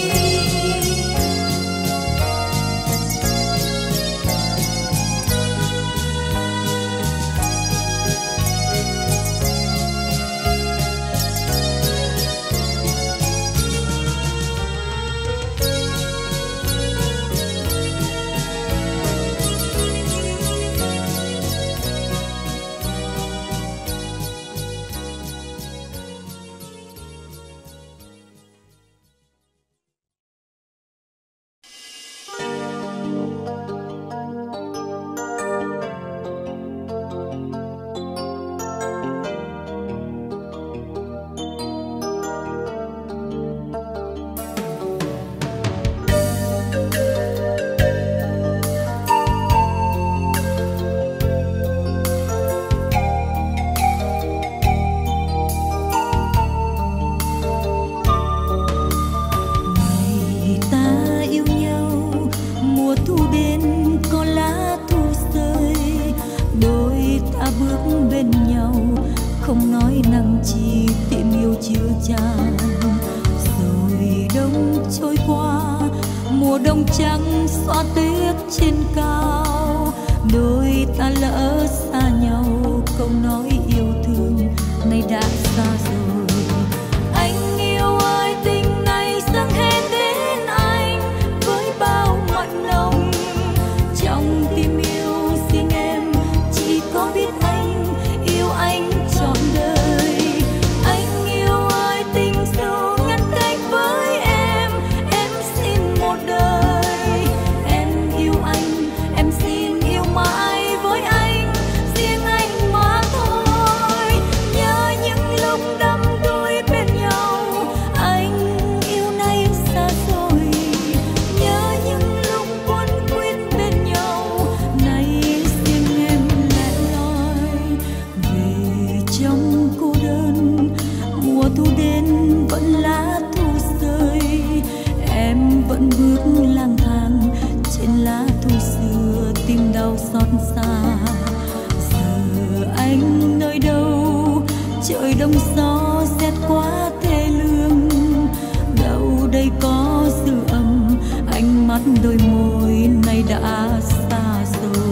Không nói năng chi tìm yêu chưa chan. Rồi đông trôi qua, mùa đông trắng xóa tuyết trên cao. Đôi ta lỡ xa nhau, câu nói yêu thương nay đã xa rồi. Anh yêu ơi, tình này dâng hết đến anh với bao mặn nồng. Trong tim yêu riêng em chỉ có biết anh, yêu anh trọn đời. Anh yêu ơi, tình dù ngăn cách với em, em xin một đời. Em yêu anh, em xin yêu mãi với anh, riêng anh mà thôi. Nhớ những lúc đắm đuối bên nhau, anh yêu nay xa rồi. Nhớ những lúc quấn quýt bên nhau, nay riêng em lẻ loi. Về trong cô đơn, mùa thu đến vẫn lá thu rơi. Em vẫn bước lang thang trên lá thu xưa, tim đau xót xa. Giờ anh nơi đâu, trời đông gió rét quá thê lương. Đâu đây đôi môi nay đã xa rồi.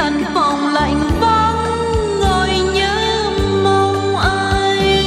căn phòng lạnh vắng ngồi nhớ mong anh.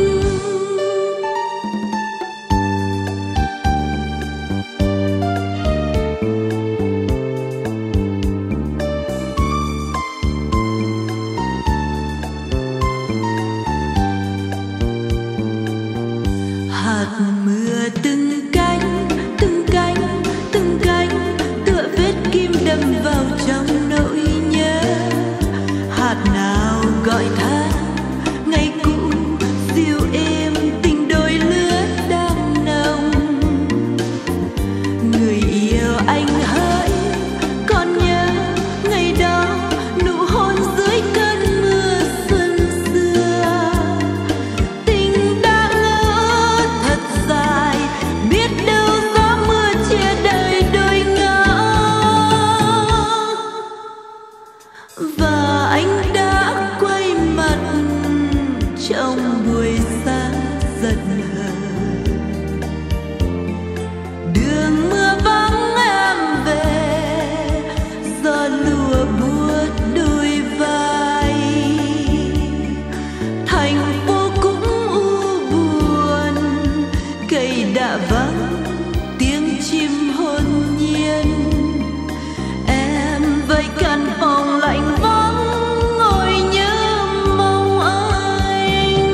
Hạt mưa từng cánh từng cánh từng cánh tựa vết kim đâm vào trong nỗi nhớ. Hạt nào gọi than ngày cũ dịu êm tình đôi lứa đang nồng. Người yêu anh hỡi còn nhớ ngày đó nụ hôn dưới cơn mưa xuân xưa. Tình đã lỡ thật dài biết đâu gió mưa chia đời đôi ngã. Và anh đã quay mặt trong buổi sáng giận hờn. Đường mưa vắng em về gió lùa buốt đôi vai. Thành phố cũng u buồn cây đã vắng tiếng chim hồn nhiên. Em với căn phòng lạnh vắng ngồi nhớ mong anh.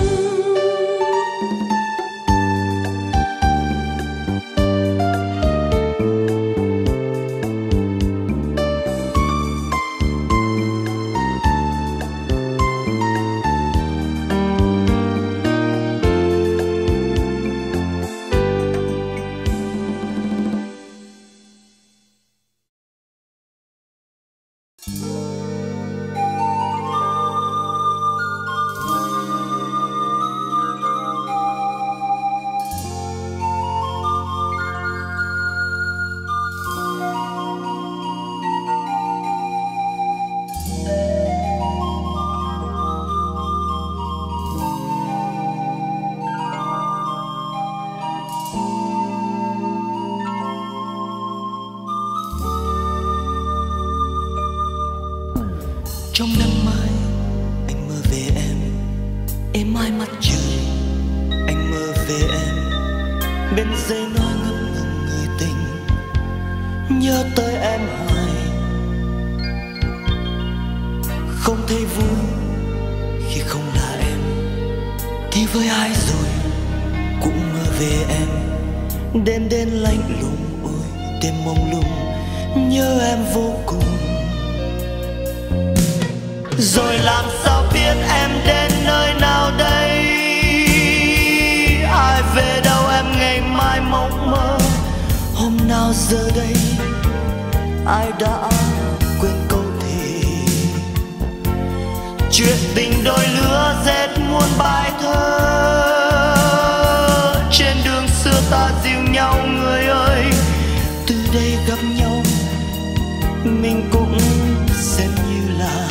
Trong nắng mai anh mơ về em, êm ai mặt trời anh mơ về em. Bên dây nói ngập ngừng người tình nhớ tới em hoài. Không thấy vui khi không là em thì với ai rồi cũng mơ về em. Đêm đến lạnh lùng ôi đêm mông lung nhớ em vô cùng. Rồi làm sao biết em đến nơi nào đây, ai về đâu em ngày mai mộng mơ. Hôm nào giờ đây ai đã quên câu thề. Chuyện tình đôi lứa dệt muôn bài thơ. Trên đường xưa ta dìu nhau người ơi. Từ đây gặp nhau mình cũng xem như là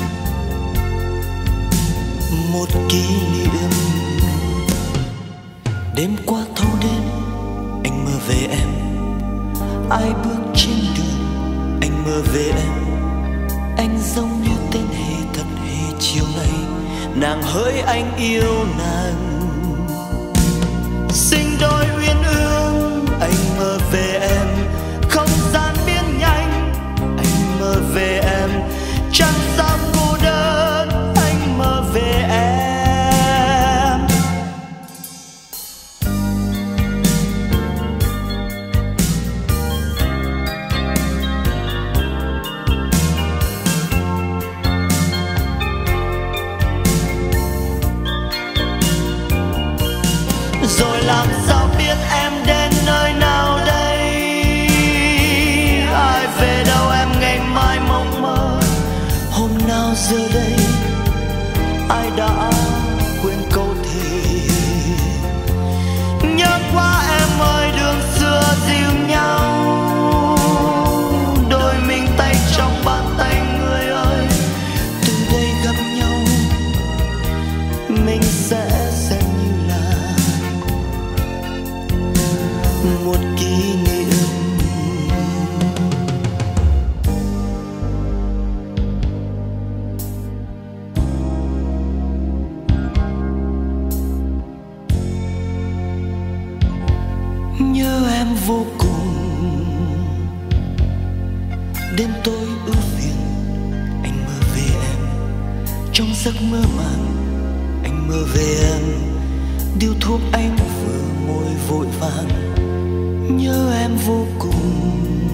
một kỷ niệm. Đêm qua thâu đêm anh mơ về em, ai bước trên đường anh mơ về em. Anh giống như tên hề thật hề chiều nay, nàng hỡi anh yêu nàng. Sinh đôi uyên ương anh mơ về em, không gian biến nhanh anh mơ về em. Chẳng sao cô đơn anh mơ về em. Rồi làm sao biết em đến nơi nào đây, ai về đâu em ngày mai mộng mơ. Hôm nào giờ đây ai đã quên câu thề. Nhớ qua em ơi đường xưa dìu nhau, đôi mình tay trong bàn tay người ơi. Từ đây gặp nhau mình sẽ xem như là một kỷ niệm. vô cùng. Đêm tối ưu phiền, anh mơ về em. Trong giấc mơ màng, anh mơ về em. Điếu thuốc anh vừa môi vội vàng, nhớ em vô cùng.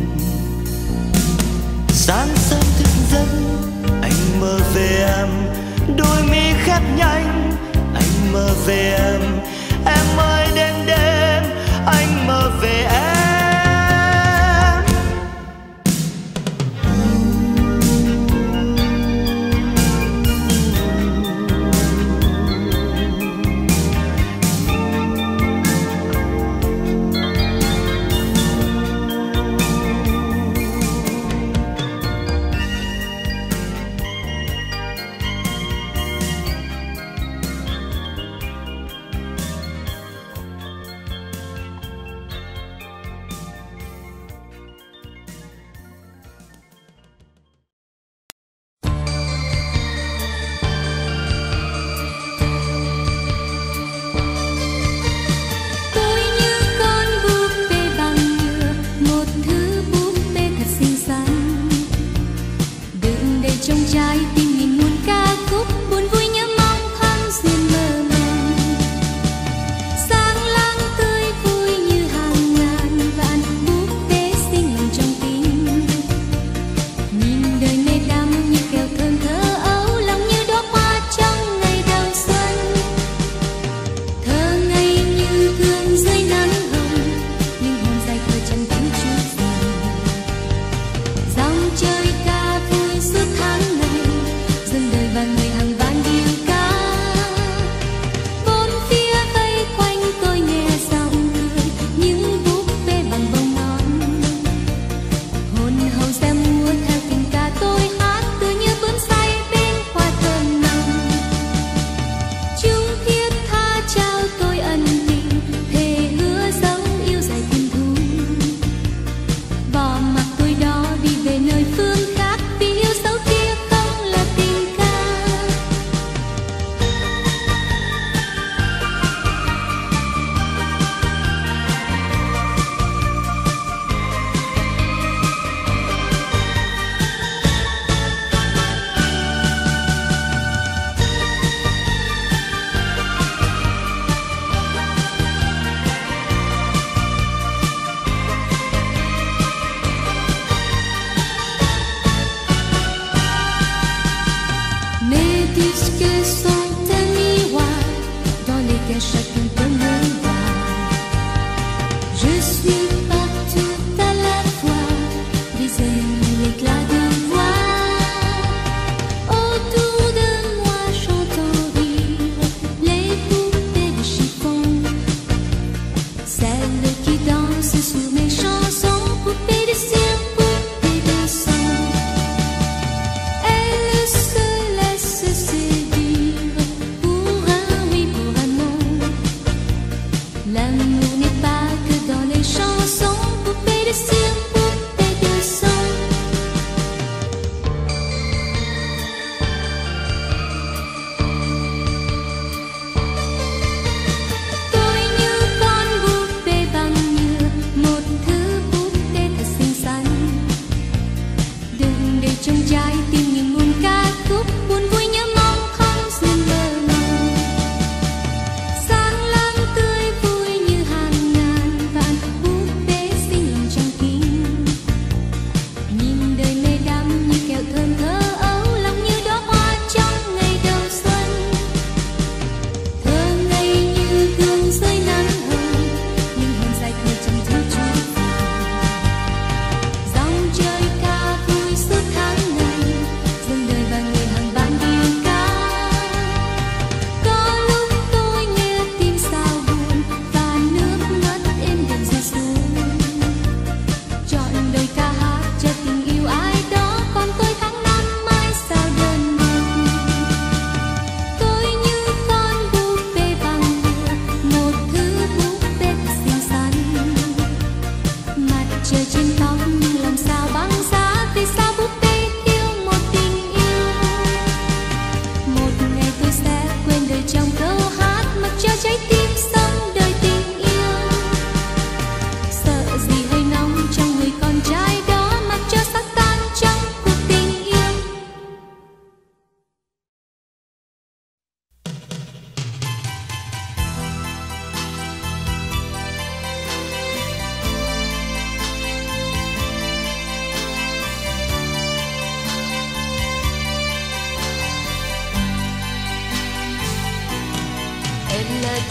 Sáng sớm thức giấc, anh mơ về em. Đôi mi khép nhanh, anh mơ về em. Em ơi đêm đêm, anh mơ về em. Elles se laissent séduire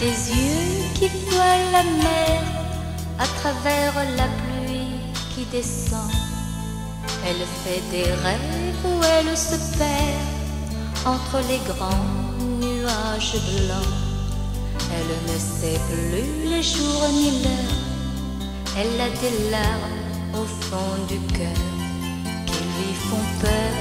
tes yeux qui voient la mer à travers la pluie qui descend. Elle fait des rêves où elle se perd entre les grands nuages blancs. Elle ne sait plus les jours ni l'heure. Elle a des larmes au fond du cœur qui lui font peur.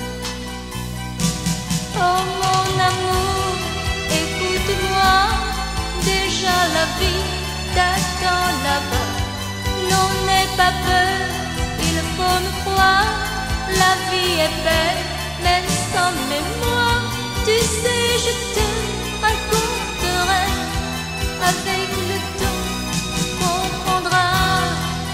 Oh mon amour, écoute-moi, déjà la vie t'attend là-bas. Non, n'aie pas peur, il faut me croire, la vie est belle, même sans mémoire. Tu sais, je te raconterai, avec le temps, tu comprendras.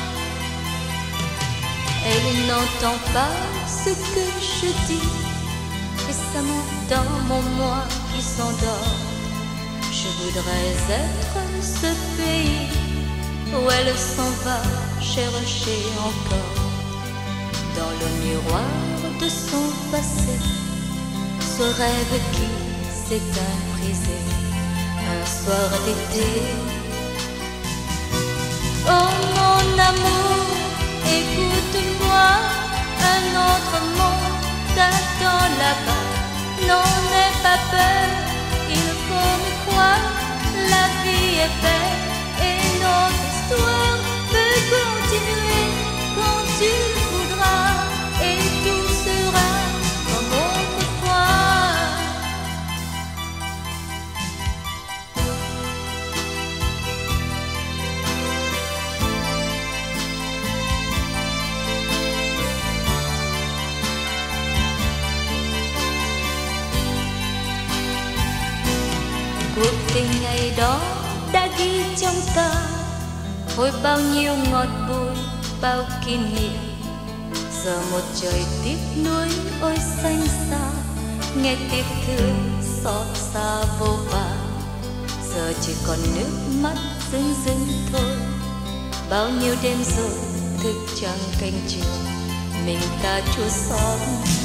Elle n'entend pas ce que je dis, et ça monte dans mon moi qui s'endort. Je voudrais être ce pays où elle s'en va chercher encore, dans le miroir de son passé, ce rêve qui s'éteint brisé un soir d'été. Oh mon amour, écoute-moi, un autre monde t'attend là-bas. Non, n'aie pas peur, il faut me croire, la vie est belle et notre histoire peut continuer quand tu voudras, et tout sera comme autrefois. Cuộc tình ngày đó đã ghi trong ta ôi bao nhiêu ngọt bùi, bao kỷ niệm. Giờ một trời tiếc nuối ôi xanh xa, nghe tiếc thương xót xa vô vàn. Giờ chỉ còn nước mắt rưng rưng thôi, bao nhiêu đêm rồi thức trăng canh trường, mình ta chua xót.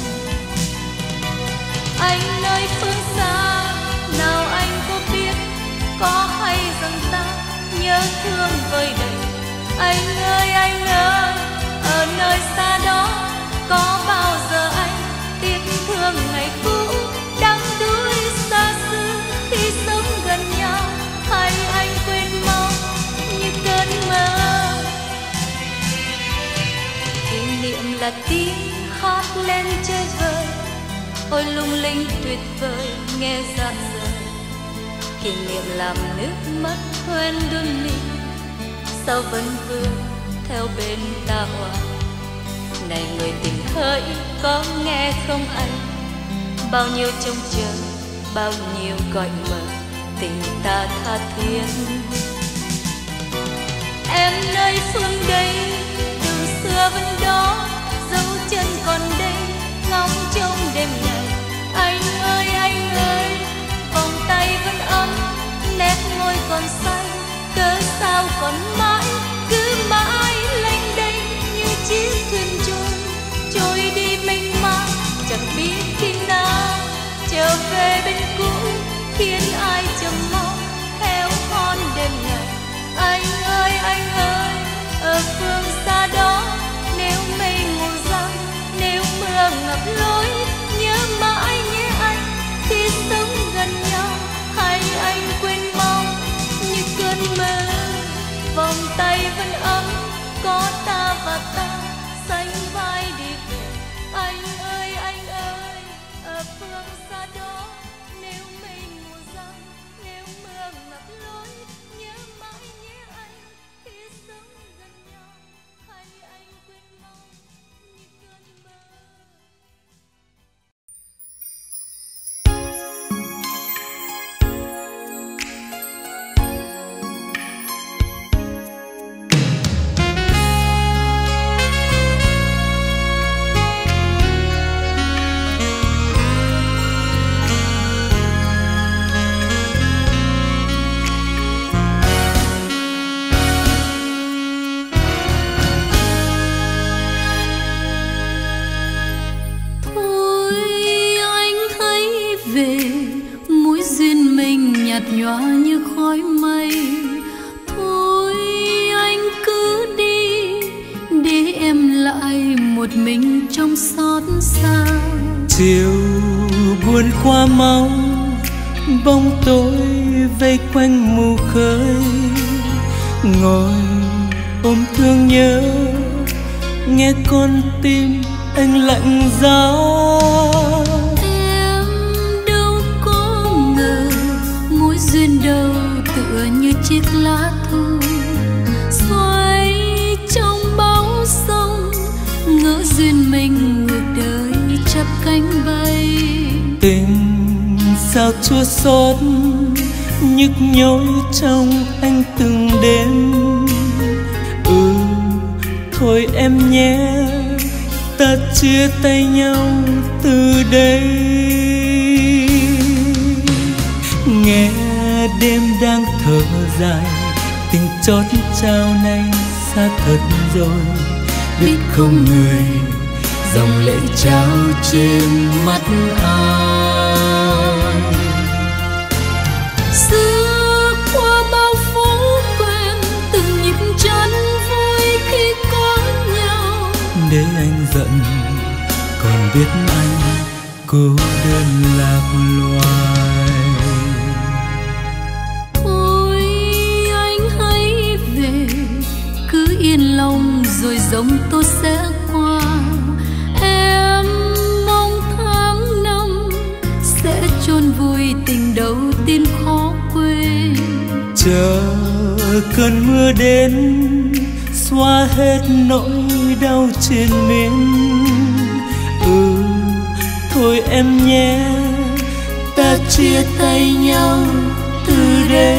Anh nơi phương xa, nào anh có biết, có hay rằng ta nhớ thương vơi đầy. Anh ơi anh ơi, ở nơi xa đó có bao giờ anh tiếc thương ngày cũ đắm đuối xa xưa khi sống gần nhau, hay anh quên mau như cơn mơ. Kỷ niệm là tiếng hát lên chơi vơi, ôi lung linh tuyệt vời nghe rạng rỡ. Kỷ niệm làm nước mắt hoen đôi mi, sao vẫn vương theo bên ta hoa. Này người tình hỡi có nghe không anh, bao nhiêu trông chờ, bao nhiêu gọi mơ, tình ta tha thiết. Em nơi phương đây, đường xưa vẫn đó, dấu chân còn đây, ngóng trong đêm ngày. Anh ơi anh ơi, vòng tay vẫn ấm, nét môi còn say, cớ sao còn mãi, cứ mãi lênh đênh như chiếc thuyền trôi, trôi đi mênh mang, chẳng biết khi nào trở về bên cũ, khiến ai trông mong theo con đêm ngày. Anh ơi anh ơi, ở phương xa đó, nếu mây mù giăng, nếu mưa nhạt nhòa như khói mây. Thôi anh cứ đi, để em lại một mình trong xót xa. Chiều buồn qua máu, bóng tối vây quanh mù khơi. Ngồi ôm thương nhớ, nghe con tim anh lạnh giá. Em đâu có ngờ mối duyên đầu tựa như chiếc lá thu, xoay trong bão sông, ngỡ duyên mình ngược đời chắp cánh bay. Tình sao chua xót nhức nhối trong anh từng đêm. Ừ thôi em nhé, ta chia tay nhau từ đây. Nghe đêm đang thở dài, tình chót trao này xa thật rồi. Biết không người, dòng lệ trao trên mắt ai. Xưa qua bao phố quen, từng nhịp chân vui khi có nhau. Để anh giận, còn biết anh cô đơn lạc loài. Thôi anh hãy về, cứ yên lòng rồi giông tố sẽ qua. Em mong tháng năm sẽ chôn vùi tình đầu tiên khó quên. Chờ cơn mưa đến, xóa hết nỗi đau trên miên. Ừ thôi em nhé, ta chia tay nhau từ đây.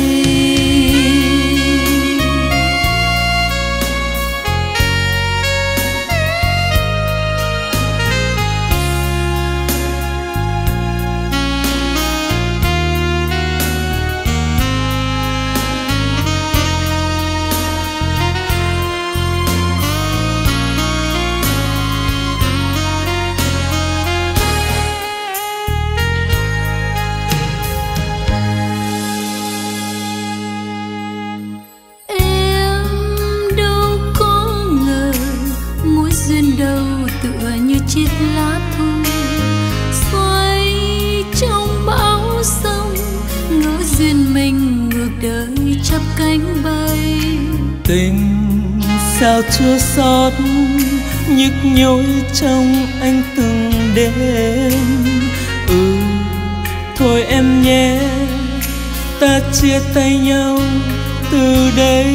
Chiếc lá thu xoay trong bão sông, ngỡ duyên mình ngược đời chắp cánh bay. Tình sao chua xót nhức nhối trong anh từng đêm. Ừ thôi em nhé, ta chia tay nhau từ đây.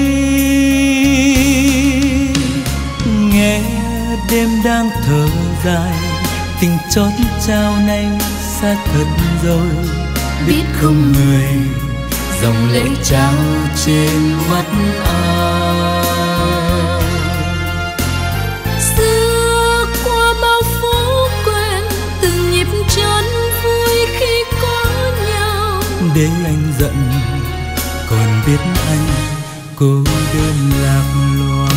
Nghe đêm đang thở dài, tình chót trao này xa thật rồi. Biết không người, dòng lệ trao trên mắt ai. Xưa qua bao phố quen, từng nhịp chân vui khi có nhau. Để anh giận, còn biết anh cô đơn lạc loài.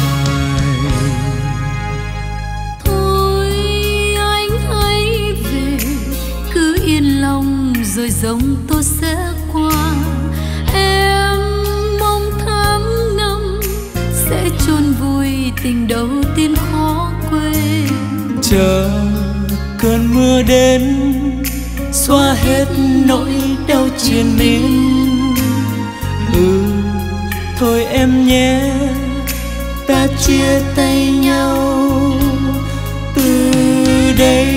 Rồi giông tố sẽ qua. Em mong tháng năm sẽ chôn vùi tình đầu tiên khó quên. Chờ cơn mưa đến, xóa hết nỗi đau triền miên. Ừ thôi em nhé, ta chia tay nhau từ đây.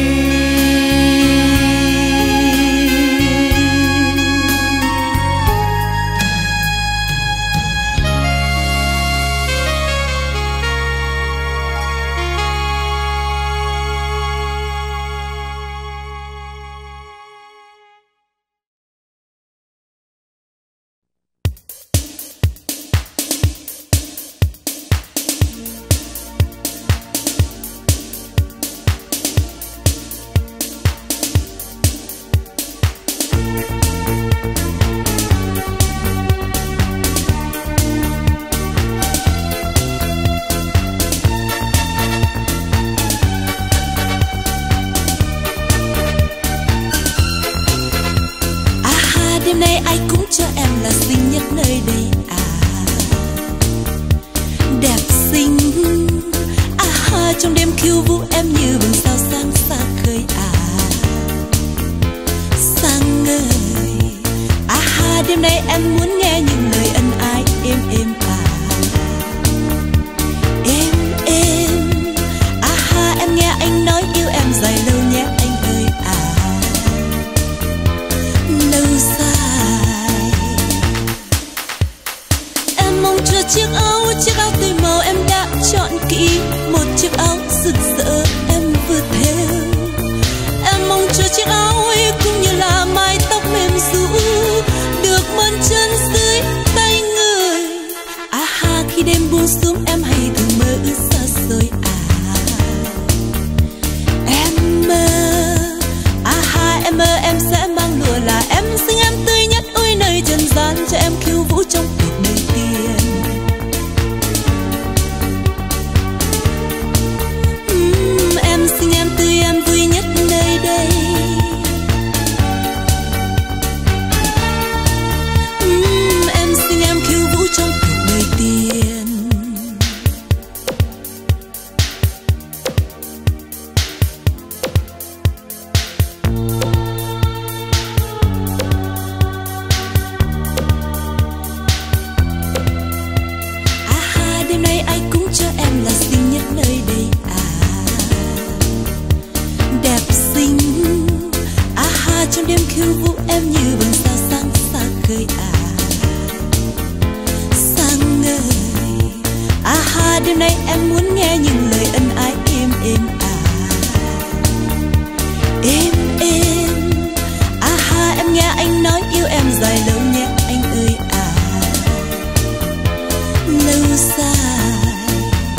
đêm nay ai cũng cho em là xinh nhất nơi đây à. Đẹp xinh à ha, trong đêm khiêu vũ em như bừng sao sáng xa khơi à. Sáng ngời à ha, đêm nay em muốn nghe những lời ân ái êm êm à. Êm êm à ha, em nghe anh nói yêu em dài lâu nhé anh ơi à. Lâu dài em mong chờ chiếc áo, chiếc áo tươi màu em đã chọn kỹ, một chiếc áo rực rỡ em vừa thêu. Em mong chờ chiếc áo ấy cũng như là mái tóc mềm ru được mơn trớn dưới tay người à ha. Khi đêm buông xuống em hay thường mơ ước xa xôi à. Em mơ à ha, em mơ em sẽ mang lụa là em xinh em tươi nhất ôi nơi trần gian, cho em khiêu vũ trong cuộc đời tiên. uhm, Em xinh em tươi em vui nhất nơi đây. uhm, Em xinh em khiêu vũ trong cuộc đời tiên. À ha, đêm nay ai cũng cho em là xinh nhất nơi đây à. Đẹp xinh à ha, trong đêm khiêu vũ em như bừng sao sáng xa khơi à. Sáng ngời à ha, đêm nay em muốn nghe những lời ân ái êm êm à. Êm êm à ha, em nghe anh nói yêu em dài lâu nhé anh ơi à. Lâu dài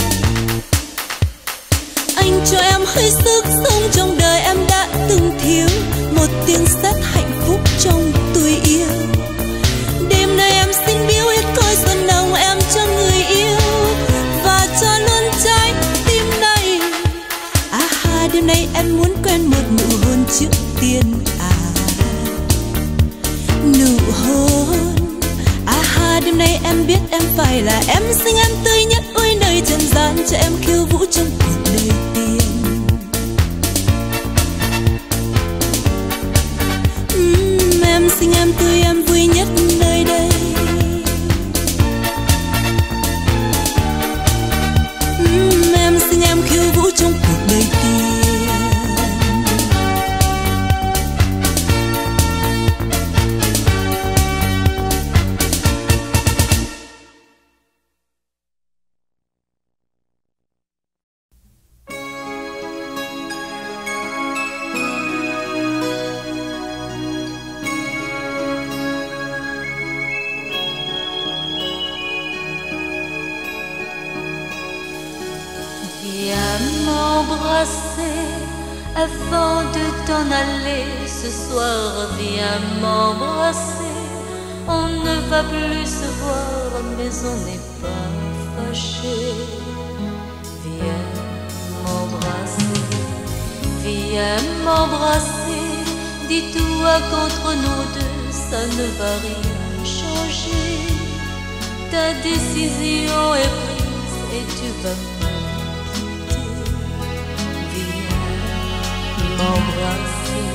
anh cho em hơi sức sống trong đời em đã từng thiếu, một tiếng sét hạnh phúc trong tôi yêu. Đêm nay em xin biếu hết cõi xuân nồng em cho người yêu và cho luôn trái tim này à ha. Đêm nay em muốn quen một nụ hôn trước tiên à. Nụ hôn à ha, đêm nay em biết em phải là em xinh em tươi nhất ôi nơi trần gian, cho em khiêu vũ trong cuộc đời tiên. uhm, Em xinh em tươi em vui nhất nơi đây. uhm, Em xinh em khiêu vũ trong cuộc đời tiên. Avant de t'en aller, ce soir viens m'embrasser. On ne va plus se voir, mais on n'est pas fâché. Viens m'embrasser, viens m'embrasser. Dis-toi qu'entre nous deux, ça ne va rien changer. Ta décision est prise et tu vas m'embrasser.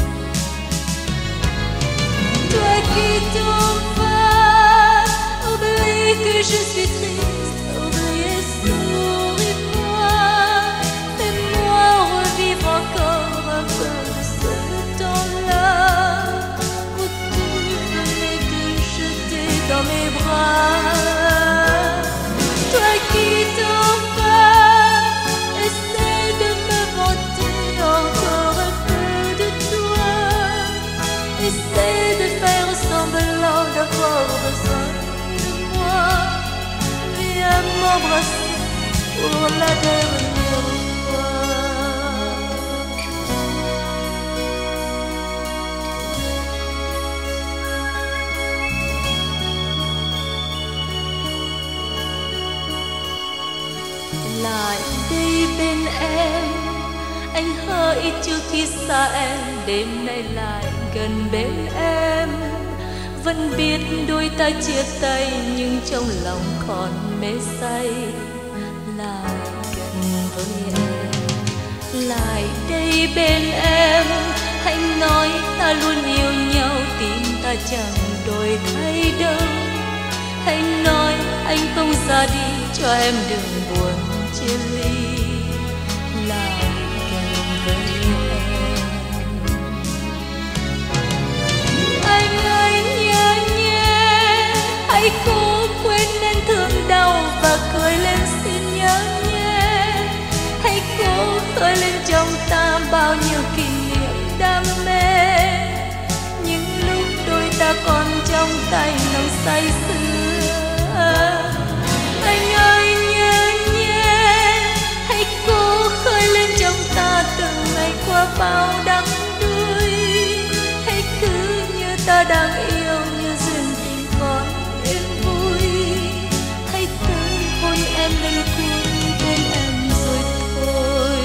Toi qui t'en vas, oublie que je suis triste, oublie et souris-moi. Fais-moi revivre encore un peu de ce temps-là où tu venais te jeter dans mes bras. Toi qui t'en vas, essaie de me vanter encore un peu de toi. Essaie de faire semblant d'avoir besoin de moi. Viens m'embrasser pour la dernière fois. Lại đây bên em, anh hỡi trước khi xa em, đêm nay lại gần bên em. Vẫn biết đôi ta chia tay nhưng trong lòng còn mê say. Lại gần với em, lại đây bên em, hãy nói ta luôn yêu nhau, tim ta chẳng đổi thay đâu. Hãy nói anh không ra đi cho em đừng buồn chia ly. Lại gần với em, anh ơi nhớ nhé, hãy cố quên nên thương đau và cười lên xin nhớ nhé. Hãy cố khơi lên trong ta bao nhiêu kỷ niệm đam mê, những lúc đôi ta còn trong tay nồng say sưa. Anh ơi nhớ nhé, hãy cố khơi lên trong ta từng ngày qua bao đắng đuối. Hãy cứ như ta đang yêu, như duyên tình còn yên vui. Hãy tới hôn em lần cuối bên em rồi thôi.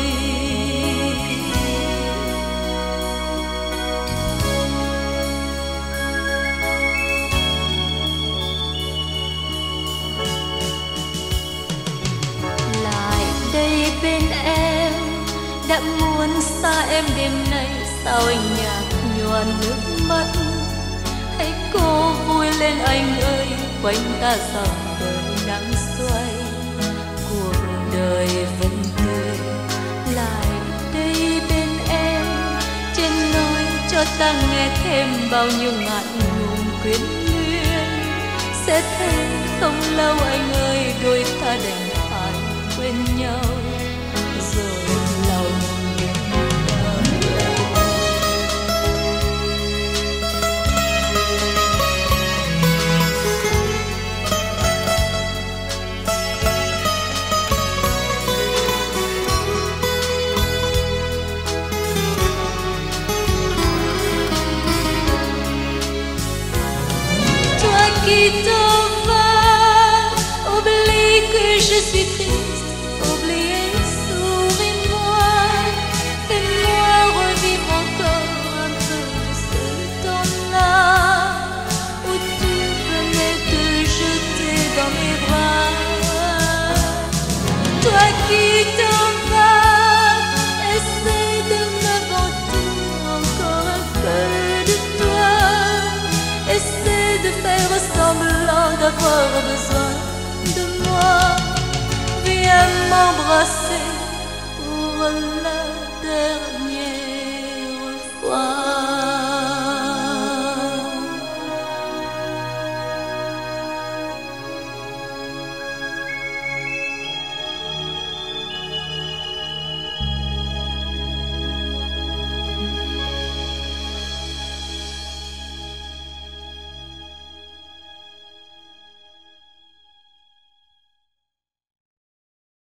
Lại đây bên em, đã muốn xa em đêm nay, sao anh nhạt nhòa nước mắt. Hãy cố vui lên anh ơi, quanh ta dòng đời nắng xoay, cuộc đời vẫn tươi. Lại đây bên em, trên lối cho ta nghe thêm bao nhiêu ngại ngùng quyến luyến. Sẽ thấy không lâu anh ơi, đôi ta đành phải quên nhau rồi lòng đêm đau. Toi qui t'en vas, oublie que je suis triste, oublie, souris-moi, fais-moi revivre encore un peu de ce temps-là où tu venais te jeter dans mes bras. Toi qui t'en vas, essaie de m'inventer encore un peu de toi. Essaie de faire semblant d'avoir besoin